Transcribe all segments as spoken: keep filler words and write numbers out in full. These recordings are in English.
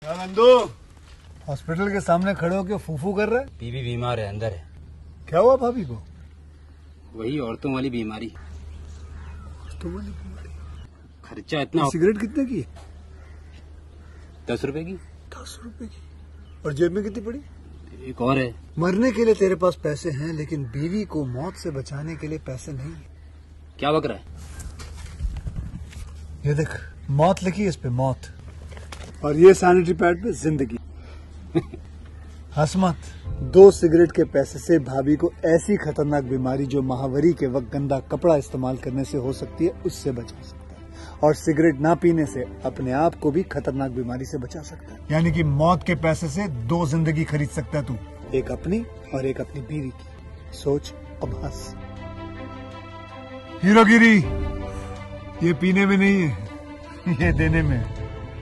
क्या नंदू हॉस्पिटल के सामने खड़े होकर फूफू कर रहे? बीवी बीमार है, अंदर है। क्या हुआ भाभी को? वही औरतों वाली बीमारी। औरतों वाली बीमारी? खर्चा इतना। सिगरेट कितने की? दस रुपए की। दस रुपए की? और जेब में कितनी पड़ी? एक और है। मरने के लिए तेरे पास पैसे हैं, लेकिन बीवी को मौत से बचाने के लिए पैसे नहीं है। क्या बक रहा है? ये देख, मौत लिखी है इस पे, मौत। और ये सैनिटरी पैड पे जिंदगी। हंस मत। दो सिगरेट के पैसे से भाभी को ऐसी खतरनाक बीमारी जो महावरी के वक्त गंदा कपड़ा इस्तेमाल करने से हो सकती है, उससे बचा सकता है। और सिगरेट ना पीने से अपने आप को भी खतरनाक बीमारी से बचा सकता है। यानी कि मौत के पैसे से दो जिंदगी खरीद सकता है तू, एक अपनी और एक अपनी बीवी की। सोच, अब हंस। हीरोगिरी ये पीने में नहीं है, ये देने में है।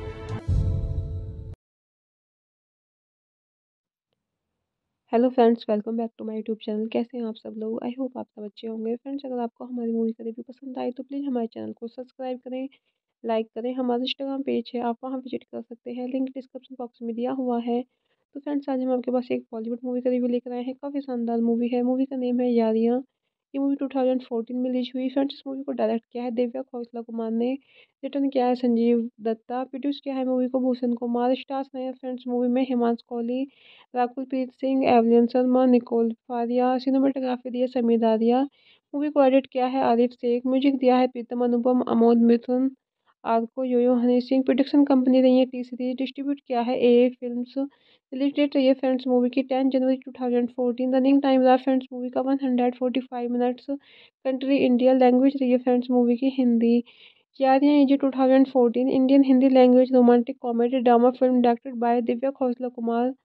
Hello friends, welcome back to my YouTube channel. कैसे हैं आप सब लोग? आई होप आप सब अच्छे होंगे। फ्रेंड्स, अगर आपको हमारी मूवी का रिव्यू पसंद आए तो प्लीज़ हमारे चैनल को सब्सक्राइब करें, लाइक करें। हमारा इंस्टाग्राम पेज है, आप वहां विजिट कर सकते हैं, लिंक डिस्क्रिप्शन बॉक्स में दिया हुआ है। तो फ्रेंड्स, आज हम आपके पास एक बॉलीवुड मूवी का रिव्यू लेकर आए हैं। काफ़ी शानदार मूवी है। मूवी का नेम है यारियां। ये मूवी टू थाउजेंड फोर्टीन में रिलीज हुई। फ्रेंड्स, इस मूवी को डायरेक्ट किया है दिव्या खोसला कुमार ने, रिटर्न किया है संजीव दत्ता, प्रोड्यूस किया है मूवी को भूषण कुमार। स्टार्स हैं फ्रेंड्स मूवी में Himanshu Kohli, Rakul Preet Singh, Evelyn Sharma, Nicole Faria. Cinematography दी है समीर दारिया। मूवी को एडिट किया है आरिफ शेख। म्यूजिक दिया है प्रीतम अनुपम, अमोद मिथुन, आरको योयो, हनी सिंह। प्रोडक्शन कंपनी रही है टी सीरीज। डिस्ट्रीब्यूट किया है ए फिल्म्स। रिलीज डेट रही है फ्रेंड्स मूवी की टेन जनवरी two thousand fourteen. Running time रहा फ्रेंड्स मूवी का one hundred forty five minutes. Country India. Language रही है फ्रेंड्स मूवी की Hindi. Yaariyan is a two thousand fourteen Indian Hindi language romantic comedy drama film directed by Divya Khosla Kumar.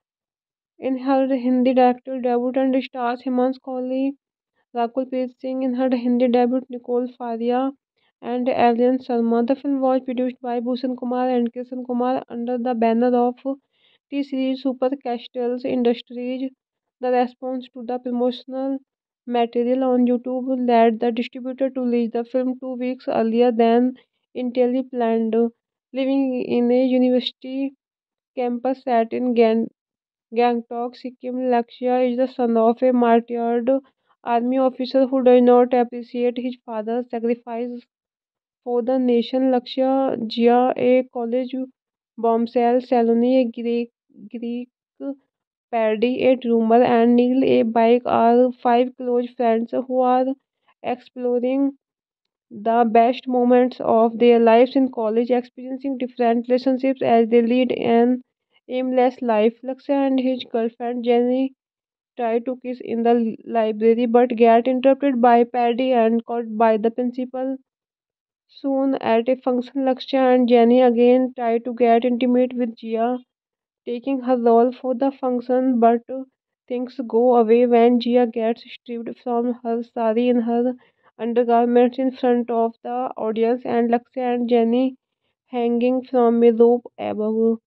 In her Hindi directorial debut and stars Himansh Kohli, Rakul Preet Singh. In her Hindi debut, Nicole Faria and Alien Sharma. The film was produced by Bhushan Kumar and Kishan Kumar under the banner of T-Series Super Castles Industries. The response to the promotional material on YouTube led the distributor to release the film two weeks earlier than initially planned. Living in a university campus set in Gan- Gangtok, Sikkim, Lakshya is the son of a martyred army officer who does not appreciate his father's sacrifice for the nation. Lakshya Jia, a college bombshell, Saloni, a Greek, Greek Paddy, a drummer, and Neil, a bike are five close friends who are exploring the best moments of their lives in college, experiencing different relationships as they lead an aimless life. Lakshya and his girlfriend Jenny try to kiss in the library but get interrupted by Paddy and caught by the principal. Soon at a function, Lakshya and Jenny again try to get intimate with Jia, taking her role for the function, but things go away when Jia gets stripped from her sari in her undergarments in front of the audience and Lakshya and Jenny hanging from a rope above.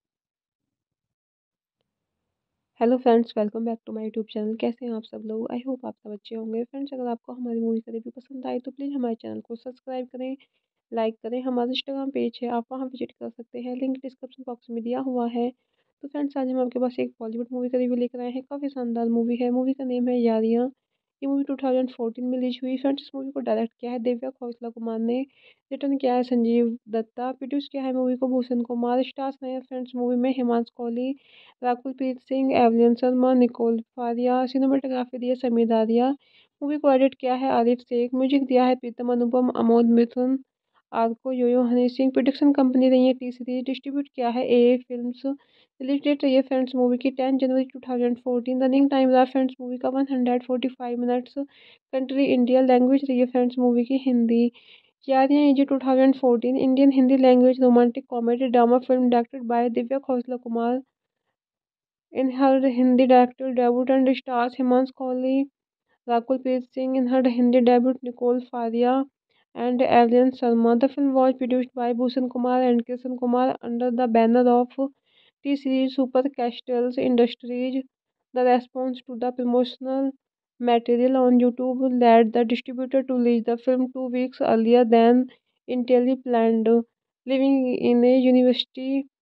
Hello friends, welcome back to my YouTube channel. कैसे हैं आप सब लोग? I hope आप सब अच्छे होंगे। Friends, अगर आपको हमारी मूवी का रिव्यू पसंद आए तो प्लीज़ हमारे चैनल को सब्सक्राइब करें, लाइक करें। हमारा इंस्टाग्राम पेज है, आप वहां विजिट कर सकते हैं, लिंक डिस्क्रिप्शन बॉक्स में दिया हुआ है। तो फ्रेंड्स, आज हम आपके पास एक बॉलीवुड मूवी का रिव्यू लेकर आए हैं। काफ़ी शानदार मूवी है। मूवी का नेम है यारियां। ये मूवी टू थाउजेंड फोर्टीन में रिलीज हुई। फ्रेंड्स, इस मूवी को डायरेक्ट किया है दिव्या खोसला कुमार ने, रिटर्न किया है संजीव दत्ता, प्रोड्यूस किया है मूवी को भूषण कुमार। स्टार्स हैं फ्रेंड्स मूवी में Himanshu Kohli, Rakul Preet Singh, Evelyn Sharma, Nicole Faria. Cinematography दी है समीर दारिया। मूवी को एडिट किया है आरिफ शेख। म्यूजिक दिया है प्रीतम अनुपम, अमोद मिथुन, आरको योयो, हनी सिंह। प्रोडक्शन कंपनी रही है टी सीरीज। डिस्ट्रीब्यूट किया है ए फिल्म्स। रिलीज डेट रही है फ्रेंड्स मूवी की टेन जनवरी two thousand fourteen. Running time रहा फ्रेंड्स मूवी का one hundred forty five minutes. Country India. Language रही है फ्रेंड्स मूवी की Hindi. Yaariyan is a two thousand fourteen Indian Hindi language romantic comedy drama film directed by Divya Khosla Kumar. In her Hindi directorial debut and stars Himansh Kohli, Rakul Preet Singh. In her Hindi debut, Nicole Faria and Alien Sharma. The film was produced by Bhushan Kumar and Kishan Kumar under the banner of T-Series Super Castles Industries. The response to the promotional material on YouTube led the distributor to release the film two weeks earlier than initially planned. Living in a university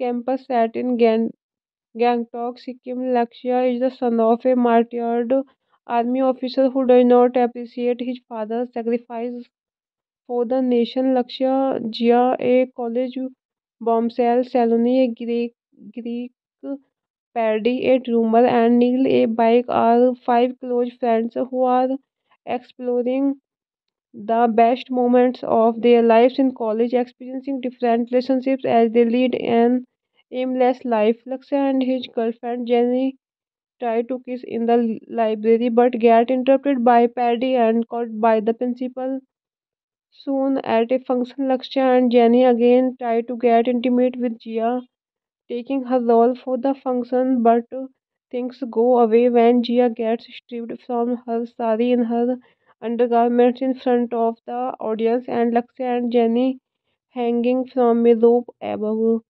campus set in Gan- Gangtok, Sikkim. Lakshya is the son of a martyred army officer who does not appreciate his father's sacrifice for the nation. Lakshya, Jia, a college bombshell, Saloni, a Greek, Greek Paddy, a drummer, and Neil, a bike are five close friends who are exploring the best moments of their lives in college, experiencing different relationships as they lead an aimless life. Lakshya and his girlfriend Jenny try to kiss in the library but get interrupted by Paddy and caught by the principal. Soon at a function, Lakshya and Jenny again try to get intimate with Jia, taking her role for the function, but things go away when Jia gets stripped from her sari in her undergarments in front of the audience and Lakshya and Jenny hanging from a rope above.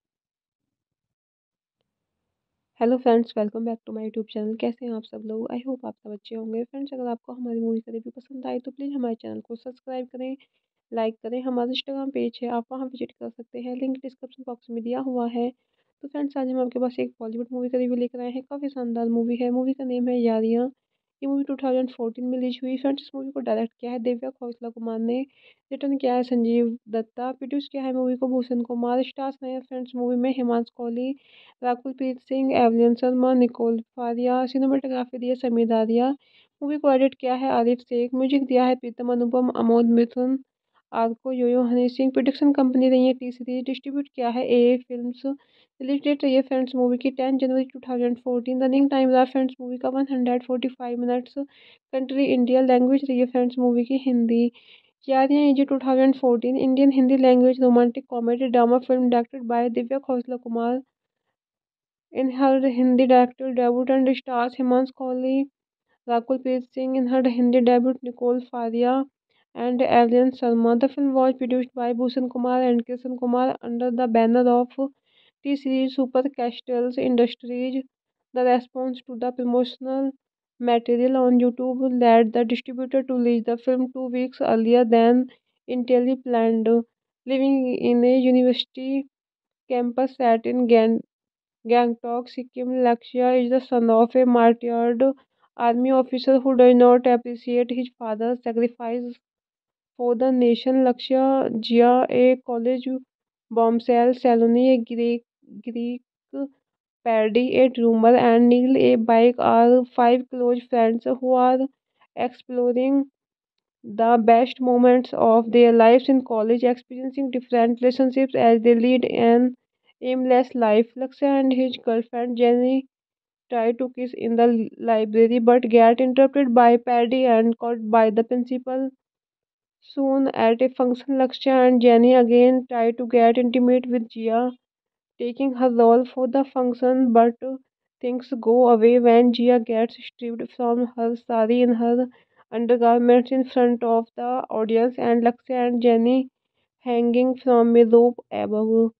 Hello friends, welcome back to my YouTube channel. कैसे हैं आप सब लोग? I hope आप सब अच्छे होंगे। Friends, अगर आपको हमारी मूवी का रिव्यू पसंद आए तो प्लीज़ हमारे चैनल को सब्सक्राइब करें, लाइक करें। हमारा इंस्टाग्राम पेज है, आप वहां विजिट कर सकते हैं, लिंक डिस्क्रिप्शन बॉक्स में दिया हुआ है। तो फ्रेंड्स, आज हम आपके पास एक बॉलीवुड मूवी का रिव्यू लेकर आए हैं। काफ़ी शानदार मूवी है। मूवी का नेम है यारियां। ये मूवी टू थाउजेंड फोर्टीन में रिलीज हुई। फ्रेंड्स, इस मूवी को डायरेक्ट किया है दिव्या खोसला कुमार ने, रिटर्न किया है संजीव दत्ता, प्रोड्यूस किया है मूवी को भूषण कुमार। स्टार्स हैं फ्रेंड्स मूवी में Himanshu Kohli, Rakul Preet Singh, Evelyn Sharma, Nicole Faria. Cinematography दी है समीर दादिया। मूवी को एडिट किया है आरिफ शेख। म्यूजिक दिया है प्रीतम अनुपम, अमोद मिथुन, आरको योयो, हनी सिंह। प्रोडक्शन कंपनी रही है टी सीरीज। डिस्ट्रीब्यूट किया है ए फिल्म्स। रिलीज डेट रही है फ्रेंड्स मूवी की टेन जनवरी two thousand fourteen. Running time रहा फ्रेंड्स मूवी का one hundred forty five minutes. Country India. Language रही है फ्रेंड्स मूवी की Hindi. Yaariyan is a two thousand fourteen Indian Hindi language romantic comedy drama film directed by Divya Khosla Kumar. In her Hindi directorial debut and stars Himansh Kohli, Rakul Preet Singh. In her Hindi debut, Nicole Faria and Aryan Sharma. The film was produced by Bhushan Kumar and Kishan Kumar under the banner of T-Series Super Castles Industries. The response to the promotional material on YouTube led the distributor to release the film two weeks earlier than initially planned. Living in a university campus set in Gan- Gangtok, Sikkim. Lakshya is the son of a martyred army officer who does not appreciate his father's sacrifice for the nation. Lakshya, Jia, a college bombshell, Saloni, a Greek, Greek Paddy, a drummer, and Neil, a bike are five close friends who are exploring the best moments of their lives in college, experiencing different relationships as they lead an aimless life. Lakshya and his girlfriend Jenny try to kiss in the library but get interrupted by Paddy and caught by the principal. Soon at a function, Lakshya and Jenny again try to get intimate with Jia, taking her role for the function, but things go away when Jia gets stripped from her sari in her undergarments in front of the audience and Lakshya and Jenny hanging from a rope above.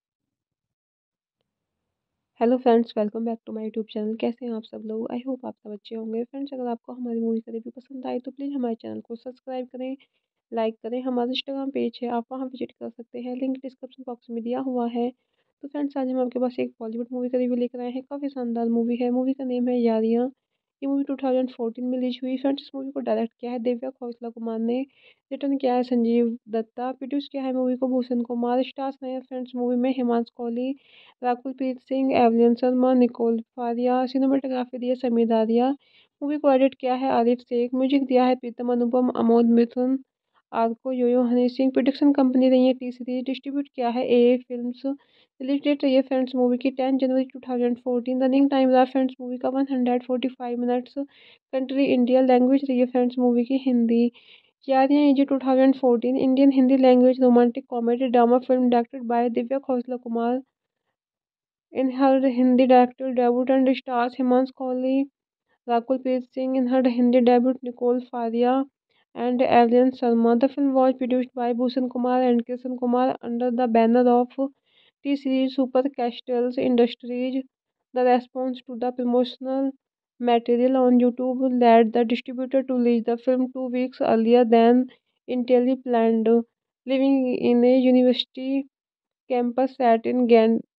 Hello friends, welcome back to my YouTube channel. कैसे हैं आप सब लोग? I hope आप सब अच्छे होंगे। Friends, अगर आपको हमारी मूवी का रिव्यू पसंद आए तो प्लीज़ हमारे चैनल को सब्सक्राइब करें, लाइक करें। हमारा इंस्टाग्राम पेज है, आप वहां विजिट कर सकते हैं, लिंक डिस्क्रिप्शन बॉक्स में दिया हुआ है। तो फ्रेंड्स, आज हम आपके पास एक बॉलीवुड मूवी का रिव्यू लेकर आए हैं। काफ़ी शानदार मूवी है। मूवी का नेम है यारियां। ये मूवी टू थाउजेंड फोर्टीन में रिलीज हुई। फ्रेंड्स, इस मूवी को डायरेक्ट किया है दिव्या खोसला कुमार ने, रिटर्न किया है संजीव दत्ता, प्रोड्यूस किया है मूवी को भूषण कुमार। स्टार्स हैं फ्रेंड्स मूवी में Himanshu Kohli, Rakul Preet Singh, Evelyn Sharma, Nicole Faria. Cinematography दी है समीर दादिया। मूवी को एडिट किया है आरिफ शेख। म्यूजिक दिया है प्रीतम अनुपम, अमोद मिथुन, आरको योयो, हनी सिंह। प्रोडक्शन कंपनी रही है टी सीरीज। डिस्ट्रीब्यूट किया है ए फिल्म्स। रिलीज डेट रही है फ्रेंड्स मूवी की टेन जनवरी two thousand fourteen. Running time रहा फ्रेंड्स मूवी का one hundred forty five minutes. Country India. Language रही है फ्रेंड्स मूवी की Hindi. Yaariyan is a two thousand fourteen Indian Hindi language romantic comedy drama film directed by Divya Khosla Kumar. In her Hindi directorial debut and stars Himansh Kohli, Rakul Preet Singh. In her Hindi debut, Nicole Faria and Aryan Sharma. The film was produced by Bhushan Kumar and Kishan Kumar under the banner of T-Series Super Castles Industries. The response to the promotional material on YouTube led the distributor to release the film two weeks earlier than initially planned. Living in a university campus set in Gan-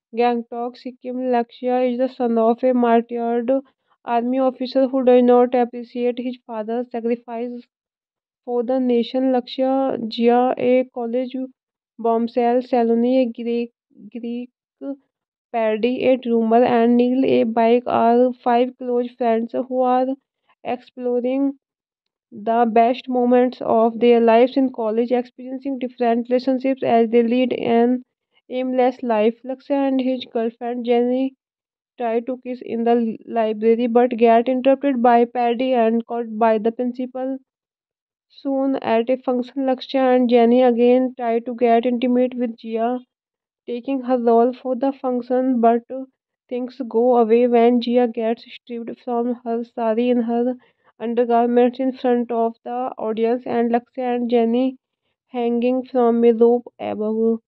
Gangtok, Sikkim. Lakshya is the son of a martyred army officer who does not appreciate his father's sacrifice for the nation. Lakshya, Jia, a college bombshell, Saloni, a Greek, Greek Paddy, a drummer, and Neil, a bike are five close friends who are exploring the best moments of their lives in college, experiencing different relationships as they lead an aimless life. Lakshya and his girlfriend Jenny try to kiss in the li- library but get interrupted by Paddy and caught by the principal. Soon at a function, Lakshya and Jenny again try to get intimate with Jia, taking her role for the function, but things go away when Jia gets stripped from her sari in her undergarments in front of the audience and Lakshya and Jenny hanging from a rope above.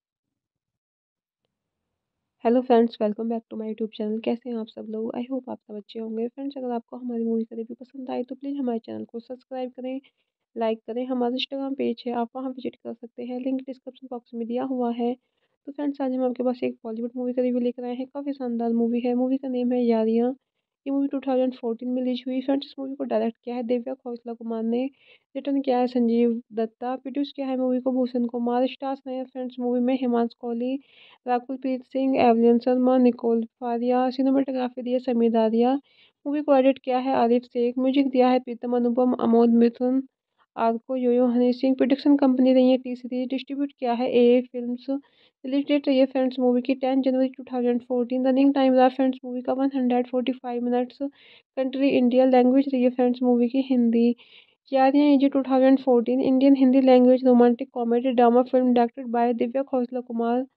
Hello friends, welcome back to my YouTube channel. कैसे हैं आप सब लोग? I hope आप सब अच्छे होंगे। Friends, अगर आपको हमारी मूवी का रिव्यू पसंद आए तो प्लीज़ हमारे चैनल को सब्सक्राइब करें, लाइक करें। हमारा इंस्टाग्राम पेज है, आप वहां विजिट कर सकते हैं, लिंक डिस्क्रिप्शन बॉक्स में दिया हुआ है। तो फ्रेंड्स, आज हम आपके पास एक बॉलीवुड मूवी का रिव्यू लेकर आए हैं। काफ़ी शानदार मूवी है। मूवी का नेम है यारियां। ये मूवी टू थाउजेंड फोर्टीन में रिलीज हुई। फ्रेंड्स, इस मूवी को डायरेक्ट किया है दिव्या खोसला कुमार ने, रिटर्न किया है संजीव दत्ता, प्रोड्यूस किया है मूवी को भूषण कुमार। स्टार्स हैं फ्रेंड्स मूवी में Himanshu Kohli, Rakul Preet Singh, Evelyn Sharma, Nicole Faria. Cinematography दी है समीर दादिया। मूवी को एडिट किया है आरिफ शेख। म्यूजिक दिया है प्रीतम अनुपम, अमोद मिथुन, आरको योयो, हनी सिंह। प्रोडक्शन कंपनी रही है टी सीरीज। डिस्ट्रीब्यूट किया है ए फिल्म्स। रिलीज डेट रही है फ्रेंड्स मूवी की टेन जनवरी two thousand fourteen. Running time रहा फ्रेंड्स मूवी का one hundred forty five minutes. Country India. Language रही है फ्रेंड्स मूवी की Hindi. Yaariyan is a two thousand fourteen Indian Hindi language romantic comedy drama film directed by Divya Khosla Kumar.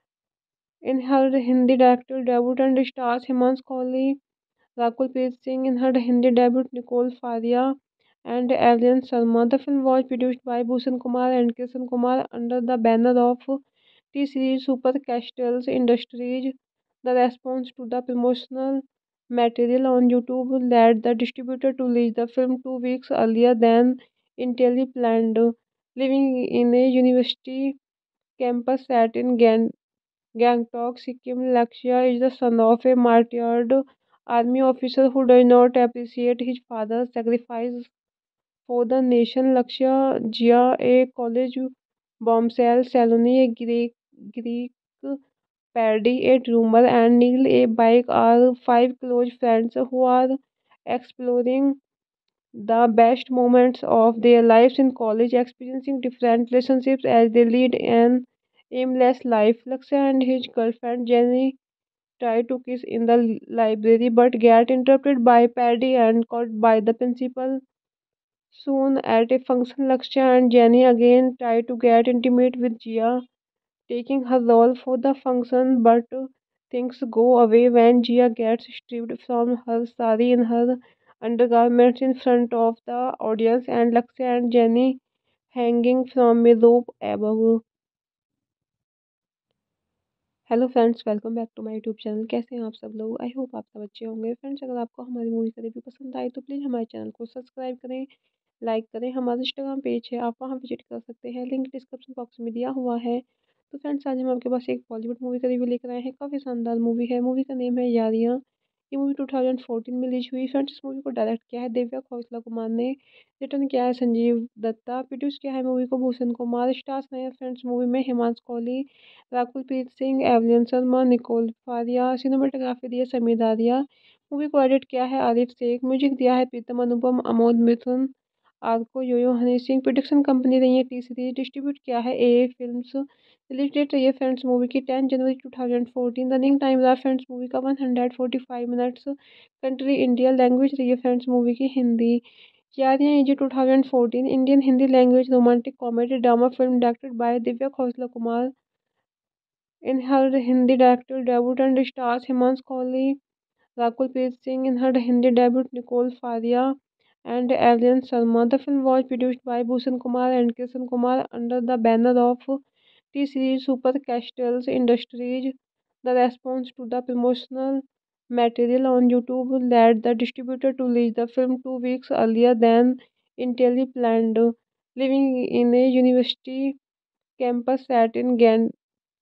In her Hindi directorial debut and stars Himansh Kohli, Rakul Preet Singh. In her Hindi debut, Nicole Faria and Alien Sharma. The film was produced by Bhushan Kumar and Kishan Kumar under the banner of T-Series Super Castles Industries. The response to the promotional material on YouTube led the distributor to release the film two weeks earlier than initially planned. Living in a university campus set in Gan- Gangtok, Sikkim, Lakshya is the son of a martyred army officer who does not appreciate his father's sacrifice for the nation. Lakshya, Jia, a college bombshell, Saloni, a Greek, Greek Paddy, a drummer, and Neil, a bike are five close friends who are exploring the best moments of their lives in college, experiencing different relationships as they lead an aimless life. Lakshya and his girlfriend Jenny try to kiss in the li- library but get interrupted by Paddy and caught by the principal. Soon at a function, Lakshya and Jenny again try to get intimate with Jia, taking her role for the function, but things go away when Jia gets stripped from her sari in her undergarments in front of the audience and Lakshya and Jenny hanging from a rope above. Hello friends, welcome back to my YouTube channel. कैसे हैं आप सब लोग? I hope आप सब अच्छे होंगे। Friends, अगर आपको हमारी मूवी का रिव्यू पसंद आए तो प्लीज़ हमारे चैनल को सब्सक्राइब करें, लाइक करें। हमारा इंस्टाग्राम पेज है, आप वहां विजिट कर सकते हैं, लिंक डिस्क्रिप्शन बॉक्स में दिया हुआ है। तो फ्रेंड्स, आज हम आपके पास एक बॉलीवुड मूवी का रिव्यू लेकर आए हैं। काफ़ी शानदार मूवी है। मूवी का नेम है यारियां। ये मूवी टू थाउजेंड फोर्टीन में रिलीज हुई। फ्रेंड्स, इस मूवी को डायरेक्ट किया है दिव्या खोसला कुमार ने, रिटर्न किया है संजीव दत्ता, प्रोड्यूस किया है मूवी को भूषण कुमार। स्टार्स हैं फ्रेंड्स मूवी में Himanshu Kohli, Rakul Preet Singh, Evelyn Sharma, Nicole Faria. Cinematography दी है समीर दादिया। मूवी को एडिट किया है आरिफ शेख। म्यूजिक दिया है प्रीतम अनुपम, अमोद मिथुन, आरको योयो, हनी सिंह। प्रोडक्शन कंपनी रही है टी सीरीज। डिस्ट्रीब्यूट किया है ए फिल्म्स। रिलीज डेट रही है फ्रेंड्स मूवी की टेन जनवरी two thousand fourteen. Running time रहा फ्रेंड्स मूवी का one hundred forty five minutes. Country India. Language रही है फ्रेंड्स मूवी की Hindi. Yaariyan is a two thousand fourteen Indian Hindi language romantic comedy drama film directed by Divya Khosla Kumar. In her Hindi directorial debut and stars Himansh Kohli, Rakul Preet Singh. In her Hindi debut, Nicole Faria and Alien Sharma. The film was produced by Bhushan Kumar and Kishan Kumar under the banner of T-Series Super Castles Industries. The response to the promotional material on YouTube led the distributor to release the film two weeks earlier than initially planned. Living in a university campus set in Gan-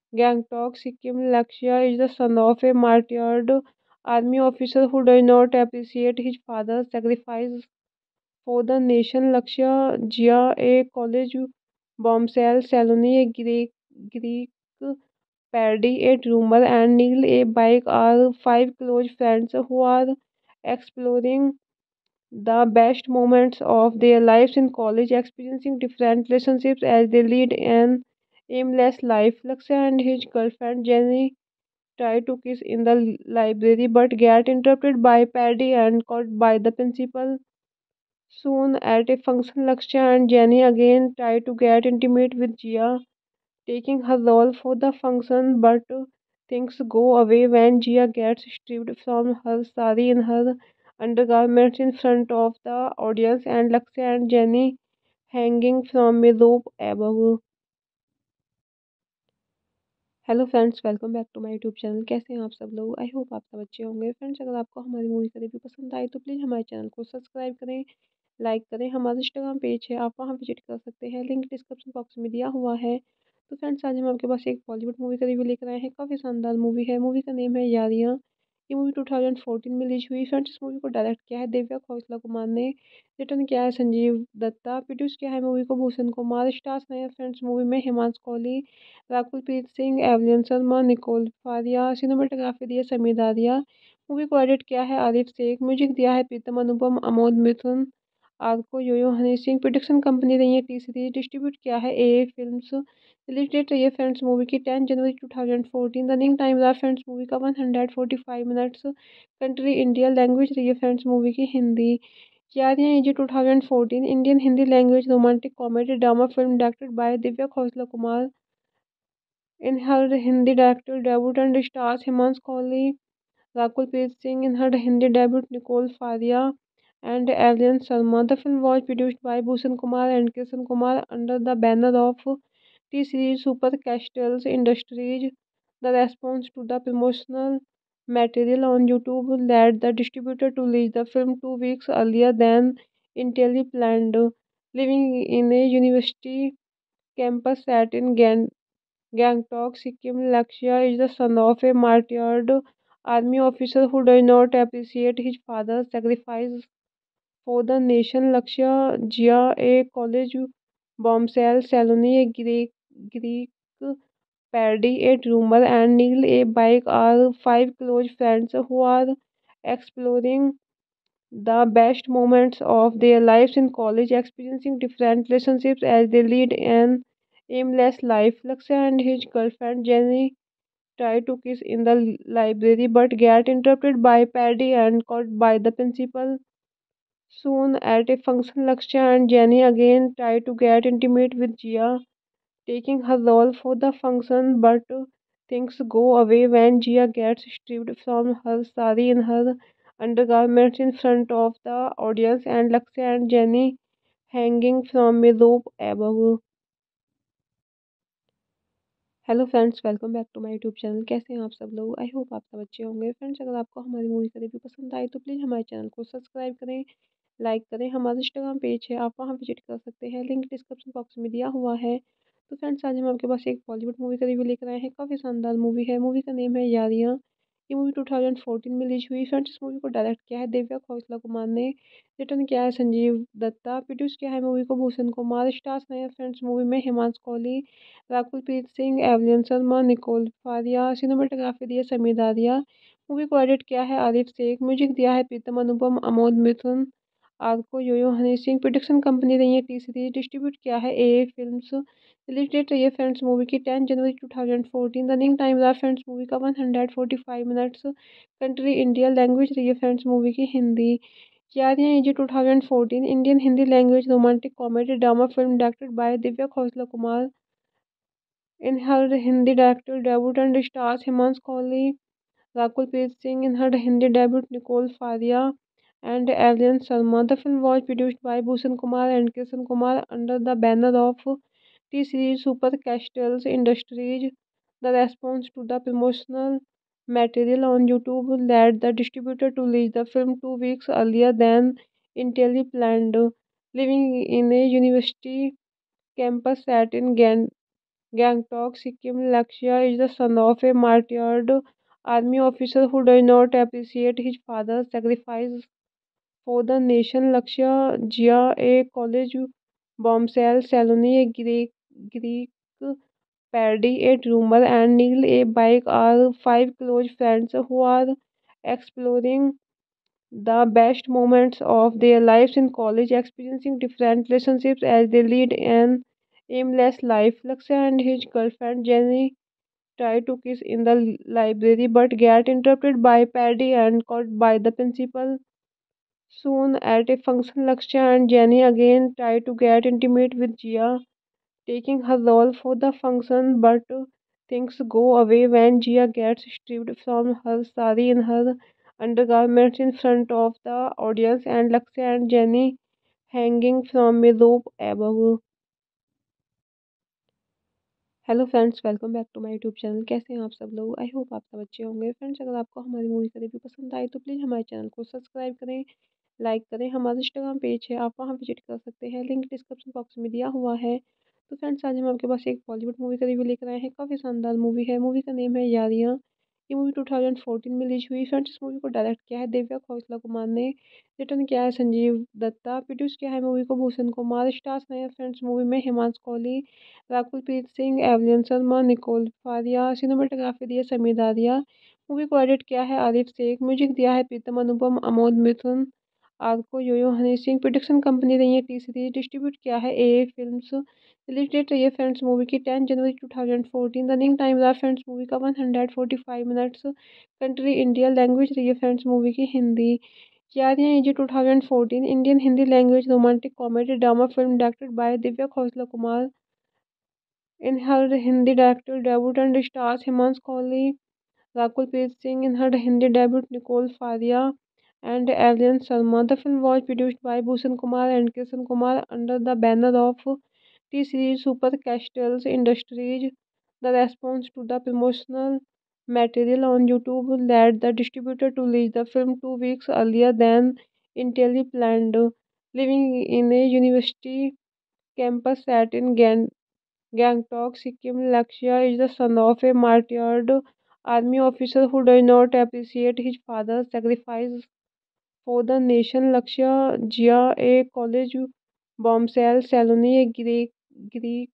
Gangtok, Sikkim. Lakshya is the son of a martyred army officer who does not appreciate his father's sacrifice for the nation. Lakshya, Jia, a college bombshell, Saloni, a Greek, Greek Paddy, a drummer, and Neil, a bike are five close friends who are exploring the best moments of their lives in college, experiencing different relationships as they lead an aimless life. Lakshya and his girlfriend Jenny try to kiss in the library but get interrupted by Paddy and caught by the principal. Soon at a function, Lakshya and Jenny again try to get intimate with Jia, taking her role for the function, but things go away when Jia gets stripped from her sari in her undergarments in front of the audience and Lakshya and Jenny hanging from a rope above. Hello friends, welcome back to my YouTube channel. कैसे हैं आप सब लोग? I hope आप सब अच्छे होंगे। Friends, अगर आपको हमारी मूवी का रिव्यू पसंद आए तो प्लीज़ हमारे चैनल को सब्सक्राइब करें, लाइक करें। हमारा इंस्टाग्राम पेज है, आप वहां विजिट कर सकते हैं, लिंक डिस्क्रिप्शन बॉक्स में दिया हुआ है। तो फ्रेंड्स, आज हम आपके पास एक बॉलीवुड मूवी का रिव्यू लेकर आए हैं। काफ़ी शानदार मूवी है। मूवी का नेम है यारियां। ये मूवी टू थाउजेंड फोर्टीन में रिलीज हुई। फ्रेंड्स, इस मूवी को डायरेक्ट किया है दिव्या खोसला कुमार ने, रिटर्न किया है संजीव दत्ता, प्रोड्यूस किया है मूवी को भूषण कुमार। स्टार्स हैं फ्रेंड्स मूवी में Himanshu Kohli, Rakul Preet Singh, Evelyn Sharma, Nicole Faria. Cinematography दी है समीर दादिया। मूवी को एडिट किया है आरिफ शेख। म्यूजिक दिया है प्रीतम अनुपम, अमोद मिथुन, आरको योयो, हनी सिंह। प्रोडक्शन कंपनी रही है टी सीरीज। डिस्ट्रीब्यूट किया है ए फिल्म्स। रिलीज डेट रही है फ्रेंड्स मूवी की टेन जनवरी two thousand fourteen. Running time रहा फ्रेंड्स मूवी का one hundred forty five minutes. Country India. Language रही है फ्रेंड्स मूवी की Hindi. Yaariyan is a two thousand fourteen Indian Hindi language romantic comedy drama film directed by Divya Khosla Kumar. In her Hindi directorial debut and stars Himansh Kohli, Rakul Preet Singh. In her Hindi debut, Nicole Faria and Alien Sharma. The film was produced by Bhushan Kumar and Kishan Kumar under the banner of T-Series Super Castles Industries. The response to the promotional material on YouTube led the distributor to release the film two weeks earlier than initially planned. Living in a university campus set in Gan- Gangtok, Sikkim, Lakshya is the son of a martyred army officer who does not appreciate his father's sacrifice for the nation. Lakshya, Jia, a college bombshell, Saloni, a Greek, Greek Paddy, a drummer, and Neil, a bike are five close friends who are exploring the best moments of their lives in college, experiencing different relationships as they lead an aimless life. Lakshya and his girlfriend Jenny try to kiss in the library but get interrupted by Paddy and caught by the principal. Soon at a function, Lakshya and Jenny again try to get intimate with Jia, taking her role for the function, but things go away when Jia gets stripped from her sari in her undergarments in front of the audience and Lakshya and Jenny hanging from a rope above. Hello friends, welcome back to my YouTube channel. कैसे हैं आप सब लोग? I hope आप सब अच्छे होंगे। Friends, अगर आपको हमारी मूवी का रिव्यू पसंद आए तो प्लीज़ हमारे चैनल को सब्सक्राइब करें, लाइक करें। हमारा इंस्टाग्राम पेज है, आप वहां विजिट कर सकते हैं, लिंक डिस्क्रिप्शन बॉक्स में दिया हुआ है। तो फ्रेंड्स, आज हम आपके पास एक बॉलीवुड मूवी का रिव्यू लेकर आए हैं। काफ़ी शानदार मूवी है। मूवी का नेम है यारियां। ये मूवी टू थाउजेंड फोर्टीन में रिलीज हुई। फ्रेंड्स, इस मूवी को डायरेक्ट किया है दिव्या खोसला कुमार ने, रिटर्न किया है संजीव दत्ता, प्रोड्यूस किया है मूवी को भूषण कुमार। स्टार्स हैं फ्रेंड्स मूवी में Himanshu Kohli, Rakul Preet Singh, Evelyn Sharma, Nicole Faria. Cinematography दी है समीर दादिया। मूवी को एडिट किया है आरिफ शेख। म्यूजिक दिया है प्रीतम अनुपम, अमोद मिथुन, आरको योयो, हनी सिंह। प्रोडक्शन कंपनी रही है टी सीरीज। डिस्ट्रीब्यूट किया है ए फिल्म्स। रिलीज डेट रही है फ्रेंड्स मूवी की टेन जनवरी two thousand fourteen. Running time रहा फ्रेंड्स मूवी का one hundred forty five minutes. Country India. Language रही है फ्रेंड्स मूवी की Hindi. Yaariyan is a two thousand fourteen Indian Hindi language romantic comedy drama film directed by Divya Khosla Kumar. In her Hindi directorial debut and stars Himansh Kohli, Rakul Preet Singh. In her Hindi debut, Nicole Faria and Alien Sharma. The film was produced by Bhushan Kumar and Kishan Kumar under the banner of T-Series Super Castles Industries. The response to the promotional material on YouTube led the distributor to release the film two weeks earlier than initially planned. Living in a university campus set in Gan- Gangtok, Sikkim. Lakshya is the son of a martyred army officer who does not appreciate his father's sacrifice for the nation. Lakshya, Jia, a college bombshell, Saloni, a Greek, Greek Paddy, a drummer, and Neil, a bike are five close friends who are exploring the best moments of their lives in college, experiencing different relationships as they lead an aimless life. Lakshya and his girlfriend Jenny try to kiss in the library but get interrupted by Paddy and caught by the principal. Soon at a function, Lakshya and Jenny again try to get intimate with Jia, taking her role for the function, but things go away when Jia gets stripped from her sari in her undergarments in front of the audience and Lakshya and Jenny hanging from a rope above. Hello friends, welcome back to my YouTube channel. कैसे हैं आप सब लोग? I hope आप सब अच्छे होंगे। Friends, अगर आपको हमारी मूवी का रिव्यू पसंद आए तो प्लीज़ हमारे चैनल को सब्सक्राइब करें, लाइक करें। हमारा इंस्टाग्राम पेज है, आप वहां विजिट कर सकते हैं, लिंक डिस्क्रिप्शन बॉक्स में दिया हुआ है। तो फ्रेंड्स, आज हम आपके पास एक बॉलीवुड मूवी का रिव्यू लेकर आए हैं। काफ़ी शानदार मूवी है। मूवी का नेम है यारियां। ये मूवी टू थाउजेंड फोर्टीन में रिलीज हुई। फ्रेंड्स, इस मूवी को डायरेक्ट किया है दिव्या खोसला कुमार ने, रिटर्न किया है संजीव दत्ता, प्रोड्यूस किया है मूवी को भूषण कुमार। स्टार्स हैं फ्रेंड्स मूवी में Himanshu Kohli, Rakul Preet Singh, Evelyn Sharma, Nicole Faria. Cinematography दी है समीर दादिया। मूवी को एडिट किया है आरिफ शेख। म्यूजिक दिया है प्रीतम अनुपम, अमोद मिथुन, आरको योयो, हनी सिंह। प्रोडक्शन कंपनी रही है टी सीरीज। डिस्ट्रीब्यूट किया है ए फिल्म्स। रिलीज डेट रही है फ्रेंड्स मूवी की टेन जनवरी two thousand fourteen. Running time रहा फ्रेंड्स मूवी का one hundred forty five minutes. Country India. Language रही है फ्रेंड्स मूवी की Hindi. Yaariyan is a two thousand fourteen Indian Hindi language romantic comedy drama film directed by Divya Khosla Kumar. In her Hindi directorial debut and stars Himansh Kohli, Rakul Preet Singh. In her Hindi debut, Nicole Faria and Aryan Sharma. The film was produced by Bhushan Kumar and Kishan Kumar under the banner of T-Series Super Castles Industries. The response to the promotional material on YouTube led the distributor to release the film two weeks earlier than initially planned. Living in a university campus set in Gan- Gangtok, Sikkim, Lakshya is the son of a martyred army officer who does not appreciate his father's sacrifice for the nation. Lakshya, Jia, a college bombshell, Saloni, a Greek, Greek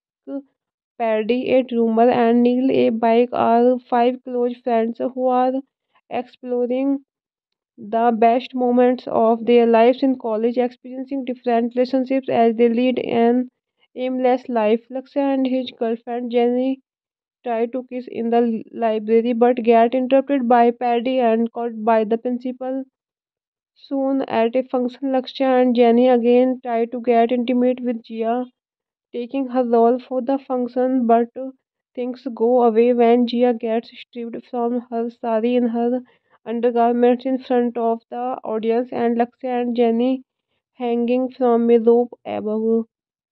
Paddy, a drummer, and Neil, a bike are five close friends who are exploring the best moments of their lives in college, experiencing different relationships as they lead an aimless life. Lakshya and his girlfriend Jenny try to kiss in the library but get interrupted by Paddy and caught by the principal. Soon at a function, Lakshya and Jenny again try to get intimate with Jia, taking her role for the function, but things go away when Jia gets stripped from her sari in her undergarments in front of the audience and Lakshya and Jenny hanging from a rope above.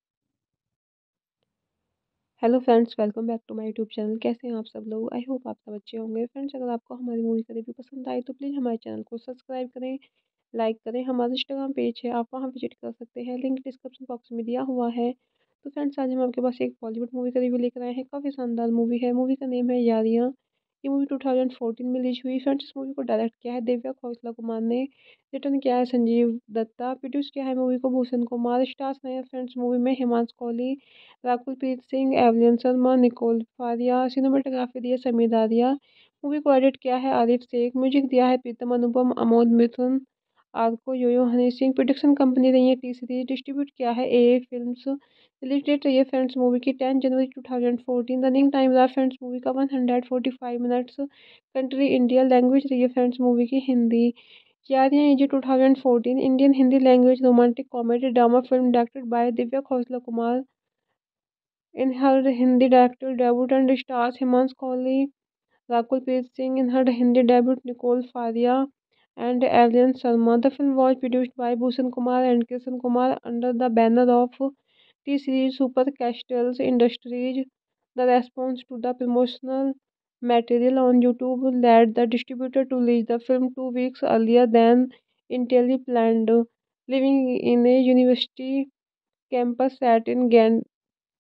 Hello friends, welcome back to my YouTube channel. कैसे हैं आप सब लोग? I hope आप सब अच्छे होंगे। Friends, अगर आपको हमारी मूवी का रिव्यू पसंद आए तो प्लीज़ हमारे चैनल को सब्सक्राइब करें, लाइक करें। हमारा इंस्टाग्राम पेज है, आप वहां विजिट कर सकते हैं, लिंक डिस्क्रिप्शन बॉक्स में दिया हुआ है। तो फ्रेंड्स, आज हम आपके पास एक बॉलीवुड मूवी का रिव्यू लेकर आए हैं। काफ़ी शानदार मूवी है। मूवी का नेम है यारियां। ये मूवी टू थाउजेंड फोर्टीन में रिलीज हुई। फ्रेंड्स, इस मूवी को डायरेक्ट किया है दिव्या खोसला कुमार ने, रिटर्न किया है संजीव दत्ता, प्रोड्यूस किया है मूवी को भूषण कुमार। स्टार्स हैं फ्रेंड्स मूवी में Himanshu Kohli, Rakul Preet Singh, Evelyn Sharma, Nicole Faria. Cinematography दी है समीर दादिया। मूवी को एडिट किया है आरिफ शेख। म्यूजिक दिया है प्रीतम अनुपम, अमोद मिथुन, आरको योयो, हनी सिंह। प्रोडक्शन कंपनी रही है टी सीरीज। डिस्ट्रीब्यूट किया है ए फिल्म्स। रिलीज डेट रही है फ्रेंड्स मूवी की टेन जनवरी two thousand fourteen. Running time रहा फ्रेंड्स मूवी का one hundred forty five minutes. Country India. Language रही है फ्रेंड्स मूवी की Hindi. Yaariyan is a two thousand fourteen Indian Hindi language romantic comedy drama film directed by Divya Khosla Kumar. In her Hindi directorial debut and stars Himansh Kohli, Rakul Preet Singh. In her Hindi debut, Nicole Faria and Aryan Sharma. The film was produced by Bhushan Kumar and Kishan Kumar under the banner of T-Series Super Castles Industries. The response to the promotional material on YouTube led the distributor to release the film two weeks earlier than initially planned. Living in a university campus set in Gan-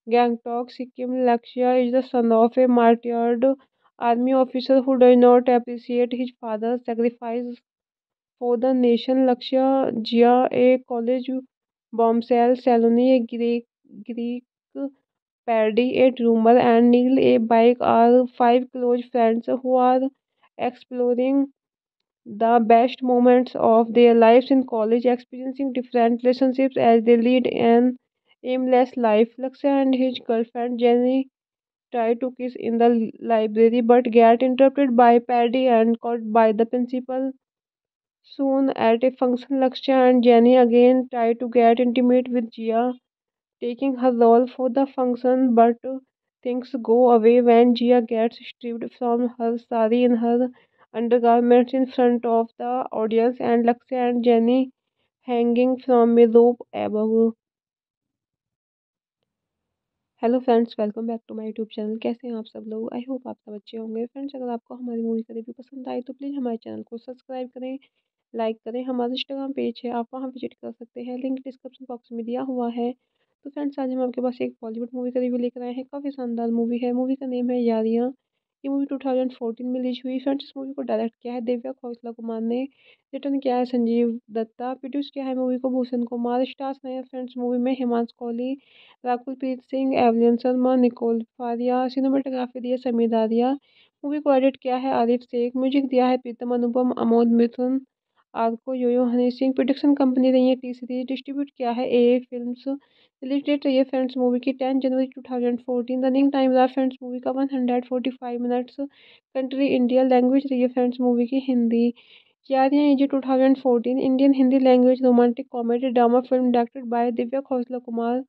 Gangtok, Sikkim. Lakshya is the son of a martyred army officer who does not appreciate his father's sacrifice for the nation. Lakshya, Jia, a college bombshell, Saloni, a Greek, Greek Paddy, a drummer, and Neil, a bike are five close friends who are exploring the best moments of their lives in college, experiencing different relationships as they lead an aimless life. Lakshya and his girlfriend Jenny try to kiss in the library but get interrupted by Paddy and caught by the principal. Soon at a function, Lakshya and Jenny again try to get intimate with Jia, taking her role for the function, but things go away when Jia gets stripped from her sari in her undergarments in front of the audience and Lakshya and Jenny hanging from a rope above. Hello friends, welcome back to my YouTube channel. कैसे हैं आप सब लोग? I hope आप सब अच्छे होंगे। Friends, अगर आपको हमारी मूवी का रिव्यू पसंद आए तो प्लीज़ हमारे चैनल को सब्सक्राइब करें, लाइक करें। हमारा इंस्टाग्राम पेज है, आप वहां विजिट कर सकते हैं, लिंक डिस्क्रिप्शन बॉक्स में दिया हुआ है। तो फ्रेंड्स, आज हम आपके पास एक बॉलीवुड मूवी का रिव्यू लेकर आए हैं। काफ़ी शानदार मूवी है। मूवी का नेम है यारियां। ये मूवी टू थाउजेंड फोर्टीन में रिलीज हुई। फ्रेंड्स, इस मूवी को डायरेक्ट किया है दिव्या खोसला कुमार ने, रिटर्न किया है संजीव दत्ता, प्रोड्यूस किया है मूवी को भूषण कुमार। स्टार्स हैं फ्रेंड्स मूवी में Himanshu Kohli, Rakul Preet Singh, Evelyn Sharma, Nicole Faria. Cinematography दी है समीर दादिया। मूवी को एडिट किया है आरिफ शेख। म्यूजिक दिया है प्रीतम अनुपम, अमोद मिथुन, आरको योयो, हनी सिंह। प्रोडक्शन कंपनी रही है टी सीरीज। डिस्ट्रीब्यूट किया है ए फिल्म्स। रिलीज डेट रही है फ्रेंड्स मूवी की टेन जनवरी two thousand fourteen. Running time रहा फ्रेंड्स मूवी का one hundred forty five minutes. Country India. Language रही है फ्रेंड्स मूवी की Hindi. Yaariyan is a two thousand fourteen Indian Hindi language romantic comedy drama film directed by Divya Khosla Kumar.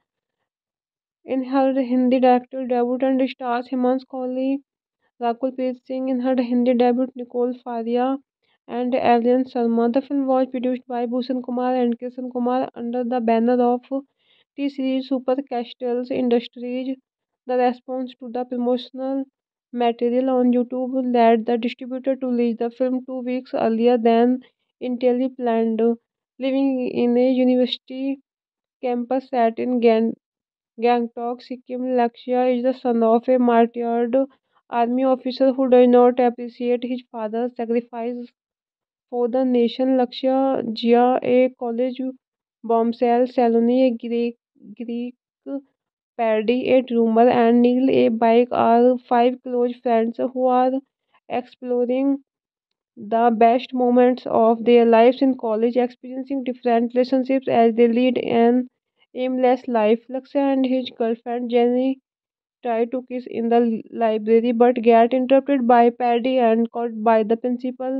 In her Hindi directorial debut and stars Himansh Kohli, Rakul Preet Singh. In her Hindi debut, Nicole Faria and Aryan Sharma. The film was produced by Bhushan Kumar and Kishan Kumar under the banner of T-Series Super Castles Industries. The response to the promotional material on YouTube led the distributor to release the film two weeks earlier than initially planned. Living in a university campus set in Gan- Gangtok, Sikkim, Lakshya is the son of a martyred army officer who does not appreciate his father's sacrifice for the nation. Lakshya, Jia, a college bombshell, Saloni, a Greek, Greek Paddy, a drummer, and Neil, a bike are five close friends who are exploring the best moments of their lives in college, experiencing different relationships as they lead an aimless life. Lakshya and his girlfriend Jenny try to kiss in the library but get interrupted by Paddy and caught by the principal.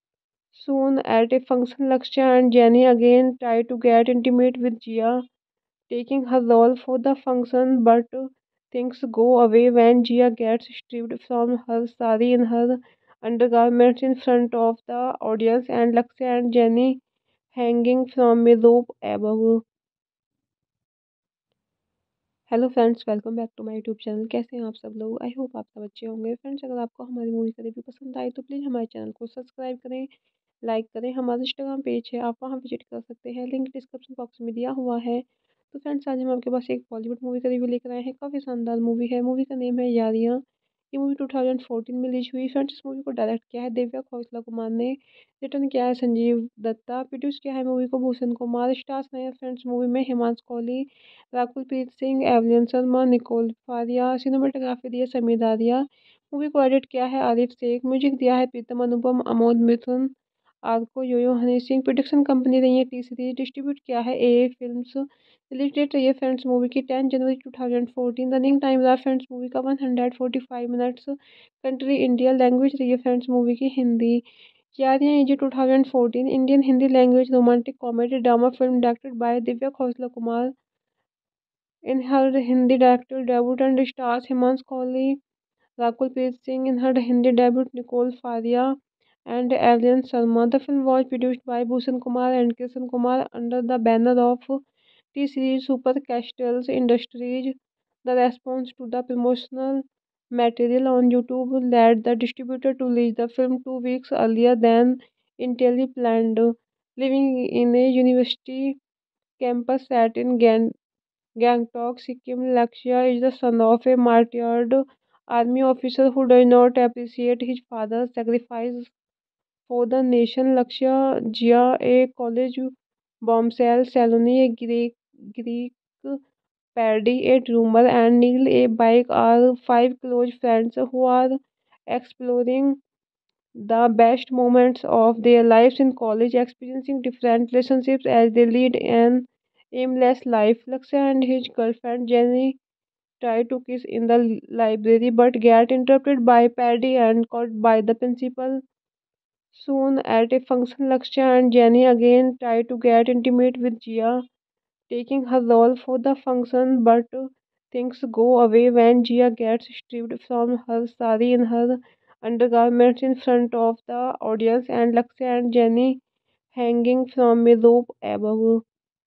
Soon at a function, Lakshya and Jenny again try to get intimate with Jia, taking her role for the function, but things go away when Jia gets stripped from her sari in her undergarments in front of the audience and Lakshya and Jenny hanging from a rope above. Hello friends, welcome back to my YouTube channel. कैसे हैं आप सब लोग? I hope आप सब अच्छे होंगे। Friends, अगर आपको हमारी मूवी का रिव्यू पसंद आए तो प्लीज़ हमारे चैनल को सब्सक्राइब करें, लाइक करें। हमारा इंस्टाग्राम पेज है, आप वहां विजिट कर सकते हैं, लिंक डिस्क्रिप्शन बॉक्स में दिया हुआ है। तो फ्रेंड्स, आज हम आपके पास एक बॉलीवुड मूवी का रिव्यू लेकर आए हैं। काफ़ी शानदार मूवी है। मूवी का नेम है यारियां। ये मूवी टू थाउजेंड फोर्टीन में रिलीज हुई। फ्रेंड्स, इस मूवी को डायरेक्ट किया है दिव्या खोसला कुमार ने, रिटर्न किया है संजीव दत्ता, प्रोड्यूस किया है मूवी को भूषण कुमार। स्टार्स हैं फ्रेंड्स मूवी में Himanshu Kohli, Rakul Preet Singh, Evelyn Sharma, Nicole Faria. Cinematography दी है समीर दादिया। मूवी को एडिट किया है आरिफ शेख। म्यूजिक दिया है प्रीतम अनुपम, अमोद मिथुन, आरको योयो, हनी सिंह। प्रोडक्शन कंपनी रही है टी सीरीज। डिस्ट्रीब्यूट किया है ए फिल्म्स। रिलीज डेट रही है फ्रेंड्स मूवी की टेन जनवरी two thousand fourteen. Running time रहा फ्रेंड्स मूवी का one hundred forty five minutes. Country India. Language रही है फ्रेंड्स मूवी की Hindi. Yaariyan is a two thousand fourteen Indian Hindi language romantic comedy drama film directed by Divya Khosla Kumar. In her Hindi directorial debut and stars Himansh Kohli, Rakul Preet Singh. In her Hindi debut, Nicole Faria and Aryan Sharma. The film was produced by Bhushan Kumar and Kishan Kumar under the banner of T-Series Super Castles Industries. The response to the promotional material on YouTube led the distributor to release the film two weeks earlier than initially planned. Living in a university campus set in Gan- Gangtok, Sikkim. Lakshya is the son of a martyred army officer who does not appreciate his father's sacrifice for the nation. Lakshya, Jia, a college bombshell, Saloni, a Greek, Greek Paddy, a drummer, and Neil, a bike are five close friends who are exploring the best moments of their lives in college, experiencing different relationships as they lead an aimless life. Lakshya and his girlfriend Jenny try to kiss in the library but get interrupted by Paddy and caught by the principal. Soon at a function, Lakshya and Jenny again try to get intimate with Jia, taking her role for the function, but things go away when Jia gets stripped from her sari in her undergarments in front of the audience and Lakshya and Jenny hanging from a rope above.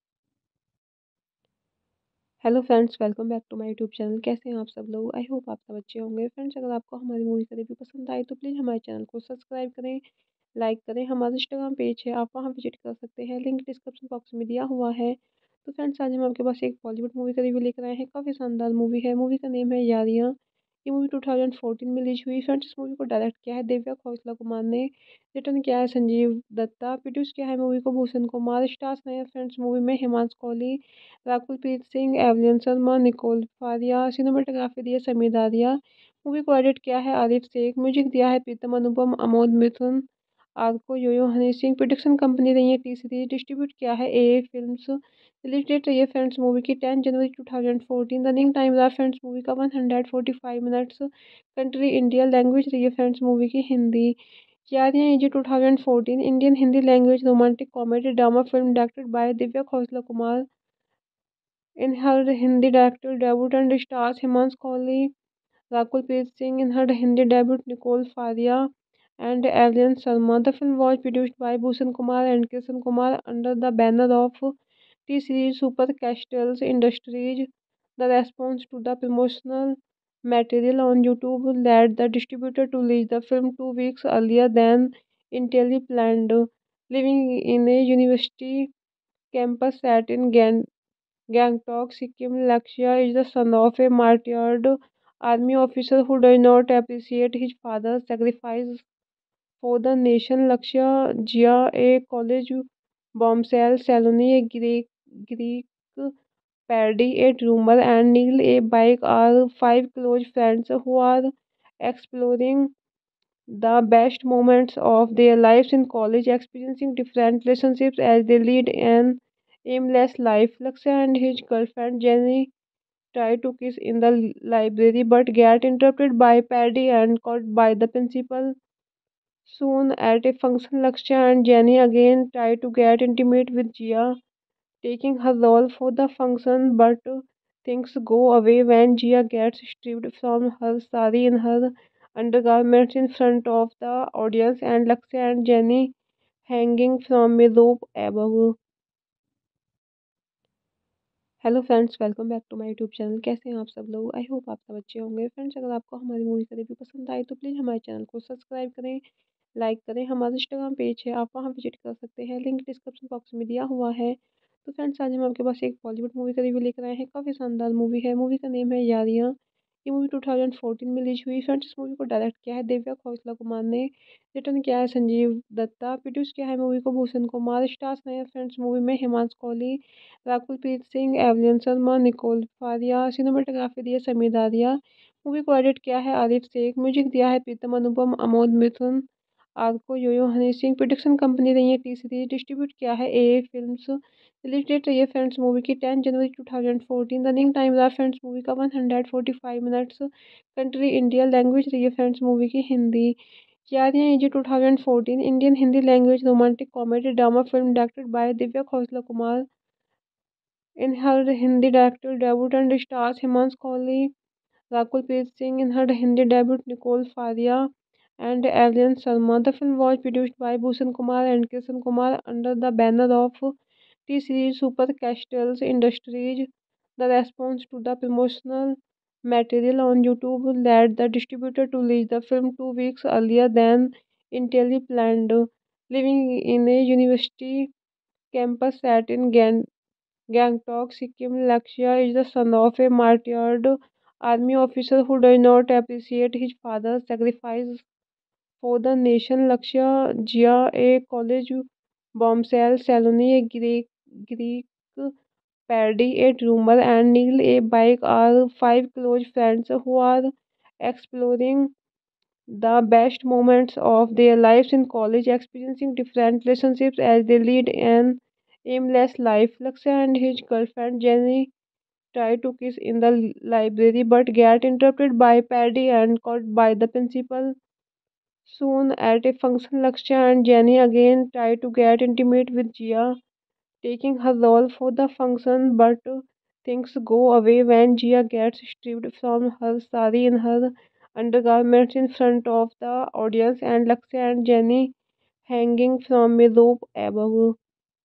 Hello friends, welcome back to my YouTube channel. कैसे हैं आप सब लोग? I hope आप सब अच्छे होंगे। Friends, अगर आपको हमारी मूवी का रिव्यू पसंद आए तो प्लीज़ हमारे चैनल को सब्सक्राइब करें, लाइक करें। हमारा इंस्टाग्राम पेज है, आप वहां विजिट कर सकते हैं, लिंक डिस्क्रिप्शन बॉक्स में दिया हुआ है। तो फ्रेंड्स, आज हम आपके पास एक बॉलीवुड मूवी का रिव्यू लेकर आए हैं। काफ़ी शानदार मूवी है। मूवी का नेम है यारियां। ये मूवी टू थाउजेंड फोर्टीन में रिलीज हुई। फ्रेंड्स, इस मूवी को डायरेक्ट किया है दिव्या खोसला कुमार ने, रिटर्न किया है संजीव दत्ता, प्रोड्यूस किया है मूवी को भूषण कुमार। स्टार्स हैं फ्रेंड्स मूवी में Himanshu Kohli, Rakul Preet Singh, Evelyn Sharma, Nicole Faria. Cinematography दी है समीर दादिया। मूवी को एडिट किया है आरिफ शेख। म्यूजिक दिया है प्रीतम अनुपम, अमोद मिथुन, आरको योयो, हनी सिंह। प्रोडक्शन कंपनी रही है टी सीरीज। डिस्ट्रीब्यूट किया है ए फिल्म्स। रिलीज डेट रही है फ्रेंड्स मूवी की टेन जनवरी two thousand fourteen. Running time रहा फ्रेंड्स मूवी का one hundred forty five minutes. Country India. Language रही है फ्रेंड्स मूवी की Hindi. Yaariyan is a two thousand fourteen Indian Hindi language romantic comedy drama film directed by Divya Khosla Kumar. In her Hindi directorial debut and stars Himansh Kohli, Rakul Preet Singh. In her Hindi debut, Nicole Faria and Aryan Sharma. The film was produced by Bhushan Kumar and Kishan Kumar under the banner of T-Series Super Castles Industries. The response to the promotional material on YouTube led the distributor to release the film two weeks earlier than initially planned. Living in a university campus set in Gan- Gangtok, Sikkim, Lakshya is the son of a martyred army officer who does not appreciate his father's sacrifice for the nation. Lakshya, Jia, a college bombshell, Saloni, a Greek, Greek Paddy, a drummer, and Neil, a bike are five close friends who are exploring the best moments of their lives in college, experiencing different relationships as they lead an aimless life. Lakshya and his girlfriend Jenny try to kiss in the library but get interrupted by Paddy and caught by the principal. Soon at a function, Lakshya and Jenny again try to get intimate with Jia, taking her role for the function, but things go away when Jia gets stripped from her sari in her undergarments in front of the audience and Lakshya and Jenny hanging from a rope above. Hello friends, welcome back to my YouTube channel. कैसे हैं आप सब लोग? I hope आप सब अच्छे होंगे। Friends, अगर आपको हमारी मूवी का रिव्यू पसंद आए तो प्लीज़ हमारे चैनल को सब्सक्राइब करें, लाइक करें। हमारा इंस्टाग्राम पेज है, आप वहां विजिट कर सकते हैं, लिंक डिस्क्रिप्शन बॉक्स में दिया हुआ है। तो फ्रेंड्स, आज हम आपके पास एक बॉलीवुड मूवी का रिव्यू लेकर आए हैं। काफ़ी शानदार मूवी है। मूवी का नेम है यारियां। ये मूवी टू थाउजेंड फोर्टीन में रिलीज हुई। फ्रेंड्स, इस मूवी को डायरेक्ट किया है दिव्या खोसला कुमार ने, रिटर्न किया है संजीव दत्ता, प्रोड्यूस किया है मूवी को भूषण कुमार। स्टार्स हैं फ्रेंड्स मूवी में Himanshu Kohli, Rakul Preet Singh, Evelyn Sharma, Nicole Faria. Cinematography दी है समीर दादिया। मूवी को एडिट किया है आरिफ शेख। म्यूजिक दिया है प्रीतम अनुपम, अमोद मिथुन, आरको योयो, हनी सिंह। प्रोडक्शन कंपनी रही है टी सीरीज। डिस्ट्रीब्यूट किया है ए फिल्म्स। रिलीज डेट रही है फ्रेंड्स मूवी की टेन जनवरी two thousand fourteen. Running time रहा फ्रेंड्स मूवी का one hundred forty five minutes. Country India. Language रही है फ्रेंड्स मूवी की Hindi. Yaariyan is a two thousand fourteen Indian Hindi language romantic comedy drama film directed by Divya Khosla Kumar. In her Hindi directorial debut and stars Himansh Kohli, Rakul Preet Singh. In her Hindi debut, Nicole Faria and Aryan Sharma. The film was produced by Bhushan Kumar and Kishan Kumar under the banner of T-Series Super Castles Industries. The response to the promotional material on YouTube led the distributor to release the film two weeks earlier than initially planned. Living in a university campus set in Gan- Gangtok, Sikkim. Lakshya is the son of a martyred army officer who does not appreciate his father's sacrifice for the nation. Lakshya, Jia, a college bombshell, Saloni, a Greek, Greek Paddy, a drummer, and Neil, a bike are five close friends who are exploring the best moments of their lives in college, experiencing different relationships as they lead an aimless life. Lakshya and his girlfriend Jenny try to kiss in the library but get interrupted by Paddy and caught by the principal. Soon at a function, Lakshya and Jenny again try to get intimate with Jia, taking her role for the function, but things go away when Jia gets stripped from her sari in her undergarments in front of the audience and Lakshya and Jenny hanging from a rope above.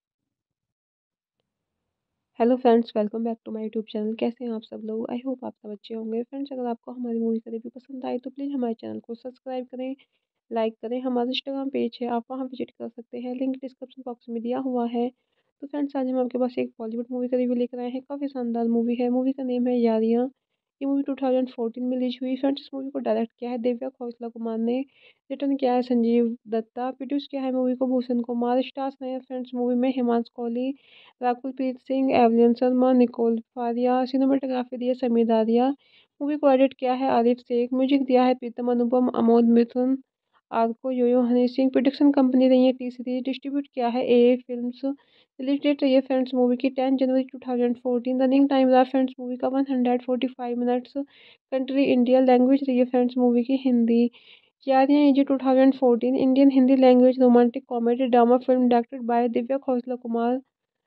Hello friends, welcome back to my YouTube channel. कैसे हैं आप सब लोग? I hope आप सब अच्छे होंगे। Friends, अगर आपको हमारी मूवी का रिव्यू पसंद आए तो प्लीज़ हमारे चैनल को सब्सक्राइब करें, लाइक करें। हमारा इंस्टाग्राम पेज है, आप वहां विजिट कर सकते हैं, लिंक डिस्क्रिप्शन बॉक्स में दिया हुआ है। तो फ्रेंड्स, आज हम आपके पास एक बॉलीवुड मूवी का रिव्यू लेकर आए हैं। काफ़ी शानदार मूवी है। मूवी का नेम है यारियां। ये मूवी टू थाउजेंड फोर्टीन में रिलीज हुई। फ्रेंड्स, इस मूवी को डायरेक्ट किया है दिव्या खोसला कुमार ने, रिटर्न किया है संजीव दत्ता, प्रोड्यूस किया है मूवी को भूषण कुमार। स्टार्स हैं फ्रेंड्स मूवी में Himanshu Kohli, Rakul Preet Singh, Evelyn Sharma, Nicole Faria. Cinematography दी है समीर दादिया। मूवी को एडिट किया है आरिफ शेख। म्यूजिक दिया है प्रीतम अनुपम, अमोद मिथुन, आरको योयो, हनी सिंह। प्रोडक्शन कंपनी रही है टी सीरीज। डिस्ट्रीब्यूट किया है ए फिल्म्स। रिलीज डेट रही है फ्रेंड्स मूवी की टेन जनवरी two thousand fourteen. Running time रहा फ्रेंड्स मूवी का one hundred forty five minutes. Country India. Language रही है फ्रेंड्स मूवी की Hindi. Yaariyan is a two thousand fourteen Indian Hindi language romantic comedy drama film directed by Divya Khosla Kumar.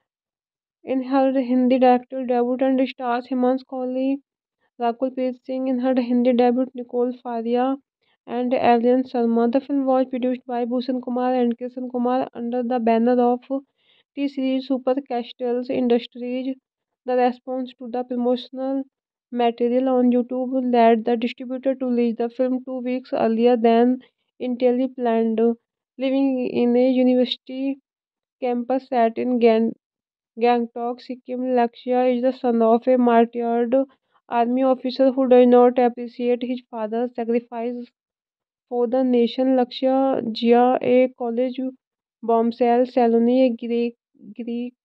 In her Hindi directorial debut and stars Himansh Kohli, Rakul Preet Singh. In her Hindi debut, Nicole Faria and Aryan Sharma. The film was produced by Bhushan Kumar and Kishan Kumar under the banner of T-Series Super Castles Industries. The response to the promotional material on YouTube led the distributor to release the film two weeks earlier than initially planned. Living in a university campus set in Gan- Gangtok, Sikkim, Lakshya is the son of a martyred army officer who does not appreciate his father's sacrifice for the nation. Lakshya, Jia, a college bombshell, Saloni, a Greek, Greek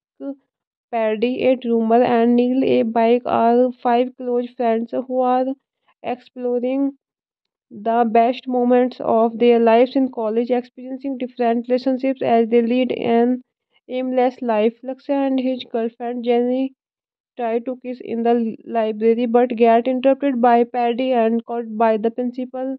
Paddy, a drummer, and Neil, a bike are five close friends who are exploring the best moments of their lives in college, experiencing different relationships as they lead an aimless life. Lakshya and his girlfriend Jenny try to kiss in the library but get interrupted by Paddy and caught by the principal.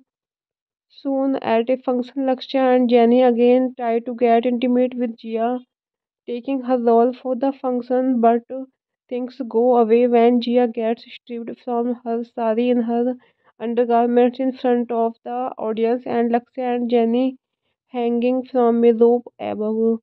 Soon at a function, Lakshya and Jenny again try to get intimate with Jia, taking her role for the function, but things go away when Jia gets stripped from her sari in her undergarments in front of the audience and Lakshya and Jenny hanging from a rope above.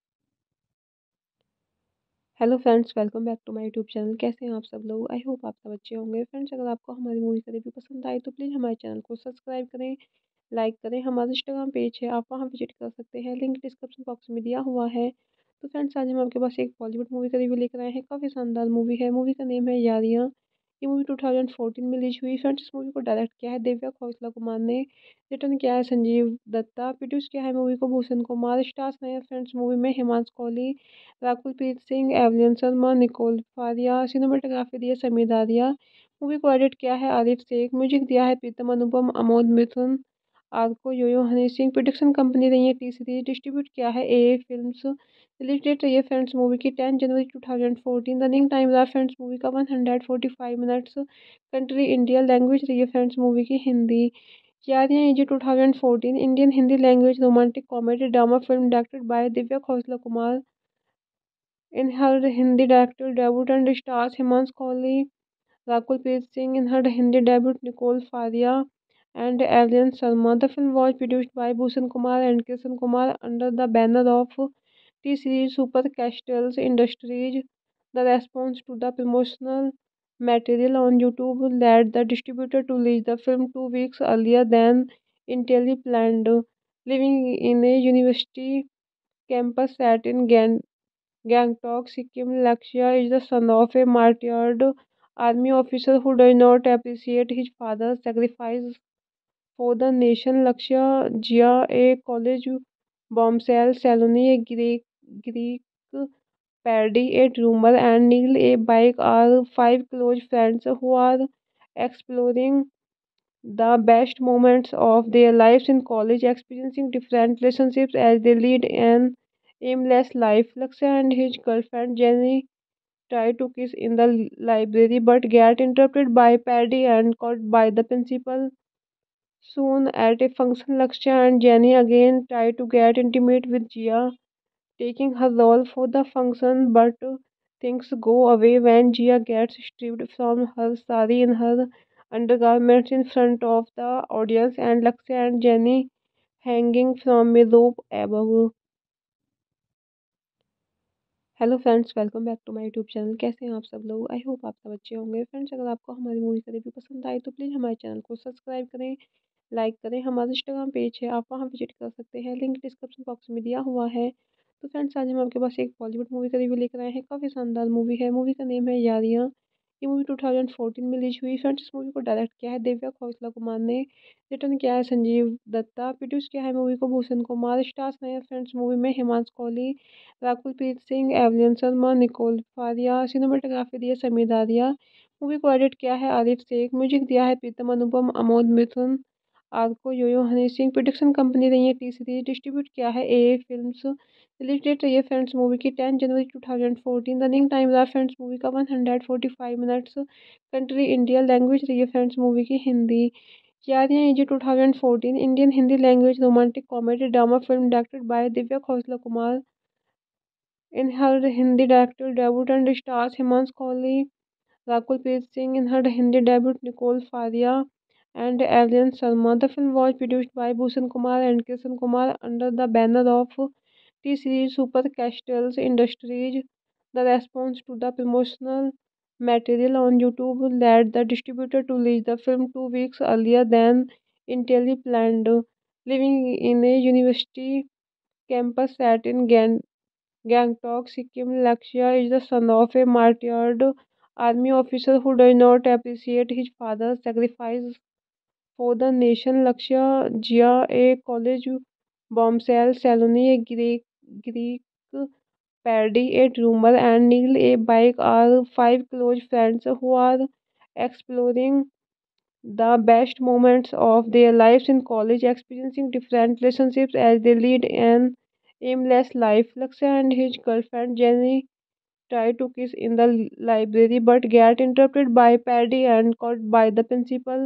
Hello friends, welcome back to my YouTube channel. कैसे हैं आप सब लोग? I hope आप सब अच्छे होंगे। Friends, अगर आपको हमारी मूवी का रिव्यू पसंद आए तो प्लीज़ हमारे चैनल को सब्सक्राइब करें, लाइक करें। हमारा इंस्टाग्राम पेज है, आप वहां विजिट कर सकते हैं, लिंक डिस्क्रिप्शन बॉक्स में दिया हुआ है। तो फ्रेंड्स, आज हम आपके पास एक बॉलीवुड मूवी का रिव्यू लेकर आए हैं। काफ़ी शानदार मूवी है। मूवी का नेम है यारियां। ये मूवी टू थाउजेंड फोर्टीन में रिलीज हुई। फ्रेंड्स, इस मूवी को डायरेक्ट किया है दिव्या खोसला कुमार ने, रिटर्न किया है संजीव दत्ता, प्रोड्यूस किया है मूवी को भूषण कुमार। स्टार्स हैं फ्रेंड्स मूवी में Himanshu Kohli, Rakul Preet Singh, Evelyn Sharma, Nicole Faria. Cinematography दी है समीर दादिया। मूवी को एडिट किया है आरिफ शेख। म्यूजिक दिया है प्रीतम अनुपम, अमोद मिथुन, आरको योयो, हनी सिंह। प्रोडक्शन कंपनी रही है टी सीरीज। डिस्ट्रीब्यूट किया है ए फिल्म्स। रिलीज डेट रही है फ्रेंड्स मूवी की टेन जनवरी two thousand fourteen. Running time रहा फ्रेंड्स मूवी का one hundred forty five minutes. Country India. Language रही है फ्रेंड्स मूवी की Hindi. Yaariyan is a two thousand fourteen Indian Hindi language romantic comedy drama film directed by Divya Khosla Kumar. In her Hindi directorial debut and stars Himansh Kohli, Rakul Preet Singh. In her Hindi debut, Nicole Faria and Aryan Sharma. The film was produced by Bhushan Kumar and Kishan Kumar under the banner of T-Series Super Castles Industries. The response to the promotional material on YouTube led the distributor to release the film two weeks earlier than initially planned. Living in a university campus set in Gan- Gangtok, Sikkim. Lakshya is the son of a martyred army officer who does not appreciate his father's sacrifice for the nation. Lakshya, Jia, a college bombshell, Saloni, a Greek, Greek Paddy, a drummer, and Neil, a bike are five close friends who are exploring the best moments of their lives in college, experiencing different relationships as they lead an aimless life. Lakshya and his girlfriend Jenny try to kiss in the library but get interrupted by Paddy and caught by the principal. Soon at a function, Lakshya and Jenny again try to get intimate with Jia, taking her role for the function, but things go away when Jia gets stripped from her sari in her undergarments in front of the audience and Lakshya and Jenny hanging from a rope above. Hello friends, welcome back to my YouTube channel. कैसे हैं आप सब लोग? I hope आप सब अच्छे होंगे। Friends, अगर आपको हमारी मूवी का रिव्यू पसंद आए तो प्लीज़ हमारे चैनल को सब्सक्राइब करें, लाइक करें। हमारा इंस्टाग्राम पेज है, आप वहां विजिट कर सकते हैं, लिंक डिस्क्रिप्शन बॉक्स में दिया हुआ है। तो फ्रेंड्स, आज हम आपके पास एक बॉलीवुड मूवी का रिव्यू लेकर आए हैं। काफ़ी शानदार मूवी है। मूवी का नेम है यारियां। ये मूवी टू थाउजेंड फोर्टीन में रिलीज हुई। फ्रेंड्स, इस मूवी को डायरेक्ट किया है दिव्या खोसला कुमार ने, रिटर्न किया है संजीव दत्ता, प्रोड्यूस किया है मूवी को भूषण कुमार। स्टार्स हैं फ्रेंड्स मूवी में Himanshu Kohli, Rakul Preet Singh, Evelyn Sharma, Nicole Faria. Cinematography दी है समीर दादिया। मूवी को एडिट किया है आरिफ शेख। म्यूजिक दिया है प्रीतम अनुपम, अमोद मिथुन, आरको योयो, हनी सिंह। प्रोडक्शन कंपनी रही है टी सीरीज। डिस्ट्रीब्यूट किया है ए फिल्म्स। रिलीज डेट रही है फ्रेंड्स मूवी की टेन जनवरी two thousand fourteen. Running time रहा फ्रेंड्स मूवी का one hundred forty five minutes. Country India. Language रही है फ्रेंड्स मूवी की Hindi. Yaariyan is a two thousand fourteen Indian Hindi language romantic comedy drama film directed by Divya Khosla Kumar. In her Hindi directorial debut and stars Himansh Kohli, Rakul Preet Singh. In her Hindi debut, Nicole Faria and Aryan Sharma. The film was produced by Bhushan Kumar and Kishan Kumar under the banner of T-Series Super Castles Industries. The response to the promotional material on YouTube led the distributor to release the film two weeks earlier than initially planned. Living in a university campus set in Gan- Gangtok, Sikkim, Lakshya is the son of a martyred army officer who does not appreciate his father's sacrifice for the nation. Lakshya, Jia, a college bombshell, Saloni, a Greek, Greek Paddy, a drummer, and Neil, a bike are five close friends who are exploring the best moments of their lives in college, experiencing different relationships as they lead an aimless life. Lakshya and his girlfriend Jenny try to kiss in the library but get interrupted by Paddy and caught by the principal.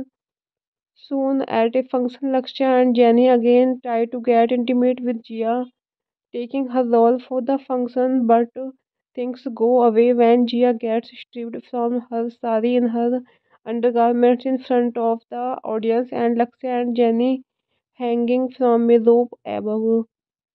Soon at a function, Lakshya and Jenny again try to get intimate with Jia, taking her role for the function, but things go away when Jia gets stripped from her sari in her undergarments in front of the audience and Lakshya and Jenny hanging from a rope above.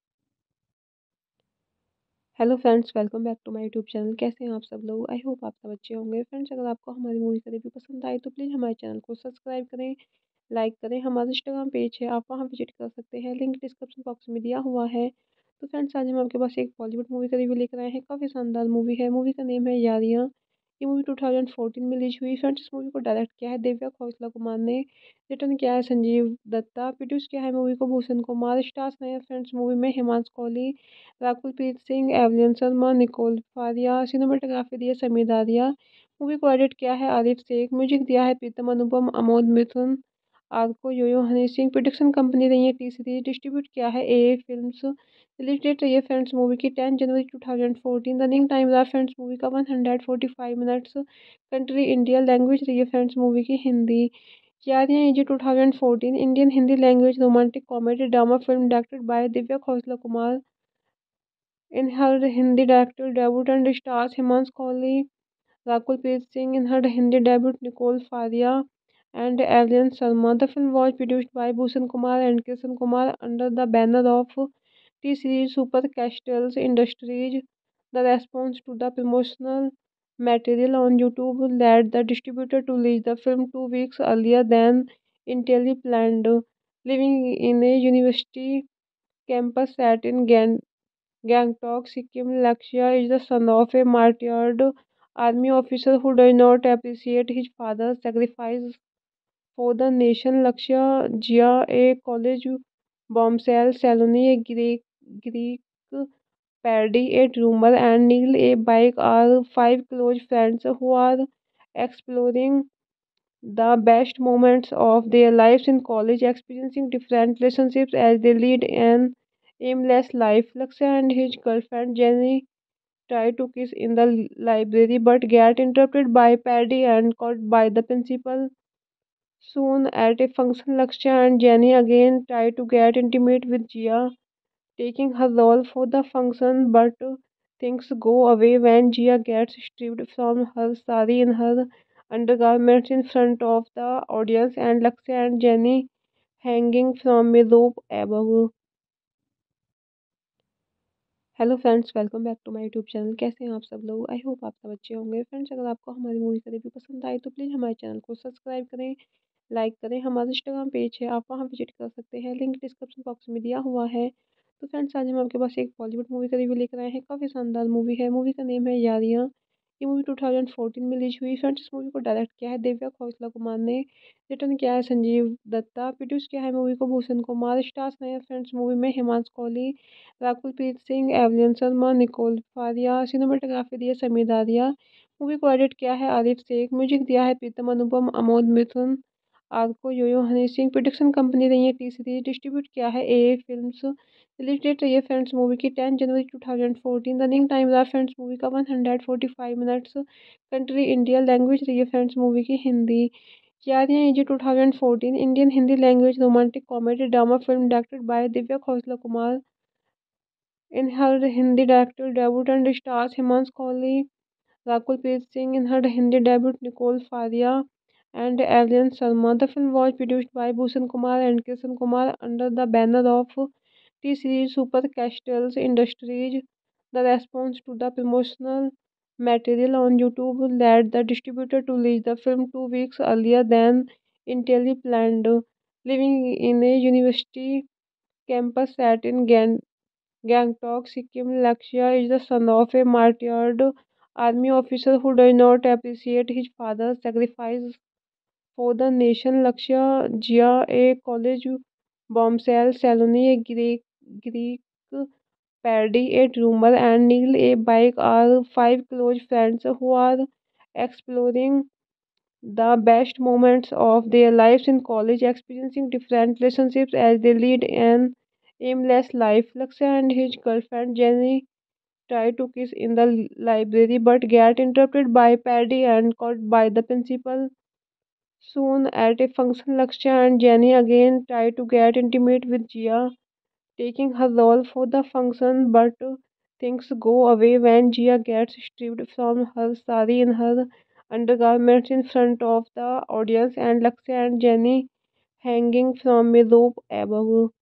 Hello friends, welcome back to my YouTube channel. कैसे हैं आप सब लोग? I hope आप सब अच्छे होंगे। Friends, अगर आपको हमारी मूवी का रिव्यू पसंद आए तो प्लीज़ हमारे चैनल को सब्सक्राइब करें, लाइक करें। हमारा इंस्टाग्राम पेज है, आप वहां विजिट कर सकते हैं, लिंक डिस्क्रिप्शन बॉक्स में दिया हुआ है। तो फ्रेंड्स, आज हम आपके पास एक बॉलीवुड मूवी का रिव्यू लेकर आए हैं। काफ़ी शानदार मूवी है। मूवी का नेम है यारियां। ये मूवी टू थाउजेंड फोर्टीन में रिलीज हुई। फ्रेंड्स, इस मूवी को डायरेक्ट किया है दिव्या खोसला कुमार ने, रिटर्न किया है संजीव दत्ता, प्रोड्यूस किया है मूवी को भूषण कुमार। स्टार्स हैं फ्रेंड्स मूवी में Himanshu Kohli, Rakul Preet Singh, Evelyn Sharma, Nicole Faria. Cinematography दी है समीर दादिया। मूवी को एडिट किया है आरिफ शेख। म्यूजिक दिया है प्रीतम अनुपम, अमोद मिथुन, आरको योयो, हनी सिंह। प्रोडक्शन कंपनी रही है टी सीरीज। डिस्ट्रीब्यूट किया है ए फिल्म्स। रिलीज डेट रही है फ्रेंड्स मूवी की टेन जनवरी two thousand fourteen. Running time रहा फ्रेंड्स मूवी का one hundred forty five minutes. Country India. Language रही है फ्रेंड्स मूवी की Hindi. Yaariyan is a two thousand fourteen Indian Hindi language romantic comedy drama film directed by Divya Khosla Kumar. In her Hindi directorial debut and stars Himansh Kohli, Rakul Preet Singh. In her Hindi debut, Nicole Faria and Aryan Sharma. The film was produced by Bhushan Kumar and Kishan Kumar under the banner of T-Series Super Castles Industries. The response to the promotional material on YouTube led the distributor to release the film two weeks earlier than initially planned. Living in a university campus set in Gan- Gangtok, Sikkim. Lakshya is the son of a martyred army officer who does not appreciate his father's sacrifice for the nation. Lakshya, Jia, a college bombshell, Saloni, a Greek, Greek Paddy, a drummer, and Neil, a bike are five close friends who are exploring the best moments of their lives in college, experiencing different relationships as they lead an aimless life. Lakshya and his girlfriend Jenny try to kiss in the library but get interrupted by Paddy and caught by the principal. Soon at a function, Lakshya and Jenny again try to get intimate with Jia, taking her role for the function, but things go away when Jia gets stripped from her sari in her undergarments in front of the audience and Lakshya and Jenny hanging from a rope above. Hello friends, welcome back to my YouTube channel. कैसे हैं आप सब लोग? I hope आप सब अच्छे होंगे। Friends, अगर आपको हमारी मूवी का रिव्यू पसंद आए तो प्लीज़ हमारे चैनल को सब्सक्राइब करें, लाइक करें। हमारा इंस्टाग्राम पेज है, आप वहां विजिट कर सकते हैं, लिंक डिस्क्रिप्शन बॉक्स में दिया हुआ है। तो फ्रेंड्स, आज हम आपके पास एक बॉलीवुड मूवी का रिव्यू लेकर आए हैं। काफ़ी शानदार मूवी है। मूवी का नेम है यारियां। ये मूवी टू थाउजेंड फोर्टीन में रिलीज हुई। फ्रेंड्स, इस मूवी को डायरेक्ट किया है दिव्या खोसला कुमार ने, रिटर्न किया है संजीव दत्ता, प्रोड्यूस किया है मूवी को भूषण कुमार। स्टार्स हैं फ्रेंड्स मूवी में Himanshu Kohli, Rakul Preet Singh, Evelyn Sharma, Nicole Faria. Cinematography दी है समीर दादिया। मूवी को एडिट किया है आरिफ शेख। म्यूजिक दिया है प्रीतम अनुपम, अमोद मिथुन, आरको योयो, हनी सिंह। प्रोडक्शन कंपनी रही है टी सीरीज। डिस्ट्रीब्यूट किया है ए फिल्म्स। रिलीज डेट रही है फ्रेंड्स मूवी की टेन जनवरी two thousand fourteen. Running time रहा फ्रेंड्स मूवी का one hundred forty five minutes. Country India. Language रही है फ्रेंड्स मूवी की Hindi. Yaariyan is a two thousand fourteen Indian Hindi language romantic comedy drama film directed by Divya Khosla Kumar. In her Hindi directorial debut and stars Himansh Kohli, Rakul Preet Singh. In her Hindi debut, Nicole Faria and Alien Sharma. The film was produced by Bhushan Kumar and Kishan Kumar under the banner of T-Series Super Castles Industries. The response to the promotional material on YouTube led the distributor to release the film two weeks earlier than initially planned. Living in a university campus set in Gan- Gangtok, Sikkim, Lakshya is the son of a martyred army officer who does not appreciate his father's sacrifice for the nation. Lakshya, Jia, a college bombshell, Saloni, a Greek, Greek Paddy, a drummer, and Neil, a bike are five close friends who are exploring the best moments of their lives in college, experiencing different relationships as they lead an aimless life. Lakshya and his girlfriend Jenny try to kiss in the library but get interrupted by Paddy and caught by the principal. Soon at a function, Lakshya and Jenny again try to get intimate with Jia, taking her role for the function, but things go away when Jia gets stripped from her sari in her undergarments in front of the audience and Lakshya and Jenny hanging from a rope above.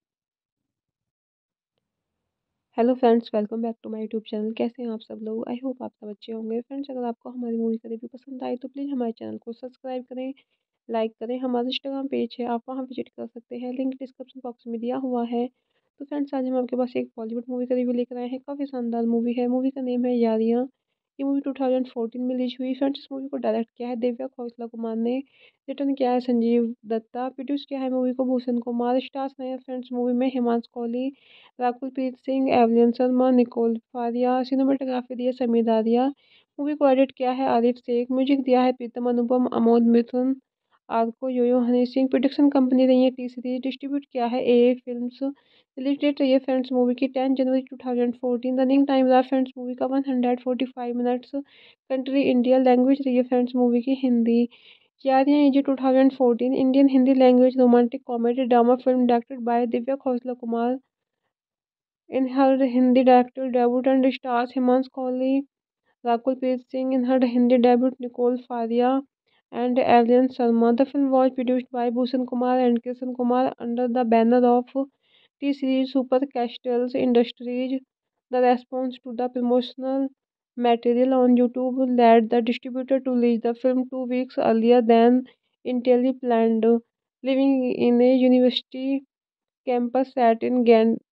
Hello friends, welcome back to my YouTube channel. कैसे हैं आप सब लोग? I hope आप सब अच्छे होंगे। Friends, अगर आपको हमारी मूवी का रिव्यू पसंद आए तो प्लीज़ हमारे चैनल को सब्सक्राइब करें, लाइक करें। हमारा इंस्टाग्राम पेज है, आप वहां विजिट कर सकते हैं, लिंक डिस्क्रिप्शन बॉक्स में दिया हुआ है। तो फ्रेंड्स, आज हम आपके पास एक बॉलीवुड मूवी का रिव्यू लेकर आए हैं। काफ़ी शानदार मूवी है। मूवी का नेम है यारियां। ये मूवी टू थाउजेंड फोर्टीन में रिलीज हुई। फ्रेंड्स, इस मूवी को डायरेक्ट किया है दिव्या खोसला कुमार ने, रिटर्न किया है संजीव दत्ता, प्रोड्यूस किया है मूवी को भूषण कुमार। स्टार्स हैं फ्रेंड्स मूवी में Himanshu Kohli, Rakul Preet Singh, Evelyn Sharma, Nicole Faria. Cinematography दी है समीर दादिया। मूवी को एडिट किया है आरिफ शेख। म्यूजिक दिया है प्रीतम अनुपम, अमोद मिथुन, आरको योयो, हनी सिंह। प्रोडक्शन कंपनी रही है टी सीरीज। डिस्ट्रीब्यूट किया है ए फिल्म्स। रिलीज डेट रही है फ्रेंड्स मूवी की टेन जनवरी two thousand fourteen. Running time रहा फ्रेंड्स मूवी का one hundred forty five minutes. Country India. Language रही है फ्रेंड्स मूवी की Hindi. Yaariyan is a two thousand fourteen Indian Hindi language romantic comedy drama film directed by Divya Khosla Kumar. In her Hindi directorial debut and stars Himansh Kohli, Rakul Preet Singh. In her Hindi debut, Nicole Faria and Alien Sharma. The film was produced by Bhushan Kumar and Kishan Kumar under the banner of T-Series Super Castles Industries. The response to the promotional material on YouTube led the distributor to release the film two weeks earlier than initially planned. Living in a university campus set in Gan-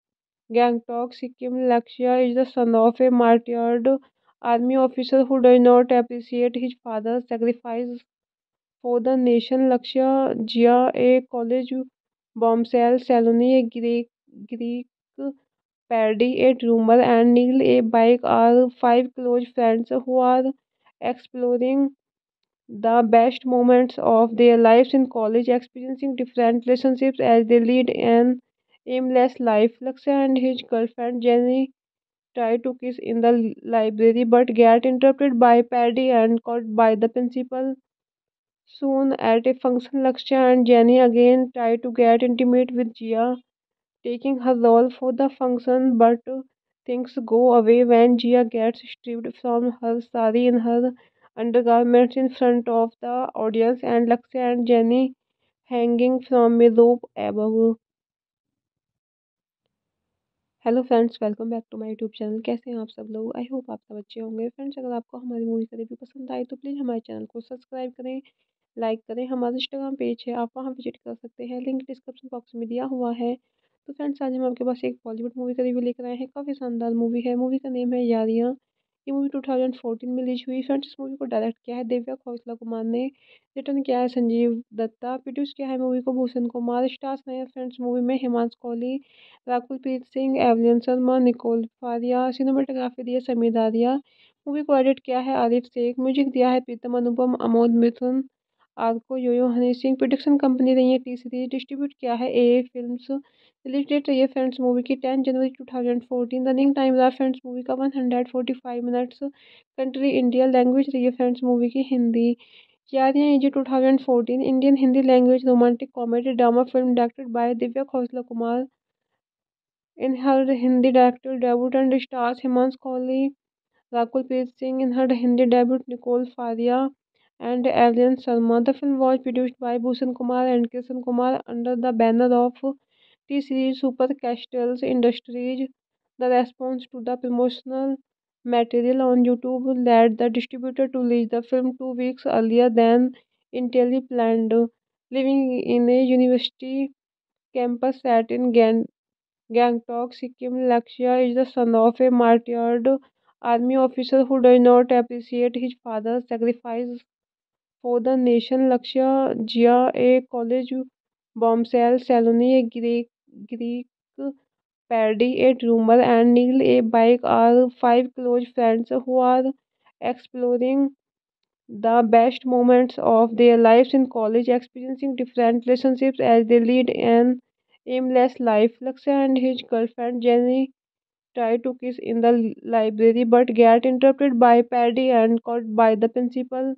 Gangtok, Sikkim. Lakshya is the son of a martyred army officer who does not appreciate his father's sacrifice for the nation. Lakshya, Jia, a college bombshell, Saloni, a Greek, Greek Paddy, a drummer, and Neil, a bike are five close friends who are exploring the best moments of their lives in college, experiencing different relationships as they lead an aimless life. Lakshya and his girlfriend Jenny try to kiss in the li- library but get interrupted by Paddy and caught by the principal. Soon at a function, Lakshya and Jenny again try to get intimate with Jia, taking her role for the function, but things go away when Jia gets stripped from her sari in her undergarments in front of the audience and Lakshya and Jenny hanging from a rope above. Hello friends, welcome back to my YouTube channel. कैसे हैं आप सब लोग? I hope आप सब अच्छे होंगे। Friends, अगर आपको हमारी मूवी का रिव्यू पसंद आए तो प्लीज़ हमारे चैनल को सब्सक्राइब करें, लाइक करें। हमारा इंस्टाग्राम पेज है, आप वहां विजिट कर सकते हैं, लिंक डिस्क्रिप्शन बॉक्स में दिया हुआ है। तो फ्रेंड्स, आज हम आपके पास एक बॉलीवुड मूवी का रिव्यू लेकर आए हैं। काफ़ी शानदार मूवी है। मूवी का नेम है यारियां। ये मूवी टू थाउजेंड फोर्टीन में रिलीज हुई। फ्रेंड्स, इस मूवी को डायरेक्ट किया है दिव्या खोसला कुमार ने, रिटर्न किया है संजीव दत्ता, प्रोड्यूस किया है मूवी को भूषण कुमार। स्टार्स हैं फ्रेंड्स मूवी में Himanshu Kohli, Rakul Preet Singh, Evelyn Sharma, Nicole Faria. Cinematography दी है समीर दादिया। मूवी को एडिट किया है आरिफ शेख। म्यूजिक दिया है प्रीतम अनुपम, अमोद मिथुन, आरको योयो, हनी सिंह। प्रोडक्शन कंपनी रही है टी सीरीज। डिस्ट्रीब्यूट किया है ए फिल्म्स। रिलीज डेट रही है फ्रेंड्स मूवी की टेन जनवरी two thousand fourteen. Running time रहा फ्रेंड्स मूवी का one hundred forty five minutes. Country India. Language रही है फ्रेंड्स मूवी की Hindi. Yaariyan is a two thousand fourteen Indian Hindi language romantic comedy drama film directed by Divya Khosla Kumar. In her Hindi director debut and stars Himansh Kohli, Rakul Preet Singh. In her Hindi debut, Nicole Faria and Alien Sharma. The film was produced by Bhushan Kumar and Kishan Kumar under the banner of T-Series Super Castles Industries. The response to the promotional material on YouTube led the distributor to release the film two weeks earlier than initially planned. Living in a university campus set in Gan- Gangtok, Sikkim, Lakshya is the son of a martyred army officer who does not appreciate his father's sacrifice for the nation. Lakshya, Jia, a college bombshell, Saloni, a Greek, Greek Paddy, a drummer, and Neil, a bike are five close friends who are exploring the best moments of their lives in college, experiencing different relationships as they lead an aimless life. Lakshya and his girlfriend Jenny try to kiss in the li- library but get interrupted by Paddy and caught by the principal.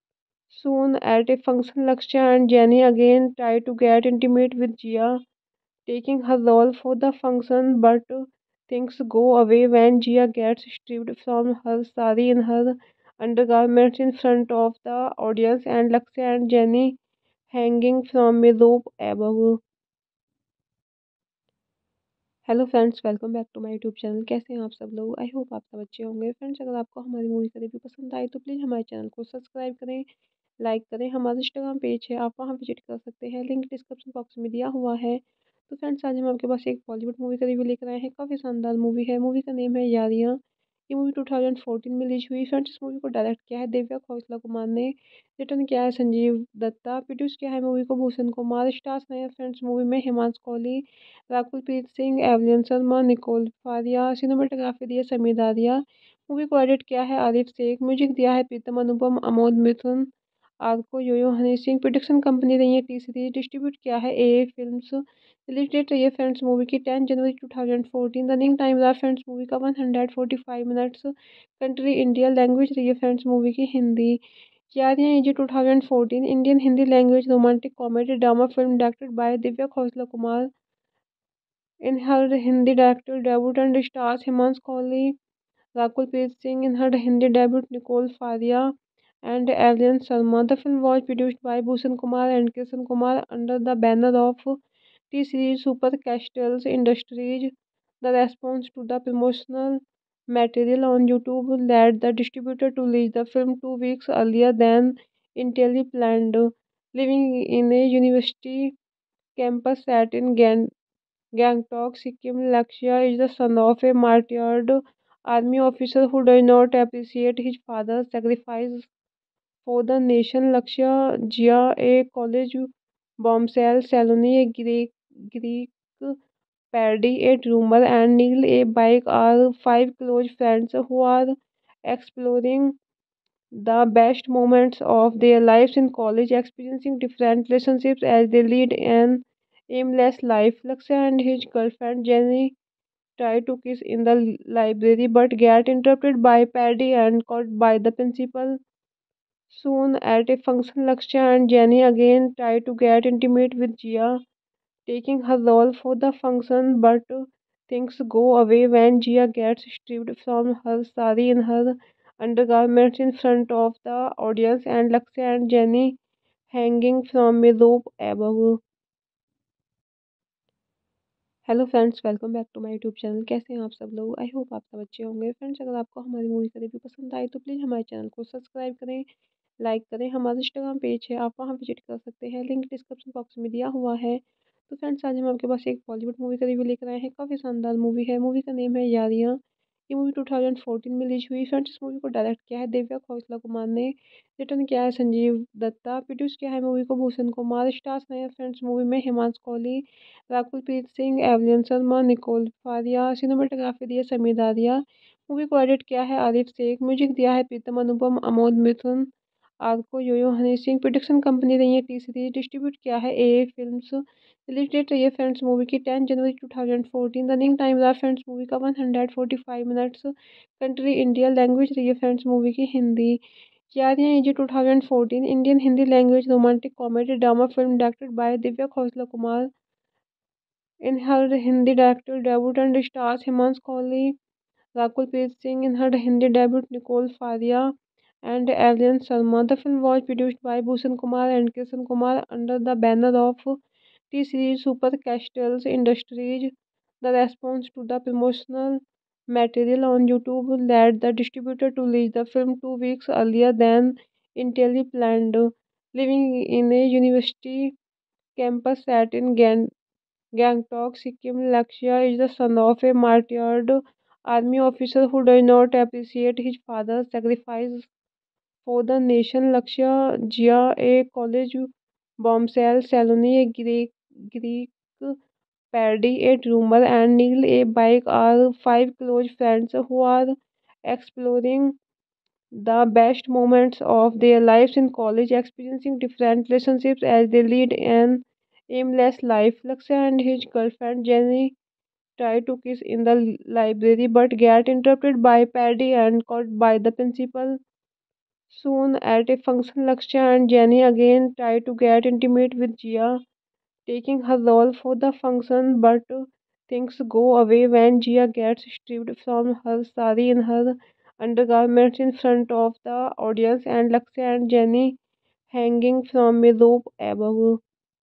Soon at a function, Lakshya and Jenny again try to get intimate with Jia, taking her role for the function, but things go away when Jia gets stripped from her sari in her undergarments in front of the audience and Lakshya and Jenny hanging from a rope above. Hello friends, welcome back to my YouTube channel. कैसे हैं आप सब लोग? I hope आप सब अच्छे होंगे। Friends, अगर आपको हमारी मूवी का रिव्यू पसंद आए तो प्लीज़ हमारे चैनल को सब्सक्राइब करें, लाइक करें। हमारा इंस्टाग्राम पेज है, आप वहां विजिट कर सकते हैं, लिंक डिस्क्रिप्शन बॉक्स में दिया हुआ है। तो फ्रेंड्स, आज हम आपके पास एक बॉलीवुड मूवी का रिव्यू लेकर आए हैं। काफ़ी शानदार मूवी है। मूवी का नेम है यारियां। ये मूवी टू थाउजेंड फोर्टीन में रिलीज हुई। फ्रेंड्स, इस मूवी को डायरेक्ट किया है दिव्या खोसला कुमार ने, रिटर्न किया है संजीव दत्ता, प्रोड्यूस किया है मूवी को भूषण कुमार। स्टार्स हैं फ्रेंड्स मूवी में Himanshu Kohli, Rakul Preet Singh, Evelyn Sharma, Nicole Faria. Cinematography दी है समीर दादिया। मूवी को एडिट किया है आरिफ शेख। म्यूजिक दिया है प्रीतम अनुपम, अमोद मिथुन, आरको योयो, हनी सिंह। प्रोडक्शन कंपनी रही है टी सीरीज। डिस्ट्रीब्यूट किया है ए फिल्म्स। रिलीज डेट रही है फ्रेंड्स मूवी की टेन जनवरी two thousand fourteen. Running time रहा फ्रेंड्स मूवी का one hundred forty five minutes. Country India. Language रही है फ्रेंड्स मूवी की Hindi. Yaariyan is a two thousand fourteen Indian Hindi language romantic comedy drama film directed by Divya Khosla Kumar. In her Hindi director debut and stars Himansh Kohli, Rakul Preet Singh. In her Hindi debut, Nicole Faria and Alien Sharma. The film was produced by Bhushan Kumar and Kishan Kumar under the banner of T-Series Super Castles Industries. The response to the promotional material on YouTube led the distributor to release the film two weeks earlier than initially planned. Living in a university campus set in Gan- Gangtok, Sikkim. Lakshya is the son of a martyred army officer who does not appreciate his father's sacrifice for the nation. Lakshya, Jia, a college bombshell, Saloni, a Greek, Greek Paddy, a drummer, and Neil, a bike are five close friends who are exploring the best moments of their lives in college, experiencing different relationships as they lead an aimless life. Lakshya and his girlfriend Jenny try to kiss in the library but get interrupted by Paddy and caught by the principal. Soon at a function, Lakshya and Jenny again try to get intimate with Jia, taking her role for the function, but things go away when Jia gets stripped from her sari in her undergarments in front of the audience and Lakshya and Jenny hanging from a rope above. Hello friends, welcome back to my YouTube channel. कैसे हैं आप सब लोग? I hope आप सब अच्छे होंगे। Friends, अगर आपको हमारी मूवी का रिव्यू पसंद आए तो प्लीज़ हमारे चैनल को सब्सक्राइब करें, लाइक करें। हमारा इंस्टाग्राम पेज है, आप वहां विजिट कर सकते हैं, लिंक डिस्क्रिप्शन बॉक्स में दिया हुआ है। तो फ्रेंड्स, आज हम आपके पास एक बॉलीवुड मूवी का रिव्यू लेकर आए हैं। काफ़ी शानदार मूवी है। मूवी का नेम है यारियां। ये मूवी टू थाउजेंड फोर्टीन में रिलीज हुई। फ्रेंड्स, इस मूवी को डायरेक्ट किया है दिव्या खोसला कुमार ने, रिटर्न किया है संजीव दत्ता, प्रोड्यूस किया है मूवी को भूषण कुमार। स्टार्स हैं फ्रेंड्स मूवी में Himanshu Kohli, Rakul Preet Singh, Evelyn Sharma, Nicole Faria. Cinematography दी है समीर दादिया। मूवी को एडिट किया है आरिफ शेख। म्यूजिक दिया है प्रीतम अनुपम, अमोद मिथुन, आरको योयो, हनी सिंह। प्रोडक्शन कंपनी रही है टी सीरीज। डिस्ट्रीब्यूट किया है ए फिल्म्स। रिलीज डेट रही है फ्रेंड्स मूवी की टेन जनवरी two thousand fourteen. Running time रहा फ्रेंड्स मूवी का one hundred forty five minutes. Country India. Language रही है फ्रेंड्स मूवी की Hindi. Yaariyan is a two thousand fourteen Indian Hindi language romantic comedy drama film directed by Divya Khosla Kumar. In her Hindi directorial debut and stars Himansh Kohli, Rakul Preet Singh. In her Hindi debut, Nicole Faria and Alien Sharma. The film was produced by Bhushan Kumar and Kishan Kumar under the banner of T-Series Super Castles Industries. The response to the promotional material on YouTube led the distributor to release the film two weeks earlier than initially planned. Living in a university campus set in Gan- Gangtok, Sikkim, Lakshya is the son of a martyred army officer who does not appreciate his father's sacrifice for the nation. Lakshya, Jia, a college bombshell, Saloni, a Greek, Greek Paddy, a drummer, and Neil, a bike are five close friends who are exploring the best moments of their lives in college, experiencing different relationships as they lead an aimless life. Lakshya and his girlfriend Jenny try to kiss in the library but get interrupted by Paddy and caught by the principal. Soon at a function, Lakshya and Jenny again try to get intimate with Jia, taking her role for the function, but things go away when Jia gets stripped from her sari in her undergarments in front of the audience and Lakshya and Jenny hanging from a rope above.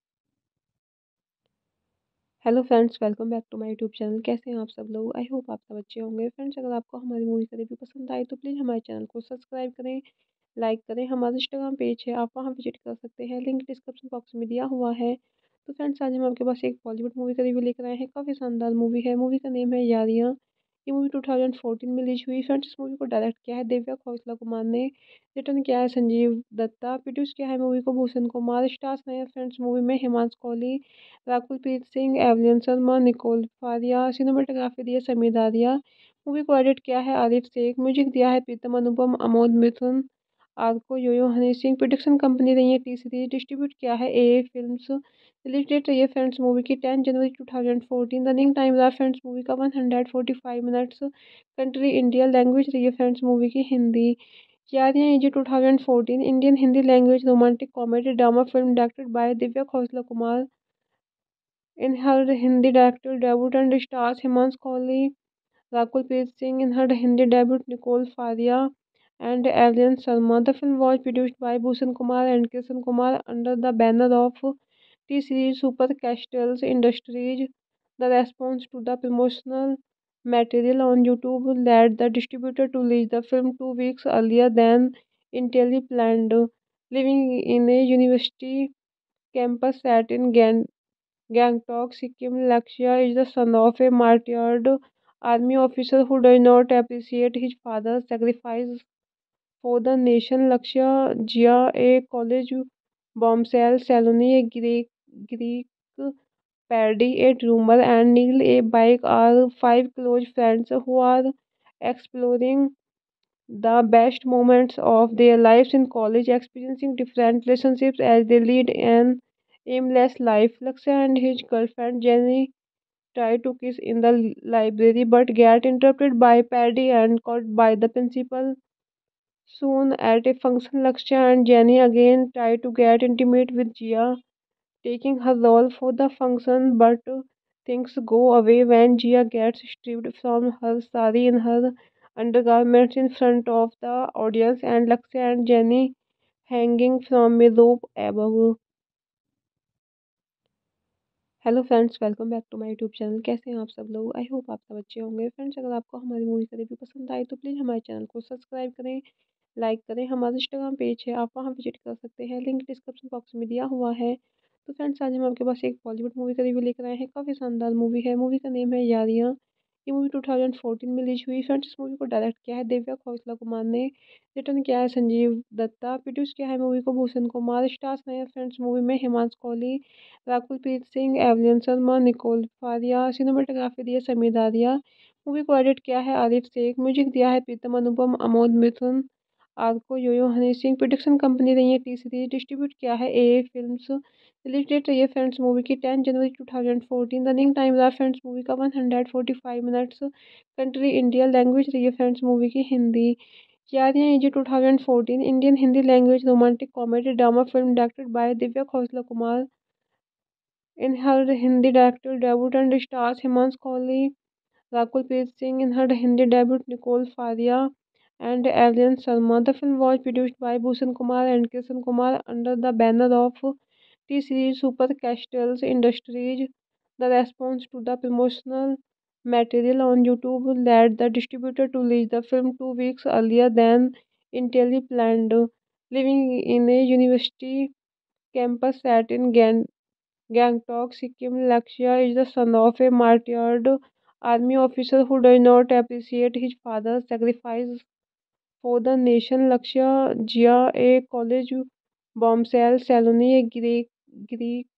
Hello friends, welcome back to my YouTube channel. कैसे हैं आप सब लोग? I hope आप सब अच्छे होंगे। Friends, अगर आपको हमारी मूवी का रिव्यू पसंद आए तो प्लीज़ हमारे चैनल को सब्सक्राइब करें, लाइक करें। हमारा इंस्टाग्राम पेज है, आप वहां विजिट कर सकते हैं, लिंक डिस्क्रिप्शन बॉक्स में दिया हुआ है। तो फ्रेंड्स, आज हम आपके पास एक बॉलीवुड मूवी का रिव्यू लेकर आए हैं। काफ़ी शानदार मूवी है। मूवी का नेम है यारियां। ये मूवी टू थाउजेंड फोर्टीन में रिलीज हुई। फ्रेंड्स, इस मूवी को डायरेक्ट किया है दिव्या खोसला कुमार ने, रिटर्न किया है संजीव दत्ता, प्रोड्यूस किया है मूवी को भूषण कुमार। स्टार्स हैं फ्रेंड्स मूवी में Himanshu Kohli, Rakul Preet Singh, Evelyn Sharma, Nicole Faria. Cinematography दी है समीर दादिया। मूवी को एडिट किया है आरिफ शेख। म्यूजिक दिया है प्रीतम अनुपम, अमोद मिथुन, आरको योयो, हनी सिंह। प्रोडक्शन कंपनी रही है टी सीरीज। डिस्ट्रीब्यूट किया है ए फिल्म्स। रिलीज डेट रही है फ्रेंड्स मूवी की टेन जनवरी two thousand fourteen. Running time रहा फ्रेंड्स मूवी का one hundred forty five minutes. Country India. Language रही है फ्रेंड्स मूवी की Hindi. Yaariyan is a two thousand fourteen Indian Hindi language romantic comedy drama film directed by Divya Khosla Kumar. In her Hindi directorial debut and stars Himansh Kohli, Rakul Preet Singh. In her Hindi debut, Nicole Faria and Alien Sharma. The film was produced by Bhushan Kumar and Kishan Kumar under the banner of T-Series Super Castles Industries. The response to the promotional material on YouTube led the distributor to release the film two weeks earlier than initially planned. Living in a university campus set in Gan- Gangtok, Sikkim. Lakshya is the son of a martyred army officer who does not appreciate his father's sacrifice for the nation. Lakshya, Jia, a college bombshell, Saloni, a Greek, Greek Paddy, a drummer, and Neil, a bike are five close friends who are exploring the best moments of their lives in college, experiencing different relationships as they lead an aimless life. Lakshya and his girlfriend Jenny try to kiss in the li- library but get interrupted by Paddy and caught by the principal. Soon at a function, Lakshya and Jenny again try to get intimate with Jia, taking her role for the function, but things go away when Jia gets stripped from her sari in her undergarments in front of the audience and Lakshya and Jenny hanging from a rope above. Hello friends, welcome back to my YouTube channel. कैसे हैं आप सब लोग? I hope आप सब अच्छे होंगे। Friends, अगर आपको हमारी मूवी का रिव्यू पसंद आए तो प्लीज़ हमारे चैनल को सब्सक्राइब करें, लाइक करें। हमारा इंस्टाग्राम पेज है, आप वहां विजिट कर सकते हैं, लिंक डिस्क्रिप्शन बॉक्स में दिया हुआ है। तो फ्रेंड्स, आज हम आपके पास एक बॉलीवुड मूवी का रिव्यू लेकर आए हैं। काफ़ी शानदार मूवी है। मूवी का नेम है यारियां। ये मूवी टू थाउजेंड फोर्टीन में रिलीज हुई। फ्रेंड्स, इस मूवी को डायरेक्ट किया है दिव्या खोसला कुमार ने, रिटर्न किया है संजीव दत्ता, प्रोड्यूस किया है मूवी को भूषण कुमार। स्टार्स हैं फ्रेंड्स मूवी में Himanshu Kohli, Rakul Preet Singh, Evelyn Sharma, Nicole Faria. Cinematography दी है समीर दादिया। मूवी को एडिट किया है आरिफ शेख। म्यूजिक दिया है प्रीतम अनुपम, अमोद मिथुन, आरको योयो, हनी सिंह। प्रोडक्शन कंपनी रही है टी सीरीज। डिस्ट्रीब्यूट किया है ए फिल्म्स। रिलीज डेट रही है फ्रेंड्स मूवी की टेन जनवरी two thousand fourteen. Running time रहा फ्रेंड्स मूवी का one hundred forty five minutes. Country India. Language रही है फ्रेंड्स मूवी की Hindi. Yaariyan is a two thousand fourteen Indian Hindi language romantic comedy drama film directed by Divya Khosla Kumar. In her Hindi directorial debut and stars Himansh Kohli, Rakul Preet Singh. In her Hindi debut, Nicole Faria and Alien Sharma. The film was produced by Bhushan Kumar and Kishan Kumar under the banner of T-Series Super Castles Industries. The response to the promotional material on YouTube led the distributor to release the film two weeks earlier than initially planned. Living in a university campus set in Gan- Gangtok, Sikkim, Lakshya is the son of a martyred army officer who does not appreciate his father's sacrifice for the nation. Lakshya, Jia, a college bombshell, Saloni, a Greek, Greek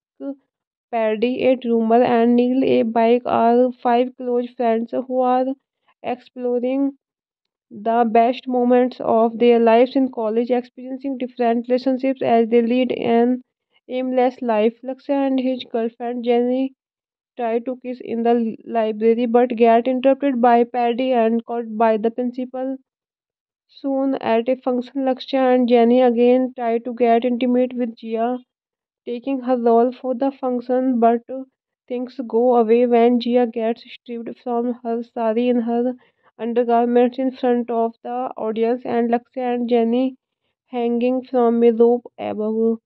Paddy, a drummer, and Neil, a bike are five close friends who are exploring the best moments of their lives in college, experiencing different relationships as they lead an aimless life. Lakshya and his girlfriend Jenny try to kiss in the li- library but get interrupted by Paddy and caught by the principal. Soon at a function, Lakshya and Jenny again try to get intimate with Jia, taking her role for the function, but things go away when Jia gets stripped from her sari in her undergarments in front of the audience and Lakshya and Jenny hanging from a rope above.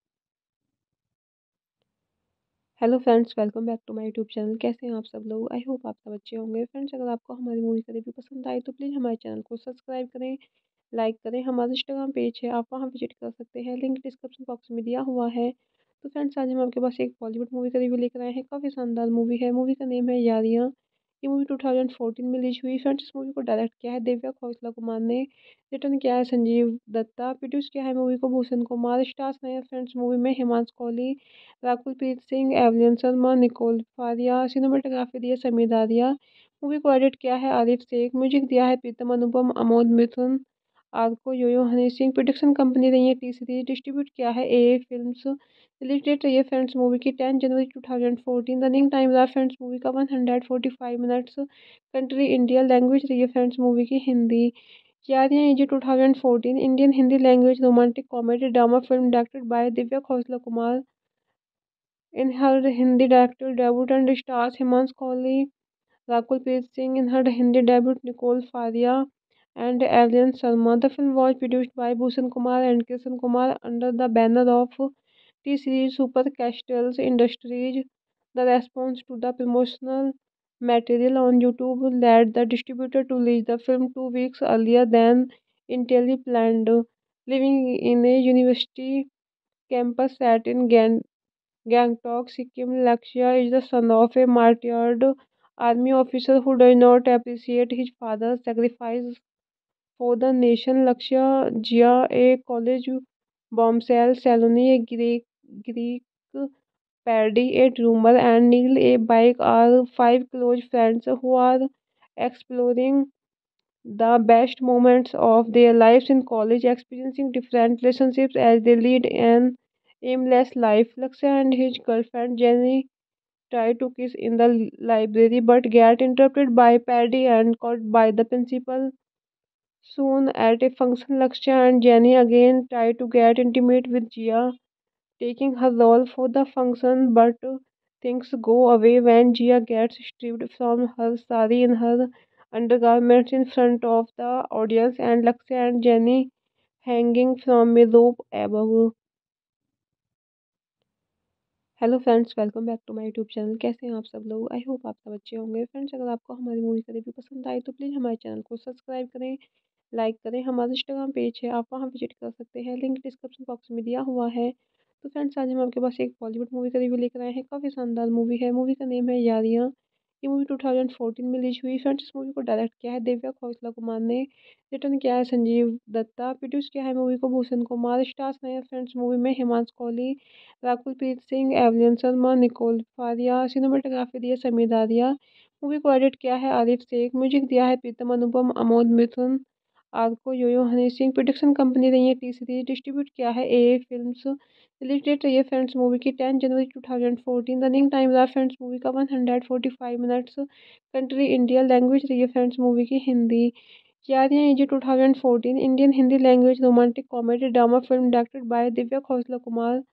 Hello friends, welcome back to my YouTube channel. कैसे हैं आप सब लोग? I hope आप सब अच्छे होंगे। Friends, अगर आपको हमारी मूवी का रिव्यू पसंद आए तो प्लीज़ हमारे चैनल को सब्सक्राइब करें, लाइक करें। हमारा इंस्टाग्राम पेज है, आप वहां विजिट कर सकते हैं, लिंक डिस्क्रिप्शन बॉक्स में दिया हुआ है। तो फ्रेंड्स, आज हम आपके पास एक बॉलीवुड मूवी का रिव्यू लेकर आए हैं। काफ़ी शानदार मूवी है। मूवी का नेम है यारियां। ये मूवी टू थाउजेंड फोर्टीन में रिलीज हुई। फ्रेंड्स, इस मूवी को डायरेक्ट किया है दिव्या खोसला कुमार ने, रिटर्न किया है संजीव दत्ता, प्रोड्यूस किया है मूवी को भूषण कुमार। स्टार्स हैं फ्रेंड्स मूवी में Himanshu Kohli, Rakul Preet Singh, Evelyn Sharma, Nicole Faria. Cinematography दी है समीर दादिया। मूवी को एडिट किया है आरिफ शेख। म्यूजिक दिया है प्रीतम अनुपम, अमोद मिथुन, आरको योयो, हनी सिंह। प्रोडक्शन कंपनी रही है टी सीरीज। डिस्ट्रीब्यूट किया है ए फिल्म्स। रिलीज डेट रही है फ्रेंड्स मूवी की टेन जनवरी two thousand fourteen. Running time रहा फ्रेंड्स मूवी का one hundred forty five minutes. Country India. Language रही है फ्रेंड्स मूवी की Hindi. Yaariyan is a two thousand fourteen Indian Hindi language romantic comedy drama film directed by Divya Khosla Kumar. In her Hindi directorial debut and stars Himansh Kohli, Rakul Preet Singh. In her Hindi debut, Nicole Faria and Alien Sharma. The film was produced by Bhushan Kumar and Kishan Kumar under the banner of T-Series Super Castles Industries. The response to the promotional material on YouTube led the distributor to release the film two weeks earlier than initially planned. Living in a university campus set in Gan- Gangtok, Sikkim. Lakshya is the son of a martyred army officer who does not appreciate his father's sacrifice for the nation. Lakshya, Jia, a college bombshell, Saloni, a Greek, Greek Paddy, a drummer, and Neil, a bike are five close friends who are exploring the best moments of their lives in college, experiencing different relationships as they lead an aimless life. Lakshya and his girlfriend Jenny try to kiss in the library but get interrupted by Paddy and caught by the principal. Soon at a function, Lakshya and Jenny again try to get intimate with Jia, taking her role for the function, but things go away when Jia gets stripped from her sari in her undergarments in front of the audience and Lakshya and Jenny hanging from a rope above. Hello friends, welcome back to my YouTube channel. कैसे हैं आप सब लोग? I hope आप सब अच्छे होंगे। Friends, अगर आपको हमारी मूवी का रिव्यू पसंद आए तो प्लीज़ हमारे चैनल को सब्सक्राइब करें, लाइक करें। हमारा इंस्टाग्राम पेज है, आप वहां विजिट कर सकते हैं, लिंक डिस्क्रिप्शन बॉक्स में दिया हुआ है। तो फ्रेंड्स, आज हम आपके पास एक बॉलीवुड मूवी का रिव्यू लेकर आए हैं। काफ़ी शानदार मूवी है। मूवी का नेम है यारियां। ये मूवी टू थाउजेंड फोर्टीन में रिलीज हुई। फ्रेंड्स, इस मूवी को डायरेक्ट किया है दिव्या खोसला कुमार ने, रिटर्न किया है संजीव दत्ता, प्रोड्यूस किया है मूवी को भूषण कुमार। स्टार्स हैं फ्रेंड्स मूवी में Himanshu Kohli, Rakul Preet Singh, Evelyn Sharma, Nicole Faria. Cinematography दी है समीर दादिया। मूवी को एडिट किया है आरिफ शेख। म्यूजिक दिया है प्रीतम अनुपम, अमोद मिथुन, आरको योयो, हनी सिंह। प्रोडक्शन कंपनी रही है टी सीरीज। डिस्ट्रीब्यूट किया है ए फिल्म्स। रिलीज डेट रही है फ्रेंड्स मूवी की टेन जनवरी two thousand fourteen. Running time रहा फ्रेंड्स मूवी का one hundred forty five minutes. Country India. Language रही है फ्रेंड्स मूवी की Hindi. Yaariyan is a two thousand fourteen Indian Hindi language romantic comedy drama film directed by Divya Khosla Kumar.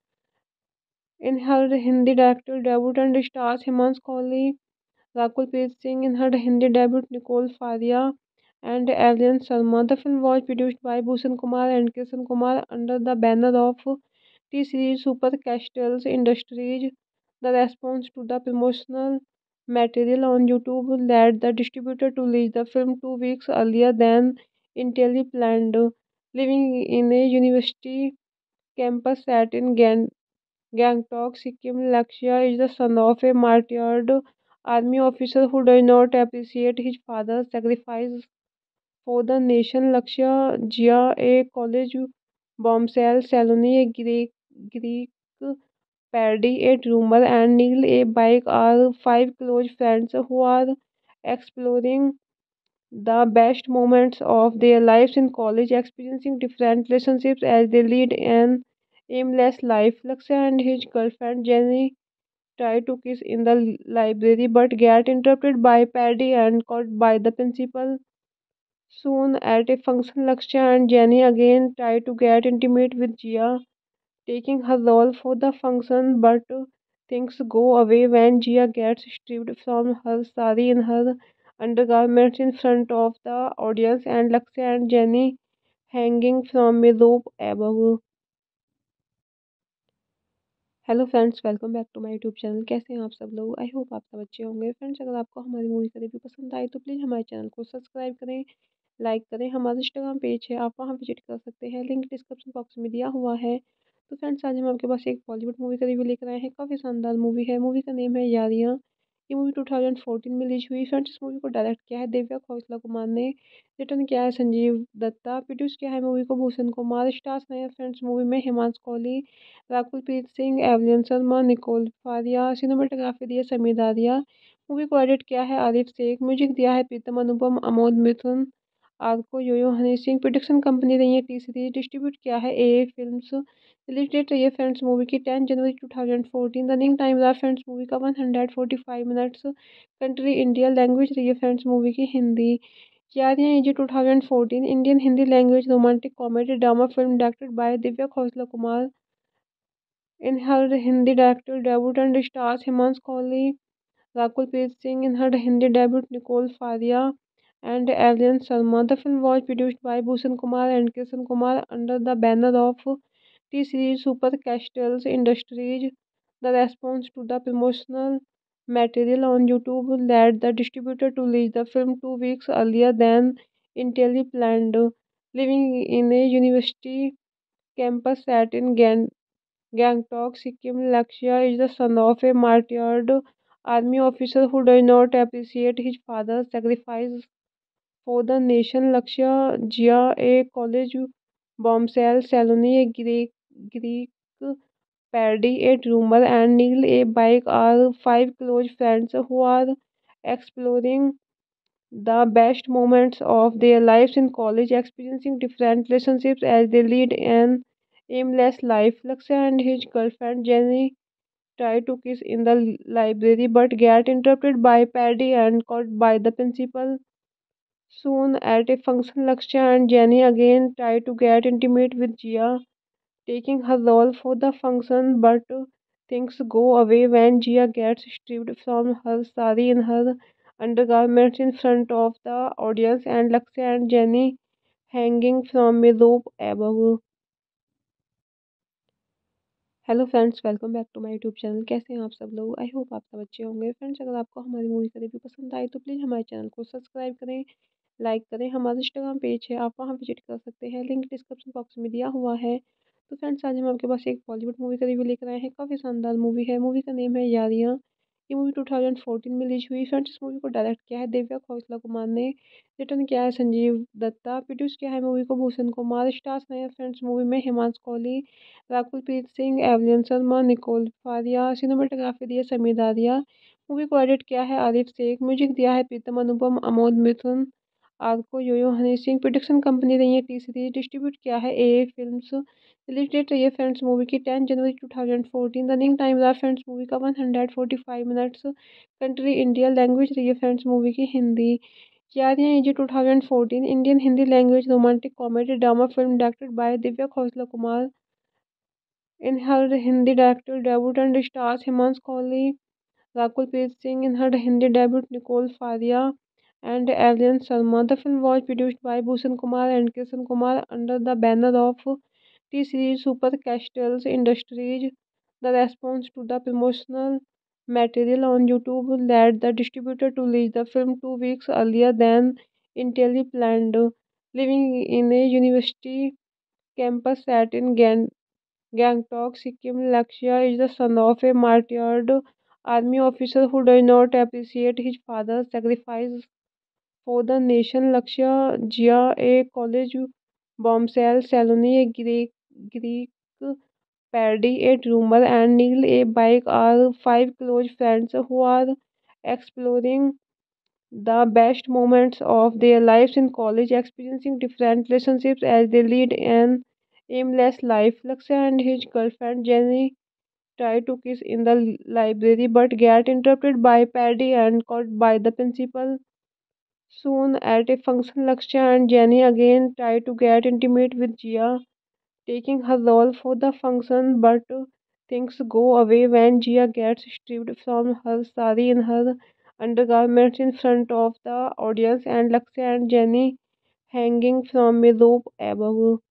In her Hindi directorial debut and stars Himansh Kohli, Rakul Preet Singh. In her Hindi debut, Nicole Faria and Alien Sharma. The film was produced by Bhushan Kumar and Kishan Kumar under the banner of T-Series Super Castles Industries. The response to the promotional material on YouTube led the distributor to release the film two weeks earlier than initially planned. Living in a university campus set in Gan- Gangtok, Sikkim, Lakshya is the son of a martyred army officer who does not appreciate his father's sacrifice for the nation. Lakshya, Jia, a college bombshell, Saloni, a Greek, Greek Paddy, a drummer, and Neil, a bike are five close friends who are exploring the best moments of their lives in college, experiencing different relationships as they lead an aimless life. Lakshya and his girlfriend Jenny try to kiss in the library but get interrupted by Paddy and caught by the principal. Soon at a function, Lakshya and Jenny again try to get intimate with Jia, taking her role for the function, but things go away when Jia gets stripped from her sari in her undergarments in front of the audience and Lakshya and Jenny hanging from a rope above. Hello friends, welcome back to my YouTube channel. कैसे हैं आप सब लोग? I hope आप सब अच्छे होंगे। Friends, अगर आपको हमारी मूवी का रिव्यू पसंद आए तो प्लीज़ हमारे चैनल को सब्सक्राइब करें, लाइक करें। हमारा इंस्टाग्राम पेज है, आप वहां विजिट कर सकते हैं, लिंक डिस्क्रिप्शन बॉक्स में दिया हुआ है। तो फ्रेंड्स, आज हम आपके पास एक बॉलीवुड मूवी का रिव्यू लेकर आए हैं। काफ़ी शानदार मूवी है। मूवी का नेम है यारियां। ये मूवी टू थाउजेंड फोर्टीन में रिलीज हुई। फ्रेंड्स, इस मूवी को डायरेक्ट किया है दिव्या खोसला कुमार ने, रिटर्न किया है संजीव दत्ता, प्रोड्यूस किया है मूवी को भूषण कुमार। स्टार्स हैं फ्रेंड्स मूवी में Himanshu Kohli, Rakul Preet Singh, Evelyn Sharma, Nicole Faria. Cinematography दी है समीर दादिया। मूवी को एडिट किया है आरिफ शेख। म्यूजिक दिया है प्रीतम अनुपम, अमोद मिथुन, आरको योयो, हनी सिंह। प्रोडक्शन कंपनी रही है टी सीरीज। डिस्ट्रीब्यूट किया है ए फिल्म्स। रिलीज डेट रही है फ्रेंड्स मूवी की टेन जनवरी two thousand fourteen. Running time रहा फ्रेंड्स मूवी का one hundred forty five minutes. Country India. Language रही है फ्रेंड्स मूवी की Hindi. Yaariyan is a two thousand fourteen Indian Hindi language romantic comedy drama film directed by Divya Khosla Kumar. In her Hindi directorial debut and stars Himansh Kohli, Rakul Preet Singh. In her Hindi debut, Nicole Faria and Alien Sharma. The film was produced by Bhushan Kumar and Kishan Kumar under the banner of T-Series Super Castles Industries. The response to the promotional material on YouTube led the distributor to release the film two weeks earlier than initially planned. Living in a university campus set in Gan- Gangtok, Sikkim. Lakshya is the son of a martyred army officer who does not appreciate his father's sacrifice for the nation. Lakshya, Jia, a college bombshell, Saloni, a Greek, Greek Paddy, a drummer, and Neil, a bike are five close friends who are exploring the best moments of their lives in college, experiencing different relationships as they lead an aimless life. Lakshya and his girlfriend Jenny try to kiss in the li- library but get interrupted by Paddy and caught by the principal. Soon at a function, Lakshya and Jenny again try to get intimate with Jia, taking her role for the function, but things go away when Jia gets stripped from her sari in her undergarments in front of the audience and Lakshya and Jenny hanging from a rope above. Hello friends, welcome back to my YouTube channel. कैसे हैं आप सब लोग? I hope आप सब अच्छे होंगे। Friends, अगर आपको हमारी मूवी का रिव्यू पसंद आए तो प्लीज़ हमारे चैनल को सब्सक्राइब करें, लाइक करें। हमारा इंस्टाग्राम पेज है, आप वहां विजिट कर सकते हैं, लिंक डिस्क्रिप्शन बॉक्स में दिया हुआ है। तो फ्रेंड्स, आज हम आपके पास एक बॉलीवुड मूवी का रिव्यू लेकर आए हैं। काफ़ी शानदार मूवी है। मूवी का नेम है यारियां। ये मूवी टू थाउजेंड फोर्टीन में रिलीज हुई। फ्रेंड्स, इस मूवी को डायरेक्ट किया है दिव्या खोसला कुमार ने, रिटर्न किया है संजीव दत्ता, प्रोड्यूस किया है मूवी को भूषण कुमार। स्टार्स हैं फ्रेंड्स मूवी में Himanshu Kohli, Rakul Preet Singh, Evelyn Sharma, Nicole Faria. Cinematography दी है समीर दादिया। मूवी को एडिट किया है आरिफ शेख। म्यूजिक दिया है प्रीतम अनुपम, अमोद मिथुन, आरको योयो, हनी सिंह। प्रोडक्शन कंपनी रही है टी सीरीज। डिस्ट्रीब्यूट किया है ए फिल्म्स। रिलीज डेट रही है फ्रेंड्स मूवी की टेन जनवरी two thousand fourteen. Running time रहा फ्रेंड्स मूवी का one hundred forty five minutes. Country India. Language रही है फ्रेंड्स मूवी की Hindi. Yaariyan is a two thousand fourteen Indian Hindi language romantic comedy drama film directed by Divya Khosla Kumar. In her Hindi directorial debut and stars Himansh Kohli, Rakul Preet Singh. In her Hindi debut, Nicole Faria and Aryan Sharma. The film was produced by Bhushan Kumar and Kishan Kumar under the banner of T-Series Super Castles Industries. The response to the promotional material on YouTube led the distributor to release the film two weeks earlier than initially planned. Living in a university campus set in Gan- Gangtok, Sikkim, Lakshya is the son of a martyred army officer who does not appreciate his father's sacrifice for the nation. Lakshya, Jia, a college bombshell, Saloni, a Greek, Greek Paddy, a drummer, and Neil, a bike are five close friends who are exploring the best moments of their lives in college, experiencing different relationships as they lead an aimless life. Lakshya and his girlfriend Jenny try to kiss in the li- library but get interrupted by Paddy and caught by the principal. Soon at a function, Lakshya and Jenny again try to get intimate with Jia, taking her role for the function, but things go away when Jia gets stripped from her sari in her undergarments in front of the audience and Lakshya and Jenny hanging from a rope above.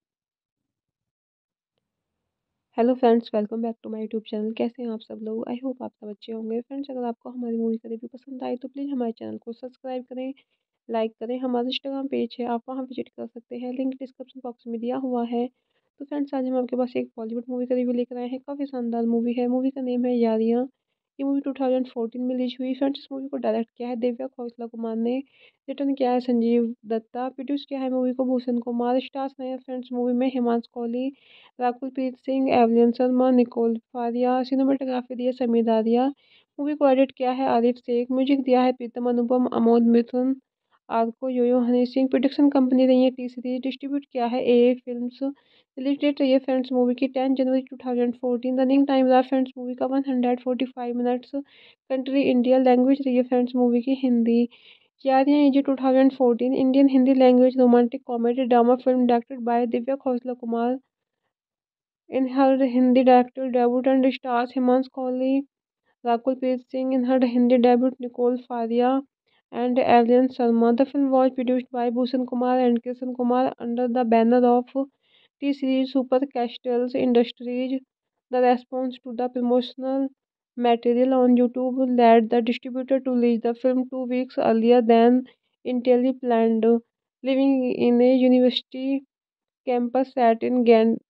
Hello friends, welcome back to my YouTube channel. कैसे हैं आप सब लोग? I hope आप सब अच्छे होंगे। Friends, अगर आपको हमारी मूवी का रिव्यू पसंद आए तो प्लीज़ हमारे चैनल को सब्सक्राइब करें, लाइक करें। हमारा इंस्टाग्राम पेज है, आप वहां विजिट कर सकते हैं, लिंक डिस्क्रिप्शन बॉक्स में दिया हुआ है। तो फ्रेंड्स, आज हम आपके पास एक बॉलीवुड मूवी का रिव्यू लेकर आए हैं। काफ़ी शानदार मूवी है। मूवी का नेम है यारियां। ये मूवी टू थाउजेंड फोर्टीन में रिलीज हुई। फ्रेंड्स, इस मूवी को डायरेक्ट किया है दिव्या खोसला कुमार ने, रिटर्न किया है संजीव दत्ता, प्रोड्यूस किया है मूवी को भूषण कुमार। स्टार्स हैं फ्रेंड्स मूवी में Himanshu Kohli, Rakul Preet Singh, Evelyn Sharma, Nicole Faria. Cinematography दी है समीर दादिया। मूवी को एडिट किया है आरिफ शेख। म्यूजिक दिया है प्रीतम अनुपम, अमोद मिथुन, आरको योयो, हनी सिंह। प्रोडक्शन कंपनी रही है टी सीरीज। डिस्ट्रीब्यूट किया है ए फिल्म्स। रिलीज डेट रही है फ्रेंड्स मूवी की टेन जनवरी two thousand fourteen. Running time रहा फ्रेंड्स मूवी का one hundred forty five minutes. Country India. Language रही है फ्रेंड्स मूवी की Hindi. Yaariyan is a two thousand fourteen Indian Hindi language romantic comedy drama film directed by Divya Khosla Kumar. In her Hindi directorial debut and stars Himansh Kohli, Rakul Preet Singh. In her Hindi debut, Nicole Faria and Aryan Sharma. The film was produced by Bhushan Kumar and Kishan Kumar under the banner of T-Series Super Castles Industries. The response to the promotional material on YouTube led the distributor to release the film two weeks earlier than initially planned. Living in a university campus set in Gan-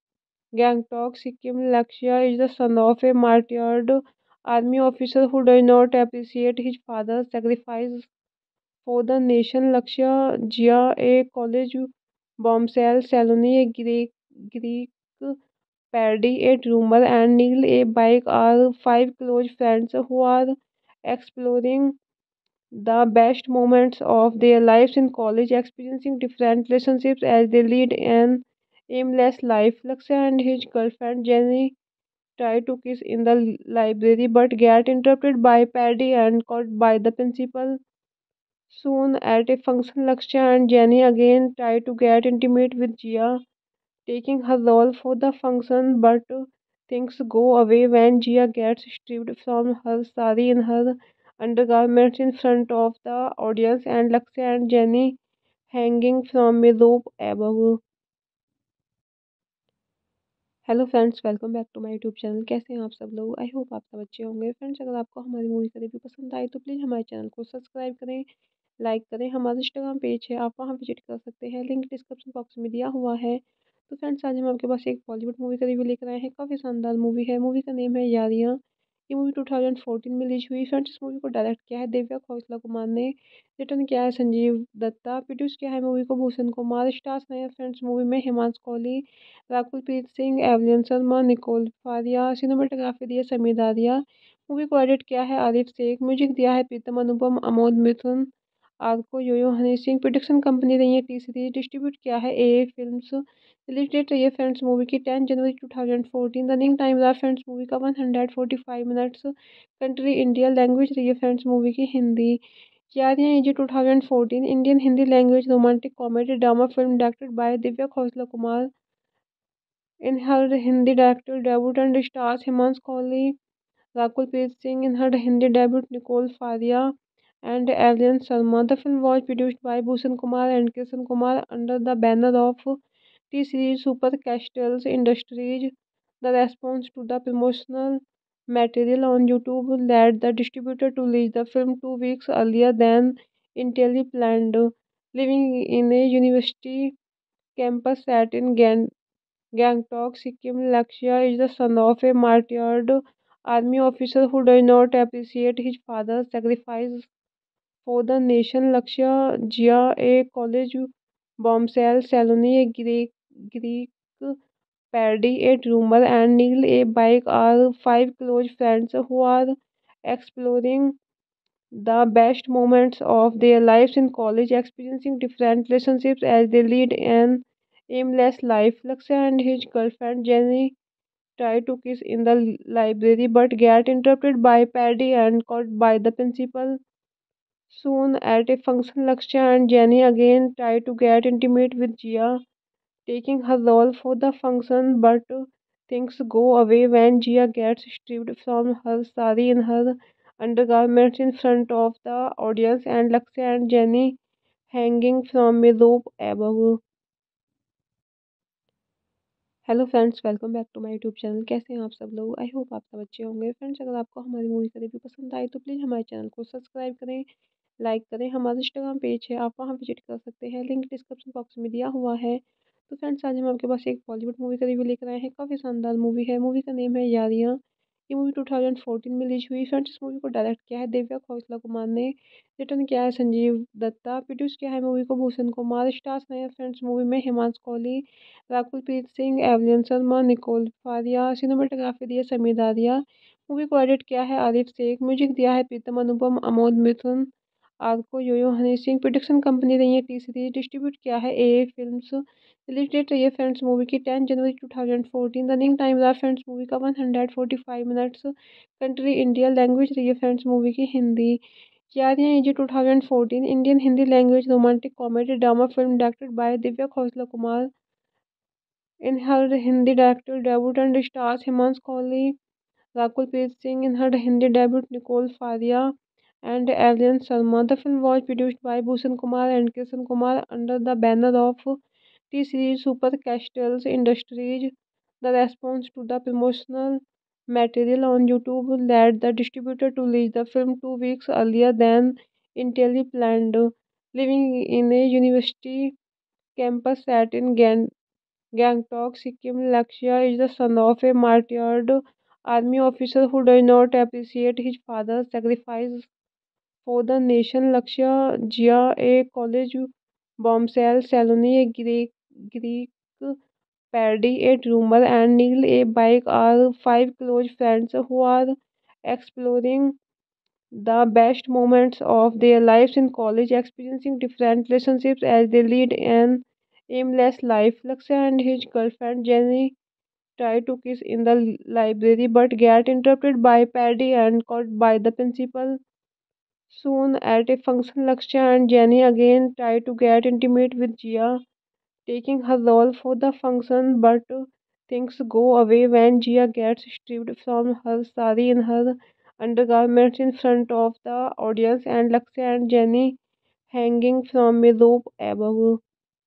Gangtok, Sikkim. Lakshya is the son of a martyred army officer who does not appreciate his father's sacrifice for the nation. Lakshya, Jia, a college bombshell, Saloni, a Greek, Greek Paddy, a drummer, and Neil, a bike are five close friends who are exploring the best moments of their lives in college, experiencing different relationships as they lead an aimless life. Lakshya and his girlfriend Jenny try to kiss in the library but get interrupted by Paddy and caught by the principal. Soon at a function, Lakshya and Jenny again try to get intimate with Jia, taking her role for the function, but things go away when Jia gets stripped from her sari in her undergarments in front of the audience and Lakshya and Jenny hanging from a rope above. Hello friends, welcome back to my YouTube channel. कैसे हैं आप सब लोग? I hope आप सब अच्छे होंगे। Friends, अगर आपको हमारी मूवी का रिव्यू पसंद आए तो प्लीज़ हमारे चैनल को सब्सक्राइब करें, लाइक करें। हमारा इंस्टाग्राम पेज है, आप वहां विजिट कर सकते हैं, लिंक डिस्क्रिप्शन बॉक्स में दिया हुआ है। तो फ्रेंड्स, आज हम आपके पास एक बॉलीवुड मूवी का रिव्यू लेकर आए हैं। काफ़ी शानदार मूवी है। मूवी का नेम है यारियां। ये मूवी टू थाउजेंड फोर्टीन में रिलीज हुई। फ्रेंड्स, इस मूवी को डायरेक्ट किया है दिव्या खोसला कुमार ने, रिटर्न किया है संजीव दत्ता, प्रोड्यूस किया है मूवी को भूषण कुमार। स्टार्स हैं फ्रेंड्स मूवी में Himanshu Kohli, Rakul Preet Singh, Evelyn Sharma, Nicole Faria. Cinematography दी है समीर दादिया। मूवी को एडिट किया है आरिफ शेख। म्यूजिक दिया है प्रीतम अनुपम, अमोद मिथुन, आरको योयो, हनी सिंह। प्रोडक्शन कंपनी रही है टी सीरीज। डिस्ट्रीब्यूट किया है ए फिल्म्स। रिलीज डेट रही है फ्रेंड्स मूवी की टेन जनवरी two thousand fourteen. Running time रहा फ्रेंड्स मूवी का one hundred forty five minutes. Country India. Language रही है फ्रेंड्स मूवी की Hindi. Yaariyan is a two thousand fourteen Indian Hindi language romantic comedy drama film directed by Divya Khosla Kumar. In her Hindi directorial debut and stars Himansh Kohli, Rakul Preet Singh. In her Hindi debut, Nicole Faria and Alien Sharma. The film was produced by Bhushan Kumar and Kishan Kumar under the banner of T-Series Super Castles Industries. The response to the promotional material on YouTube led the distributor to release the film two weeks earlier than initially planned. Living in a university campus set in Gan- Gangtok, Sikkim, Lakshya is the son of a martyred army officer who does not appreciate his father's sacrifice for the nation. Lakshya, Jia, a college bombshell, Saloni, a Greek, Greek Paddy, a drummer, and Neil, a bike are five close friends who are exploring the best moments of their lives in college, experiencing different relationships as they lead an aimless life. Lakshya and his girlfriend Jenny try to kiss in the library but get interrupted by Paddy and caught by the principal. Soon at a function, Lakshya and Jenny again try to get intimate with Jia, taking her role for the function, but things go away when Jia gets stripped from her sari in her undergarments in front of the audience and Lakshya and Jenny hanging from a rope above. Hello friends, welcome back to my YouTube channel. कैसे हैं आप सब लोग? I hope आप सब अच्छे होंगे। Friends, अगर आपको हमारी मूवी का रिव्यू पसंद आए तो प्लीज़ हमारे चैनल को सब्सक्राइब करें, लाइक करें। हमारा इंस्टाग्राम पेज है, आप वहां विजिट कर सकते हैं, लिंक डिस्क्रिप्शन बॉक्स में दिया हुआ है। तो फ्रेंड्स, आज हम आपके पास एक बॉलीवुड मूवी का रिव्यू लेकर आए हैं। काफ़ी शानदार मूवी है। मूवी का नेम है यारियां। ये मूवी टू थाउजेंड फोर्टीन में रिलीज हुई। फ्रेंड्स, इस मूवी को डायरेक्ट किया है दिव्या खोसला कुमार ने, रिटर्न किया है संजीव दत्ता, प्रोड्यूस किया है मूवी को भूषण कुमार। स्टार्स हैं फ्रेंड्स मूवी में Himanshu Kohli, Rakul Preet Singh, Evelyn Sharma, Nicole Faria. Cinematography दी है समीर दादिया। मूवी को एडिट किया है आरिफ शेख। म्यूजिक दिया है प्रीतम अनुपम, अमोद मिथुन, आरको योयो, हनी सिंह। प्रोडक्शन कंपनी रही है टी सीरीज। डिस्ट्रीब्यूट किया है ए फिल्म्स। रिलीज डेट रही है फ्रेंड्स मूवी की टेन जनवरी two thousand fourteen. Running time रहा फ्रेंड्स मूवी का one hundred forty five minutes. Country India. Language रही है फ्रेंड्स मूवी की Hindi. Yaariyan is a two thousand fourteen Indian Hindi language romantic comedy drama film directed by Divya Khosla Kumar. In her Hindi directorial debut and stars Himansh Kohli, Rakul Preet Singh. In her Hindi debut, Nicole Faria and Alien Sharma. The film was produced by Bhushan Kumar and Kishan Kumar under the banner of T-Series Super Castles Industries. The response to the promotional material on YouTube led the distributor to release the film two weeks earlier than initially planned. Living in a university campus set in Gan- Gangtok, Sikkim. Lakshya is the son of a martyred army officer who does not appreciate his father's sacrifice for the nation. Lakshya, Jia, a college bombshell, Saloni, a Greek, Greek Paddy, a drummer, and Neil, a bike are five close friends who are exploring the best moments of their lives in college, experiencing different relationships as they lead an aimless life. Lakshya and his girlfriend Jenny try to kiss in the library but get interrupted by Paddy and caught by the principal. Soon at a function, Lakshya and Jenny again try to get intimate with Jia, taking her role for the function, but things go away when Jia gets stripped from her sari in her undergarments in front of the audience and Lakshya and Jenny hanging from a rope above.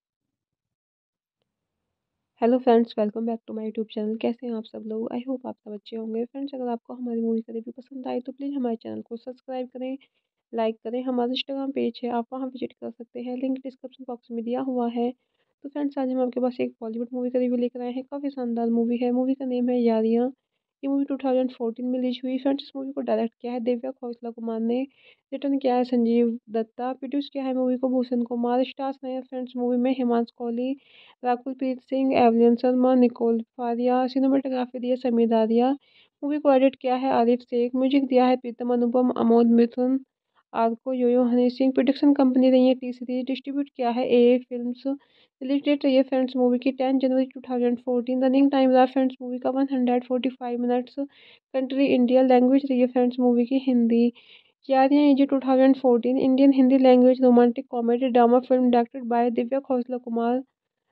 Hello friends, welcome back to my YouTube channel. कैसे हैं आप सब लोग? I hope आप सब अच्छे होंगे। Friends, अगर आपको हमारी मूवी का रिव्यू पसंद आए तो प्लीज़ हमारे चैनल को सब्सक्राइब करें, लाइक करें। हमारा इंस्टाग्राम पेज है, आप वहां विजिट कर सकते हैं, लिंक डिस्क्रिप्शन बॉक्स में दिया हुआ है। तो फ्रेंड्स, आज हम आपके पास एक बॉलीवुड मूवी का रिव्यू लेकर आए हैं। काफ़ी शानदार मूवी है। मूवी का नेम है यारियां। ये मूवी टू थाउजेंड फोर्टीन में रिलीज हुई। फ्रेंड्स, इस मूवी को डायरेक्ट किया है दिव्या खोसला कुमार ने, रिटर्न किया है संजीव दत्ता, प्रोड्यूस किया है मूवी को भूषण कुमार। स्टार्स हैं फ्रेंड्स मूवी में Himanshu Kohli, Rakul Preet Singh, Evelyn Sharma, Nicole Faria. Cinematography दी है समीर दादिया। मूवी को एडिट किया है आरिफ शेख। म्यूजिक दिया है प्रीतम अनुपम, अमोद मिथुन, आरको योयो, हनी सिंह। प्रोडक्शन कंपनी रही है टी सीरीज। डिस्ट्रीब्यूट किया है ए फिल्म्स। रिलीज डेट रही है फ्रेंड्स मूवी की टेन जनवरी two thousand fourteen. Running time रहा फ्रेंड्स मूवी का one hundred forty five minutes. Country India. Language रही है फ्रेंड्स मूवी की Hindi. Yaariyan is a two thousand fourteen Indian Hindi language romantic comedy drama film directed by Divya Khosla Kumar.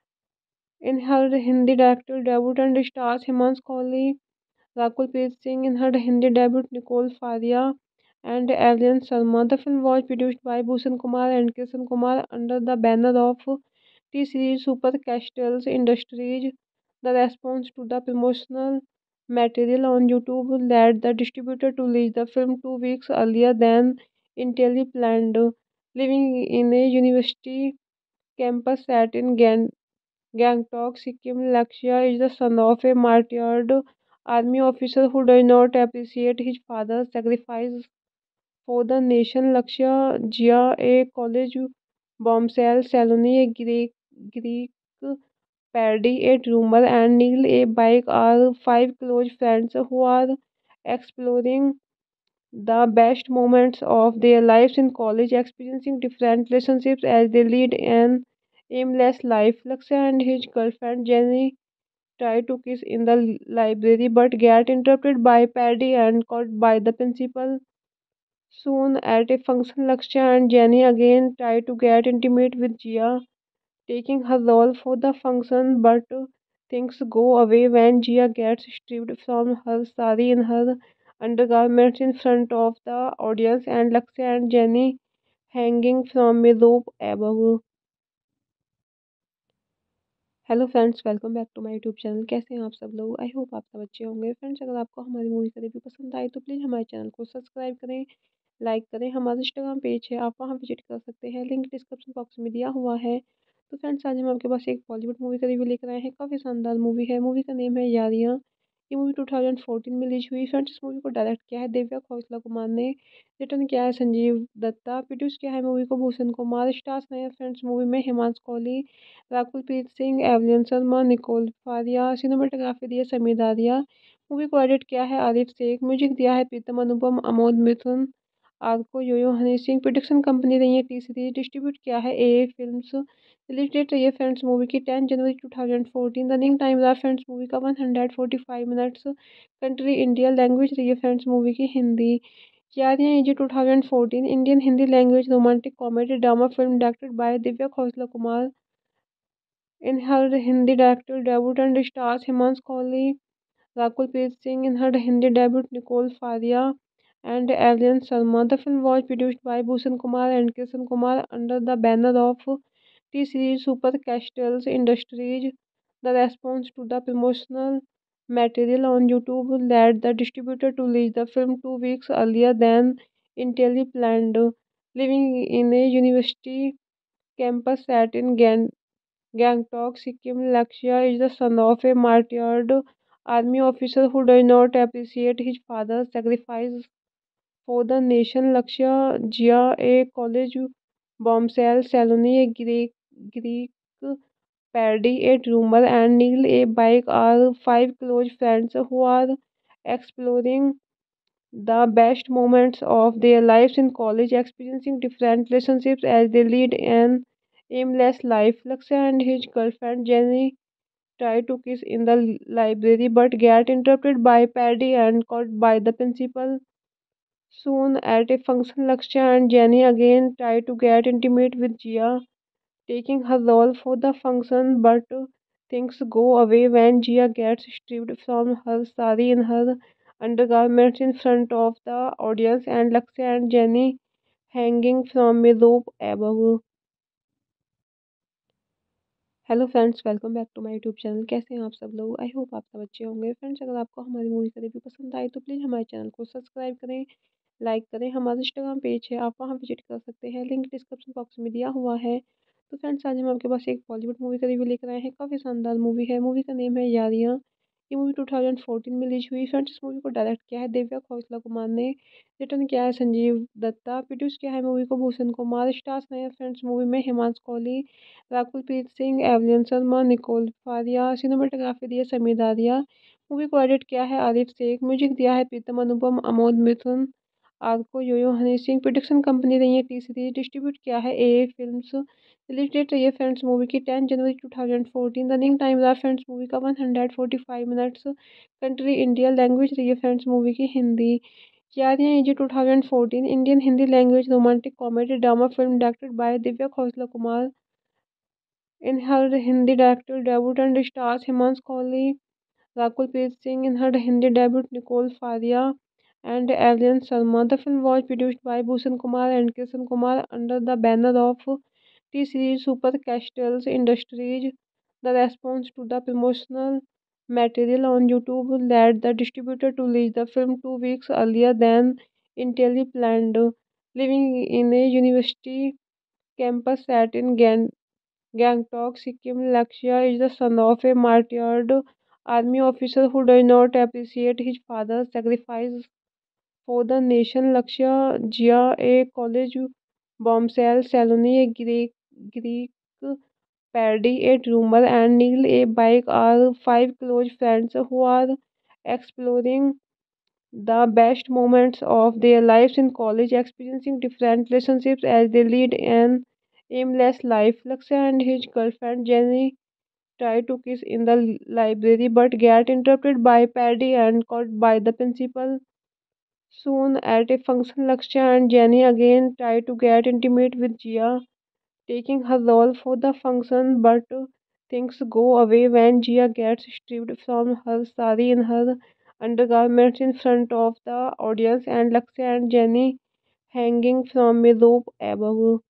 In her Hindi directorial debut and stars Himansh Kohli, Rakul Preet Singh. In her Hindi debut, Nicole Faria and Alien Sharma. The film was produced by Bhushan Kumar and Kishan Kumar under the banner of T-Series Super Castles Industries. The response to the promotional material on YouTube led the distributor to release the film two weeks earlier than initially planned. Living in a university campus set in Gan- Gangtok, Sikkim, Lakshya is the son of a martyred army officer who does not appreciate his father's sacrifice for the nation. Lakshya, Jia, a college bombshell, Saloni, a Greek, Greek Paddy, a drummer, and Neil, a bike are five close friends who are exploring the best moments of their lives in college, experiencing different relationships as they lead an aimless life. Lakshya and his girlfriend Jenny try to kiss in the library but get interrupted by Paddy and caught by the principal. Soon at a function, Lakshya and Jenny again try to get intimate with Jia, taking her role for the function, but things go away when Jia gets stripped from her sari in her undergarments in front of the audience and Lakshya and Jenny hanging from a rope above. Hello friends, welcome back to my YouTube channel. कैसे हैं आप सब लोग? I hope आप सब अच्छे होंगे। Friends, अगर आपको हमारी मूवी का रिव्यू पसंद आए तो प्लीज़ हमारे चैनल को सब्सक्राइब करें, लाइक करें। हमारा इंस्टाग्राम पेज है, आप वहां विजिट कर सकते हैं, लिंक डिस्क्रिप्शन बॉक्स में दिया हुआ है। तो फ्रेंड्स, आज हम आपके पास एक बॉलीवुड मूवी का रिव्यू लेकर आए हैं। काफ़ी शानदार मूवी है। मूवी का नेम है यारियां। ये मूवी टू थाउजेंड फोर्टीन में रिलीज हुई। फ्रेंड्स, इस मूवी को डायरेक्ट किया है दिव्या खोसला कुमार ने, रिटर्न किया है संजीव दत्ता, प्रोड्यूस किया है मूवी को भूषण कुमार। स्टार्स हैं फ्रेंड्स मूवी में Himanshu Kohli, Rakul Preet Singh, Evelyn Sharma, Nicole Faria. Cinematography दी है समीर दादिया। मूवी को एडिट किया है आरिफ शेख। म्यूजिक दिया है प्रीतम अनुपम, अमोद मिथुन, आरको योयो, हनी सिंह। प्रोडक्शन कंपनी रही है टी सीरीज। डिस्ट्रीब्यूट किया है ए फिल्म्स। रिलीज डेट रही है फ्रेंड्स मूवी की टेन जनवरी two thousand fourteen. Running time रहा फ्रेंड्स मूवी का one hundred forty five minutes. Country India. Language रही है फ्रेंड्स मूवी की Hindi. Yaariyan is a two thousand fourteen Indian Hindi language romantic comedy drama film directed by Divya Khosla Kumar. In her Hindi directorial debut and stars Himansh Kohli, Rakul Preet Singh. In her Hindi debut, Nicole Faria and Alien Sharma. The film was produced by Bhushan Kumar and Kishan Kumar under the banner of T-Series Super Castles Industries. The response to the promotional material on YouTube led the distributor to release the film two weeks earlier than initially planned. Living in a university campus set in Gan- Gangtok, Sikkim. Lakshya is the son of a martyred army officer who does not appreciate his father's sacrifice for the nation. Lakshya, Jia, a college bombshell, Saloni, a Greek, Greek Paddy, a drummer, and Neil, a bike are five close friends who are exploring the best moments of their lives in college, experiencing different relationships as they lead an aimless life. Lakshya and his girlfriend Jenny try to kiss in the library but get interrupted by Paddy and caught by the principal. Soon at a function, Lakshya and Jenny again try to get intimate with Jia, taking her role for the function, but things go away when Jia gets stripped from her sari in her undergarments in front of the audience and Lakshya and Jenny hanging from a rope above. Hello friends, welcome back to my YouTube channel. कैसे हैं आप सब लोग? I hope आप सब अच्छे होंगे। Friends, अगर आपको हमारी मूवी का रिव्यू पसंद आए तो प्लीज़ हमारे चैनल को सब्सक्राइब करें, लाइक करें। हमारा इंस्टाग्राम पेज है, आप वहां विजिट कर सकते हैं, लिंक डिस्क्रिप्शन बॉक्स में दिया हुआ है। तो फ्रेंड्स, आज हम आपके पास एक बॉलीवुड मूवी का रिव्यू लेकर आए हैं। काफ़ी शानदार मूवी है। मूवी का नेम है यारियां। ये मूवी टू थाउजेंड फोर्टीन में रिलीज हुई। फ्रेंड्स, इस मूवी को डायरेक्ट किया है दिव्या खोसला कुमार ने, रिटर्न किया है संजीव दत्ता, प्रोड्यूस किया है मूवी को भूषण कुमार। स्टार्स हैं फ्रेंड्स मूवी में Himanshu Kohli, Rakul Preet Singh, Evelyn Sharma, Nicole Faria. Cinematography दी है समीर दादिया। मूवी को एडिट किया है आरिफ शेख। म्यूजिक दिया है प्रीतम अनुपम, अमोद मिथुन, आरको योयो, हनी सिंह। प्रोडक्शन कंपनी रही है टी सीरीज। डिस्ट्रीब्यूट किया है ए फिल्म्स। रिलीज डेट रही है फ्रेंड्स मूवी की टेन जनवरी two thousand fourteen. Running time रहा फ्रेंड्स मूवी का one hundred forty five minutes. Country India. Language रही है फ्रेंड्स मूवी की Hindi. Yaariyan is a two thousand fourteen Indian Hindi language romantic comedy drama film directed by Divya Khosla Kumar. In her Hindi directorial debut and stars Himansh Kohli, Rakul Preet Singh. In her Hindi debut, Nicole Faria and Alien Sharma. The film was produced by Bhushan Kumar and Kishan Kumar under the banner of T-Series Super Castles Industries. The response to the promotional material on YouTube led the distributor to release the film two weeks earlier than initially planned. Living in a university campus set in Gan- Gangtok, Sikkim, Lakshya is the son of a martyred army officer who does not appreciate his father's sacrifice for the nation. Lakshya, Jia, a college bombshell, Saloni, a Greek, Greek Paddy, a drummer, and Neil, a bike are five close friends who are exploring the best moments of their lives in college, experiencing different relationships as they lead an aimless life. Lakshya and his girlfriend Jenny try to kiss in the library but get interrupted by Paddy and caught by the principal. Soon at a function, Lakshya and Jenny again try to get intimate with Jia, taking her role for the function, but things go away when Jia gets stripped from her sari in her undergarments in front of the audience and Lakshya and Jenny hanging from a rope above.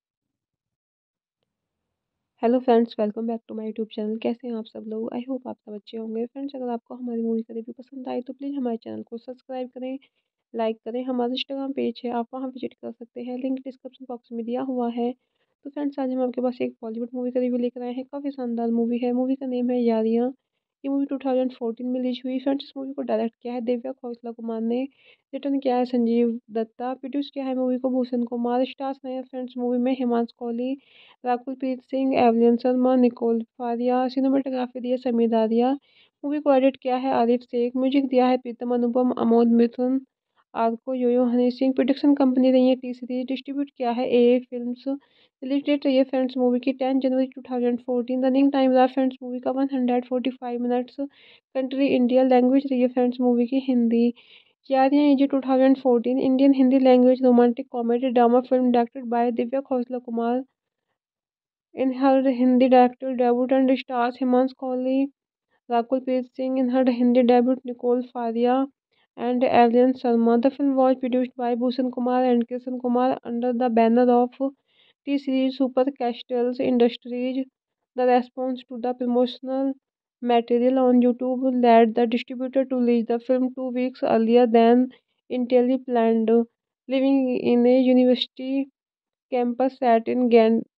Hello friends, welcome back to my YouTube channel. कैसे हैं आप सब लोग? I hope आप सब अच्छे होंगे। Friends, अगर आपको हमारी मूवी का रिव्यू पसंद आए तो प्लीज़ हमारे चैनल को सब्सक्राइब करें, लाइक करें। हमारा इंस्टाग्राम पेज है, आप वहां विजिट कर सकते हैं, लिंक डिस्क्रिप्शन बॉक्स में दिया हुआ है। तो फ्रेंड्स, आज हम आपके पास एक बॉलीवुड मूवी का रिव्यू लेकर आए हैं। काफ़ी शानदार मूवी है। मूवी का नेम है यारियां। ये मूवी टू थाउजेंड फोर्टीन में रिलीज हुई। फ्रेंड्स, इस मूवी को डायरेक्ट किया है दिव्या खोसला कुमार ने, रिटर्न किया है संजीव दत्ता, प्रोड्यूस किया है मूवी को भूषण कुमार। स्टार्स हैं फ्रेंड्स मूवी में Himanshu Kohli, Rakul Preet Singh, Evelyn Sharma, Nicole Faria. Cinematography दी है समीर दादिया। मूवी को एडिट किया है आरिफ शेख। म्यूजिक दिया है प्रीतम अनुपम, अमोद मिथुन, आरको योयो, हनी सिंह। प्रोडक्शन कंपनी रही है टी सीरीज। डिस्ट्रीब्यूट किया है ए फिल्म्स। रिलीज डेट रही है फ्रेंड्स मूवी की टेन जनवरी two thousand fourteen. Running time रहा फ्रेंड्स मूवी का one hundred forty five minutes. Country India. Language रही है फ्रेंड्स मूवी की Hindi. Yaariyan is a two thousand fourteen Indian Hindi language romantic comedy drama film directed by Divya Khosla Kumar. In her Hindi directorial debut and stars Himansh Kohli, Rakul Preet Singh. In her Hindi debut, Nicole Faria and Alien Sharma. The film was produced by Bhushan Kumar and Kishan Kumar under the banner of T-Series Super Castles Industries. The response to the promotional material on YouTube led the distributor to release the film two weeks earlier than initially planned. Living in a university campus set in Gan-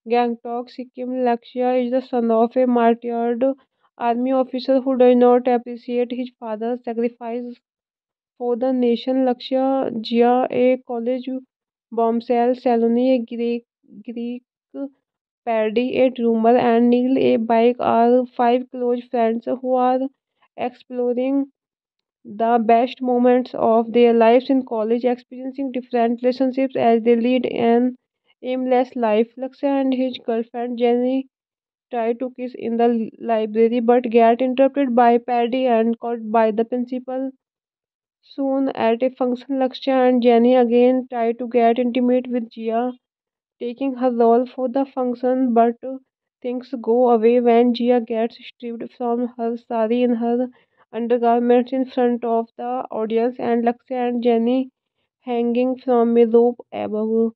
Gangtok, Sikkim. Lakshya is the son of a martyred army officer who does not appreciate his father's sacrifice for the nation. Lakshya, Jia, a college bombshell, Saloni, a Greek, Greek Paddy, a drummer, and Neil, a bike are five close friends who are exploring the best moments of their lives in college, experiencing different relationships as they lead an aimless life. Lakshya and his girlfriend Jenny try to kiss in the library but get interrupted by Paddy and caught by the principal. Soon at a function, Lakshya and Jenny again try to get intimate with Jia, taking her role for the function, but things go away when Jia gets stripped from her sari in her undergarments in front of the audience and Lakshya and Jenny hanging from a rope above.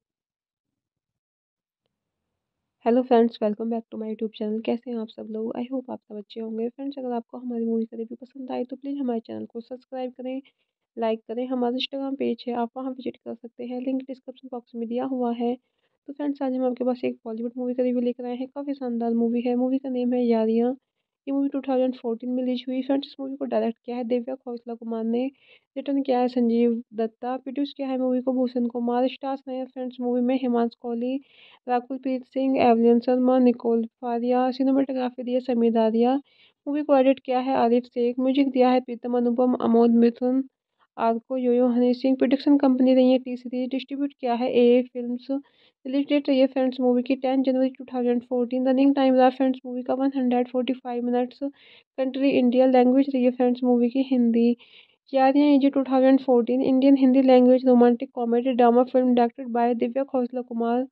Hello friends, welcome back to my YouTube channel. कैसे हैं आप सब लोग? I hope आप सब अच्छे होंगे। Friends, अगर आपको हमारी मूवी का रिव्यू पसंद आए तो प्लीज़ हमारे चैनल को सब्सक्राइब करें, लाइक करें। हमारा इंस्टाग्राम पेज है, आप वहां विजिट कर सकते हैं, लिंक डिस्क्रिप्शन बॉक्स में दिया हुआ है। तो फ्रेंड्स, आज हम आपके पास एक बॉलीवुड मूवी का रिव्यू लेकर आए हैं। काफ़ी शानदार मूवी है। मूवी का नेम है यारियां। ये मूवी टू थाउजेंड फोर्टीन में रिलीज हुई। फ्रेंड्स, इस मूवी को डायरेक्ट किया है दिव्या खोसला कुमार ने, रिटर्न किया है संजीव दत्ता, प्रोड्यूस किया है मूवी को भूषण कुमार। स्टार्स हैं फ्रेंड्स मूवी में Himanshu Kohli, Rakul Preet Singh, Evelyn Sharma, Nicole Faria. Cinematography दी है समीर दादिया। मूवी को एडिट किया है आरिफ शेख। म्यूजिक दिया है प्रीतम अनुपम, अमोद मिथुन, आरको योयो, हनी सिंह। प्रोडक्शन कंपनी रही है टी सीरीज। डिस्ट्रीब्यूट किया है ए फिल्म्स। रिलीज डेट रही है फ्रेंड्स मूवी की टेन जनवरी two thousand fourteen. Running time रहा फ्रेंड्स मूवी का one hundred forty five minutes. Country India. Language रही है फ्रेंड्स मूवी की Hindi. Yaariyan is a two thousand fourteen Indian Hindi language romantic comedy drama film directed by Divya Khosla Kumar.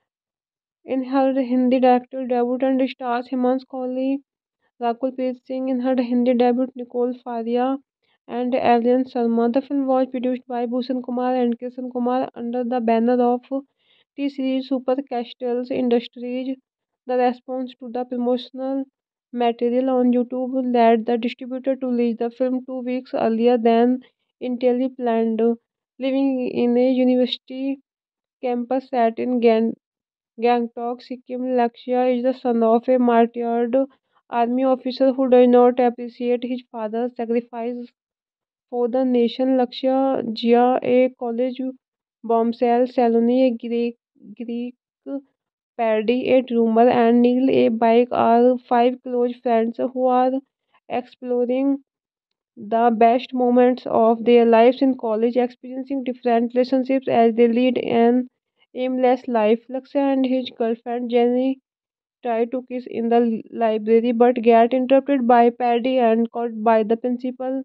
In her Hindi directorial debut and stars Himansh Kohli, Rakul Preet Singh. In her Hindi debut, Nicole Faria and Aryan Sharma. The film was produced by Bhushan Kumar and Kishan Kumar under the banner of T-Series Super Castles Industries. The response to the promotional material on YouTube led the distributor to release the film two weeks earlier than initially planned. Living in a university campus set in Gan- Gangtok, Sikkim, Lakshya is the son of a martyred army officer who does not appreciate his father's sacrifice for the nation. Lakshya, Jia, a college bombshell, Saloni, a Greek, Greek Paddy, a drummer, and Neil, a bike are five close friends who are exploring the best moments of their lives in college, experiencing different relationships as they lead an aimless life. Lakshya and his girlfriend Jenny try to kiss in the library but get interrupted by Paddy and caught by the principal.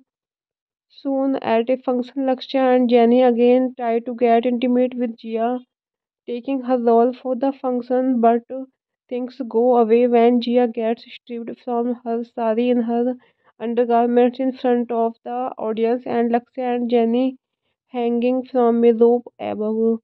Soon at a function, Lakshya and Jenny again try to get intimate with Jia, taking her role for the function, but things go away when Jia gets stripped from her sari in her undergarments in front of the audience and Lakshya and Jenny hanging from a rope above.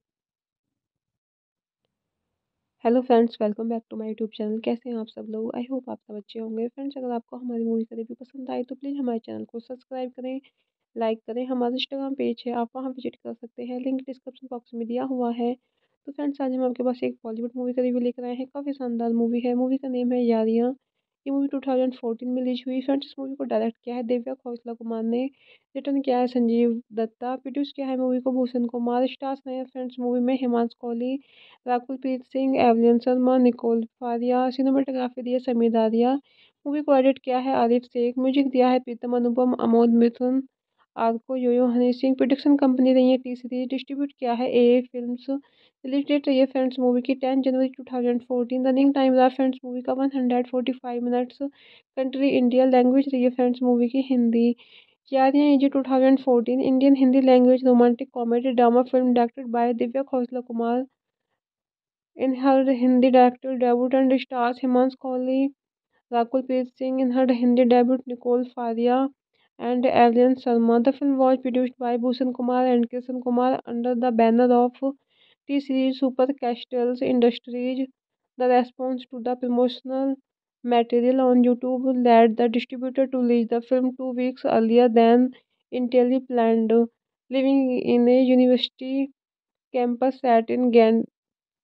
Hello friends, welcome back to my YouTube channel. कैसे हैं आप सब लोग? I hope आप सब अच्छे होंगे। Friends, अगर आपको हमारी मूवी का रिव्यू पसंद आए तो प्लीज़ हमारे चैनल को सब्सक्राइब करें, लाइक करें। हमारा इंस्टाग्राम पेज है, आप वहां विजिट कर सकते हैं, लिंक डिस्क्रिप्शन बॉक्स में दिया हुआ है। तो फ्रेंड्स, आज हम आपके पास एक बॉलीवुड मूवी का रिव्यू लेकर आए हैं। काफ़ी शानदार मूवी है। मूवी का नेम है यारियां। ये मूवी टू थाउजेंड फोर्टीन में रिलीज हुई। फ्रेंड्स, इस मूवी को डायरेक्ट किया है दिव्या खोसला कुमार ने, रिटर्न किया है संजीव दत्ता, प्रोड्यूस किया है मूवी को भूषण कुमार। स्टार्स हैं फ्रेंड्स मूवी में Himanshu Kohli, Rakul Preet Singh, Evelyn Sharma, Nicole Faria. Cinematography दी है समीर दादिया। मूवी को एडिट किया है आरिफ शेख। म्यूजिक दिया है प्रीतम अनुपम, अमोद मिथुन, आरको योयो, हनी सिंह। प्रोडक्शन कंपनी रही है टी सीरीज। डिस्ट्रीब्यूट किया है ए फिल्म्स। रिलीज डेट रही है फ्रेंड्स मूवी की टेन जनवरी two thousand fourteen. Running time रहा फ्रेंड्स मूवी का one hundred forty five minutes. Country India. Language रही है फ्रेंड्स मूवी की Hindi. Yaariyan is a two thousand fourteen Indian Hindi language romantic comedy drama film directed by Divya Khosla Kumar. In her Hindi directorial debut and stars Himansh Kohli, Rakul Preet Singh. In her Hindi debut, Nicole Faria and Aryan Sharma. The film was produced by Bhushan Kumar and Kishan Kumar under the banner of T-Series Super Castles Industries. The response to the promotional material on YouTube led the distributor to release the film two weeks earlier than initially planned. Living in a university campus set in Gan-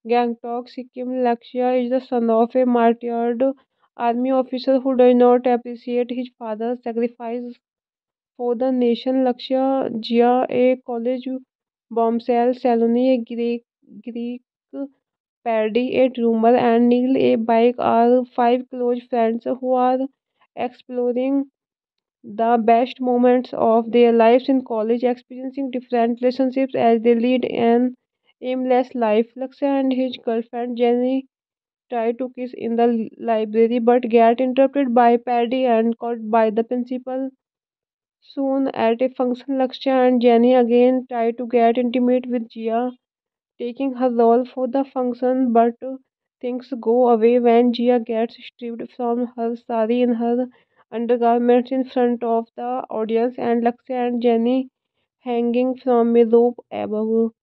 Gangtok, Sikkim. Lakshya is the son of a martyred army officer who does not appreciate his father's sacrifice for the nation. Lakshya, Jia, a college bombshell, Saloni, a Greek, Greek Paddy, a drummer, and Neil, a bike are five close friends who are exploring the best moments of their lives in college, experiencing different relationships as they lead an aimless life. Lakshya and his girlfriend Jenny try to kiss in the library but get interrupted by Paddy and caught by the principal. Soon at a function, Lakshya and Jenny again try to get intimate with Jia, taking her role for the function, but things go away when Jia gets stripped from her sari in her undergarments in front of the audience and Lakshya and Jenny hanging from a rope above.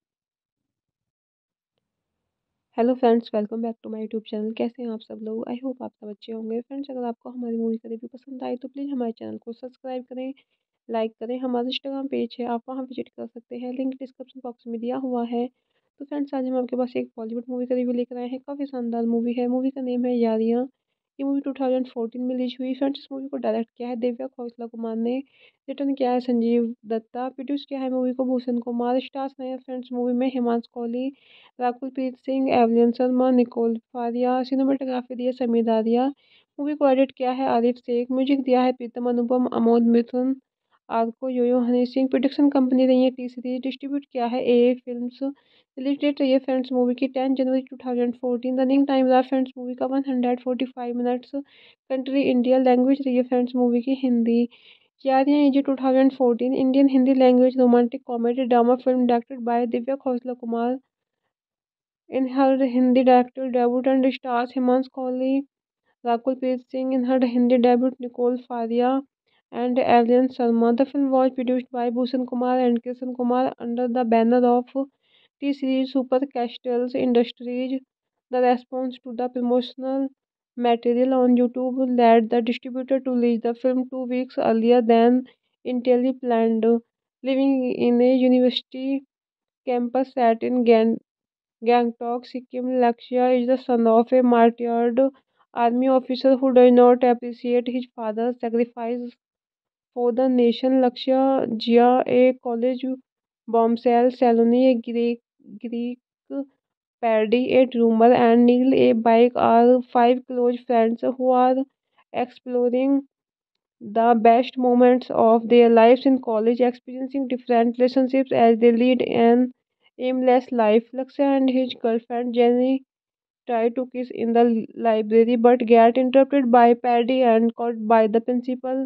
Hello friends, welcome back to my YouTube channel. कैसे हैं आप सब लोग? I hope आप सब अच्छे होंगे। Friends, अगर आपको हमारी मूवी का रिव्यू पसंद आए तो प्लीज़ हमारे चैनल को सब्सक्राइब करें, लाइक करें। हमारा इंस्टाग्राम पेज है, आप वहां विजिट कर सकते हैं, लिंक डिस्क्रिप्शन बॉक्स में दिया हुआ है। तो फ्रेंड्स, आज हम आपके पास एक बॉलीवुड मूवी का रिव्यू लेकर आए हैं। काफ़ी शानदार मूवी है। मूवी का नेम है यारियां। ये मूवी टू थाउजेंड फोर्टीन में रिलीज हुई। फ्रेंड्स, इस मूवी को डायरेक्ट किया है दिव्या खोसला कुमार ने, रिटर्न किया है संजीव दत्ता, प्रोड्यूस किया है मूवी को भूषण कुमार। स्टार्स हैं फ्रेंड्स मूवी में Himanshu Kohli, Rakul Preet Singh, Evelyn Sharma, Nicole Faria. Cinematography दी है समीर दादिया। मूवी को एडिट किया है आरिफ शेख। म्यूजिक दिया है प्रीतम अनुपम, अमोद मिथुन, आरको योयो, हनी सिंह। प्रोडक्शन कंपनी रही है टी सीरीज। डिस्ट्रीब्यूट किया है ए फिल्म्स। रिलीज डेट रही है फ्रेंड्स मूवी की टेन जनवरी two thousand fourteen. Running time रहा फ्रेंड्स मूवी का one hundred forty five minutes. Country India. Language रही है फ्रेंड्स मूवी की Hindi. Yaariyan is a two thousand fourteen Indian Hindi language romantic comedy drama film directed by Divya Khosla Kumar. In her Hindi directorial debut and stars Himansh Kohli, Rakul Preet Singh. In her Hindi debut, Nicole Faria and Alien Sharma. The film was produced by Bhushan Kumar and Kishan Kumar under the banner of T-Series Super Castles Industries. The response to the promotional material on YouTube led the distributor to release the film two weeks earlier than initially planned. Living in a university campus set in Gan- Gangtok, Sikkim, Lakshya is the son of a martyred army officer who does not appreciate his father's sacrifice for the nation. Lakshya, Jia, a college bombshell, Saloni, a Greek, Greek Paddy, a drummer, and Neil, a bike are five close friends who are exploring the best moments of their lives in college, experiencing different relationships as they lead an aimless life. Lakshya and his girlfriend Jenny try to kiss in the library but get interrupted by Paddy and caught by the principal.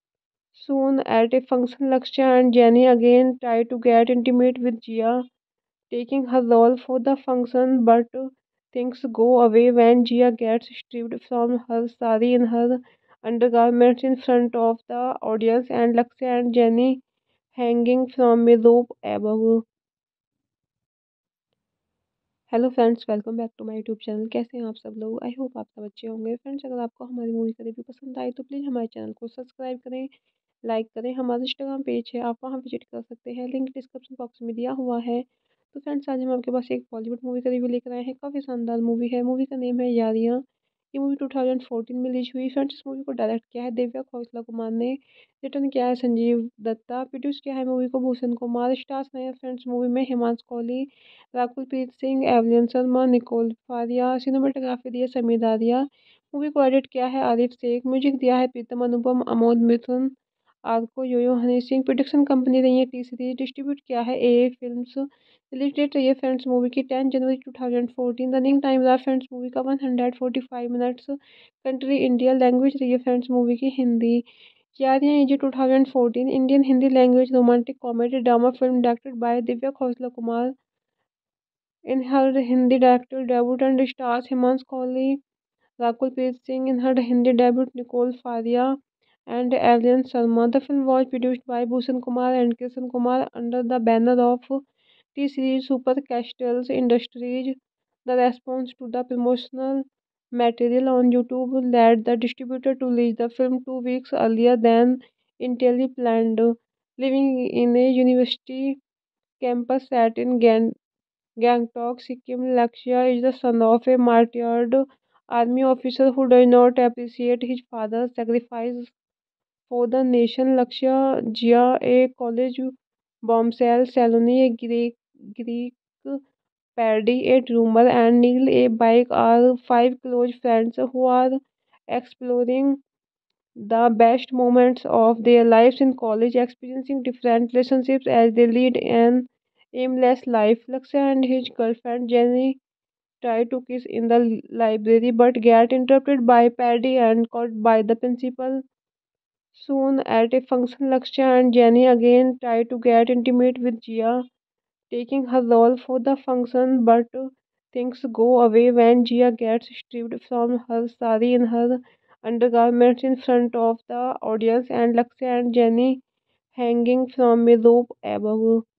Soon at a function, Lakshya and Jenny again try to get intimate with Jia, taking her role for the function, but things go away when Jia gets stripped from her sari in her undergarments in front of the audience and Lakshya and Jenny hanging from a rope above. Hello friends, welcome back to my YouTube channel. कैसे हैं आप सब लोग? I hope आप सब अच्छे होंगे। Friends, अगर आपको हमारी मूवी का रिव्यू पसंद आए तो प्लीज़ हमारे चैनल को सब्सक्राइब करें, लाइक करें। हमारा इंस्टाग्राम पेज है, आप वहां विजिट कर सकते हैं, लिंक डिस्क्रिप्शन बॉक्स में दिया हुआ है। तो फ्रेंड्स, आज हम आपके पास एक बॉलीवुड मूवी का रिव्यू लेकर आए हैं। काफ़ी शानदार मूवी है। मूवी का नेम है यारियां। ये मूवी टू थाउजेंड फोर्टीन में रिलीज हुई। फ्रेंड्स, इस मूवी को डायरेक्ट किया है दिव्या खोसला कुमार ने, रिटर्न किया है संजीव दत्ता, प्रोड्यूस किया है मूवी को भूषण कुमार। स्टार्स हैं फ्रेंड्स मूवी में Himanshu Kohli, Rakul Preet Singh, Evelyn Sharma, Nicole Faria. Cinematography दी है समीर दादिया। मूवी को एडिट किया है आरिफ शेख। म्यूजिक दिया है प्रीतम अनुपम, अमोद मिथुन, आरको योयो, हनी सिंह। प्रोडक्शन कंपनी रही है टी सीरीज। डिस्ट्रीब्यूट किया है ए फिल्म्स। रिलीज डेट रही है फ्रेंड्स मूवी की टेन जनवरी two thousand fourteen. Running time रहा फ्रेंड्स मूवी का one hundred forty five minutes. Country India. Language रही है फ्रेंड्स मूवी की Hindi. Yaariyan is a two thousand fourteen Indian Hindi language romantic comedy drama film directed by Divya Khosla Kumar. In her Hindi directorial debut and stars Himansh Kohli, Rakul Preet Singh. In her Hindi debut, Nicole Faria and Alien Sharma. The film was produced by Bhushan Kumar and Kishan Kumar under the banner of T-Series Super Castles Industries. The response to the promotional material on YouTube led the distributor to release the film two weeks earlier than initially planned. Living in a university campus set in Gan- Gangtok, Sikkim. Lakshya is the son of a martyred army officer who does not appreciate his father's sacrifice for the nation. Lakshya, Jia, a college bombshell. Saloni, a Greek, Greek Paddy, a drummer, and Neil, a bike are five close friends who are exploring the best moments of their lives in college, experiencing different relationships as they lead an aimless life. Lakshya and his girlfriend Jenny try to kiss in the library but get interrupted by Paddy and caught by the principal. Soon at a function, Lakshya and Jenny again try to get intimate with Jia, taking her role for the function, but things go away when Jia gets stripped from her sari in her undergarments in front of the audience, and Lakshya and Jenny hanging from a rope above.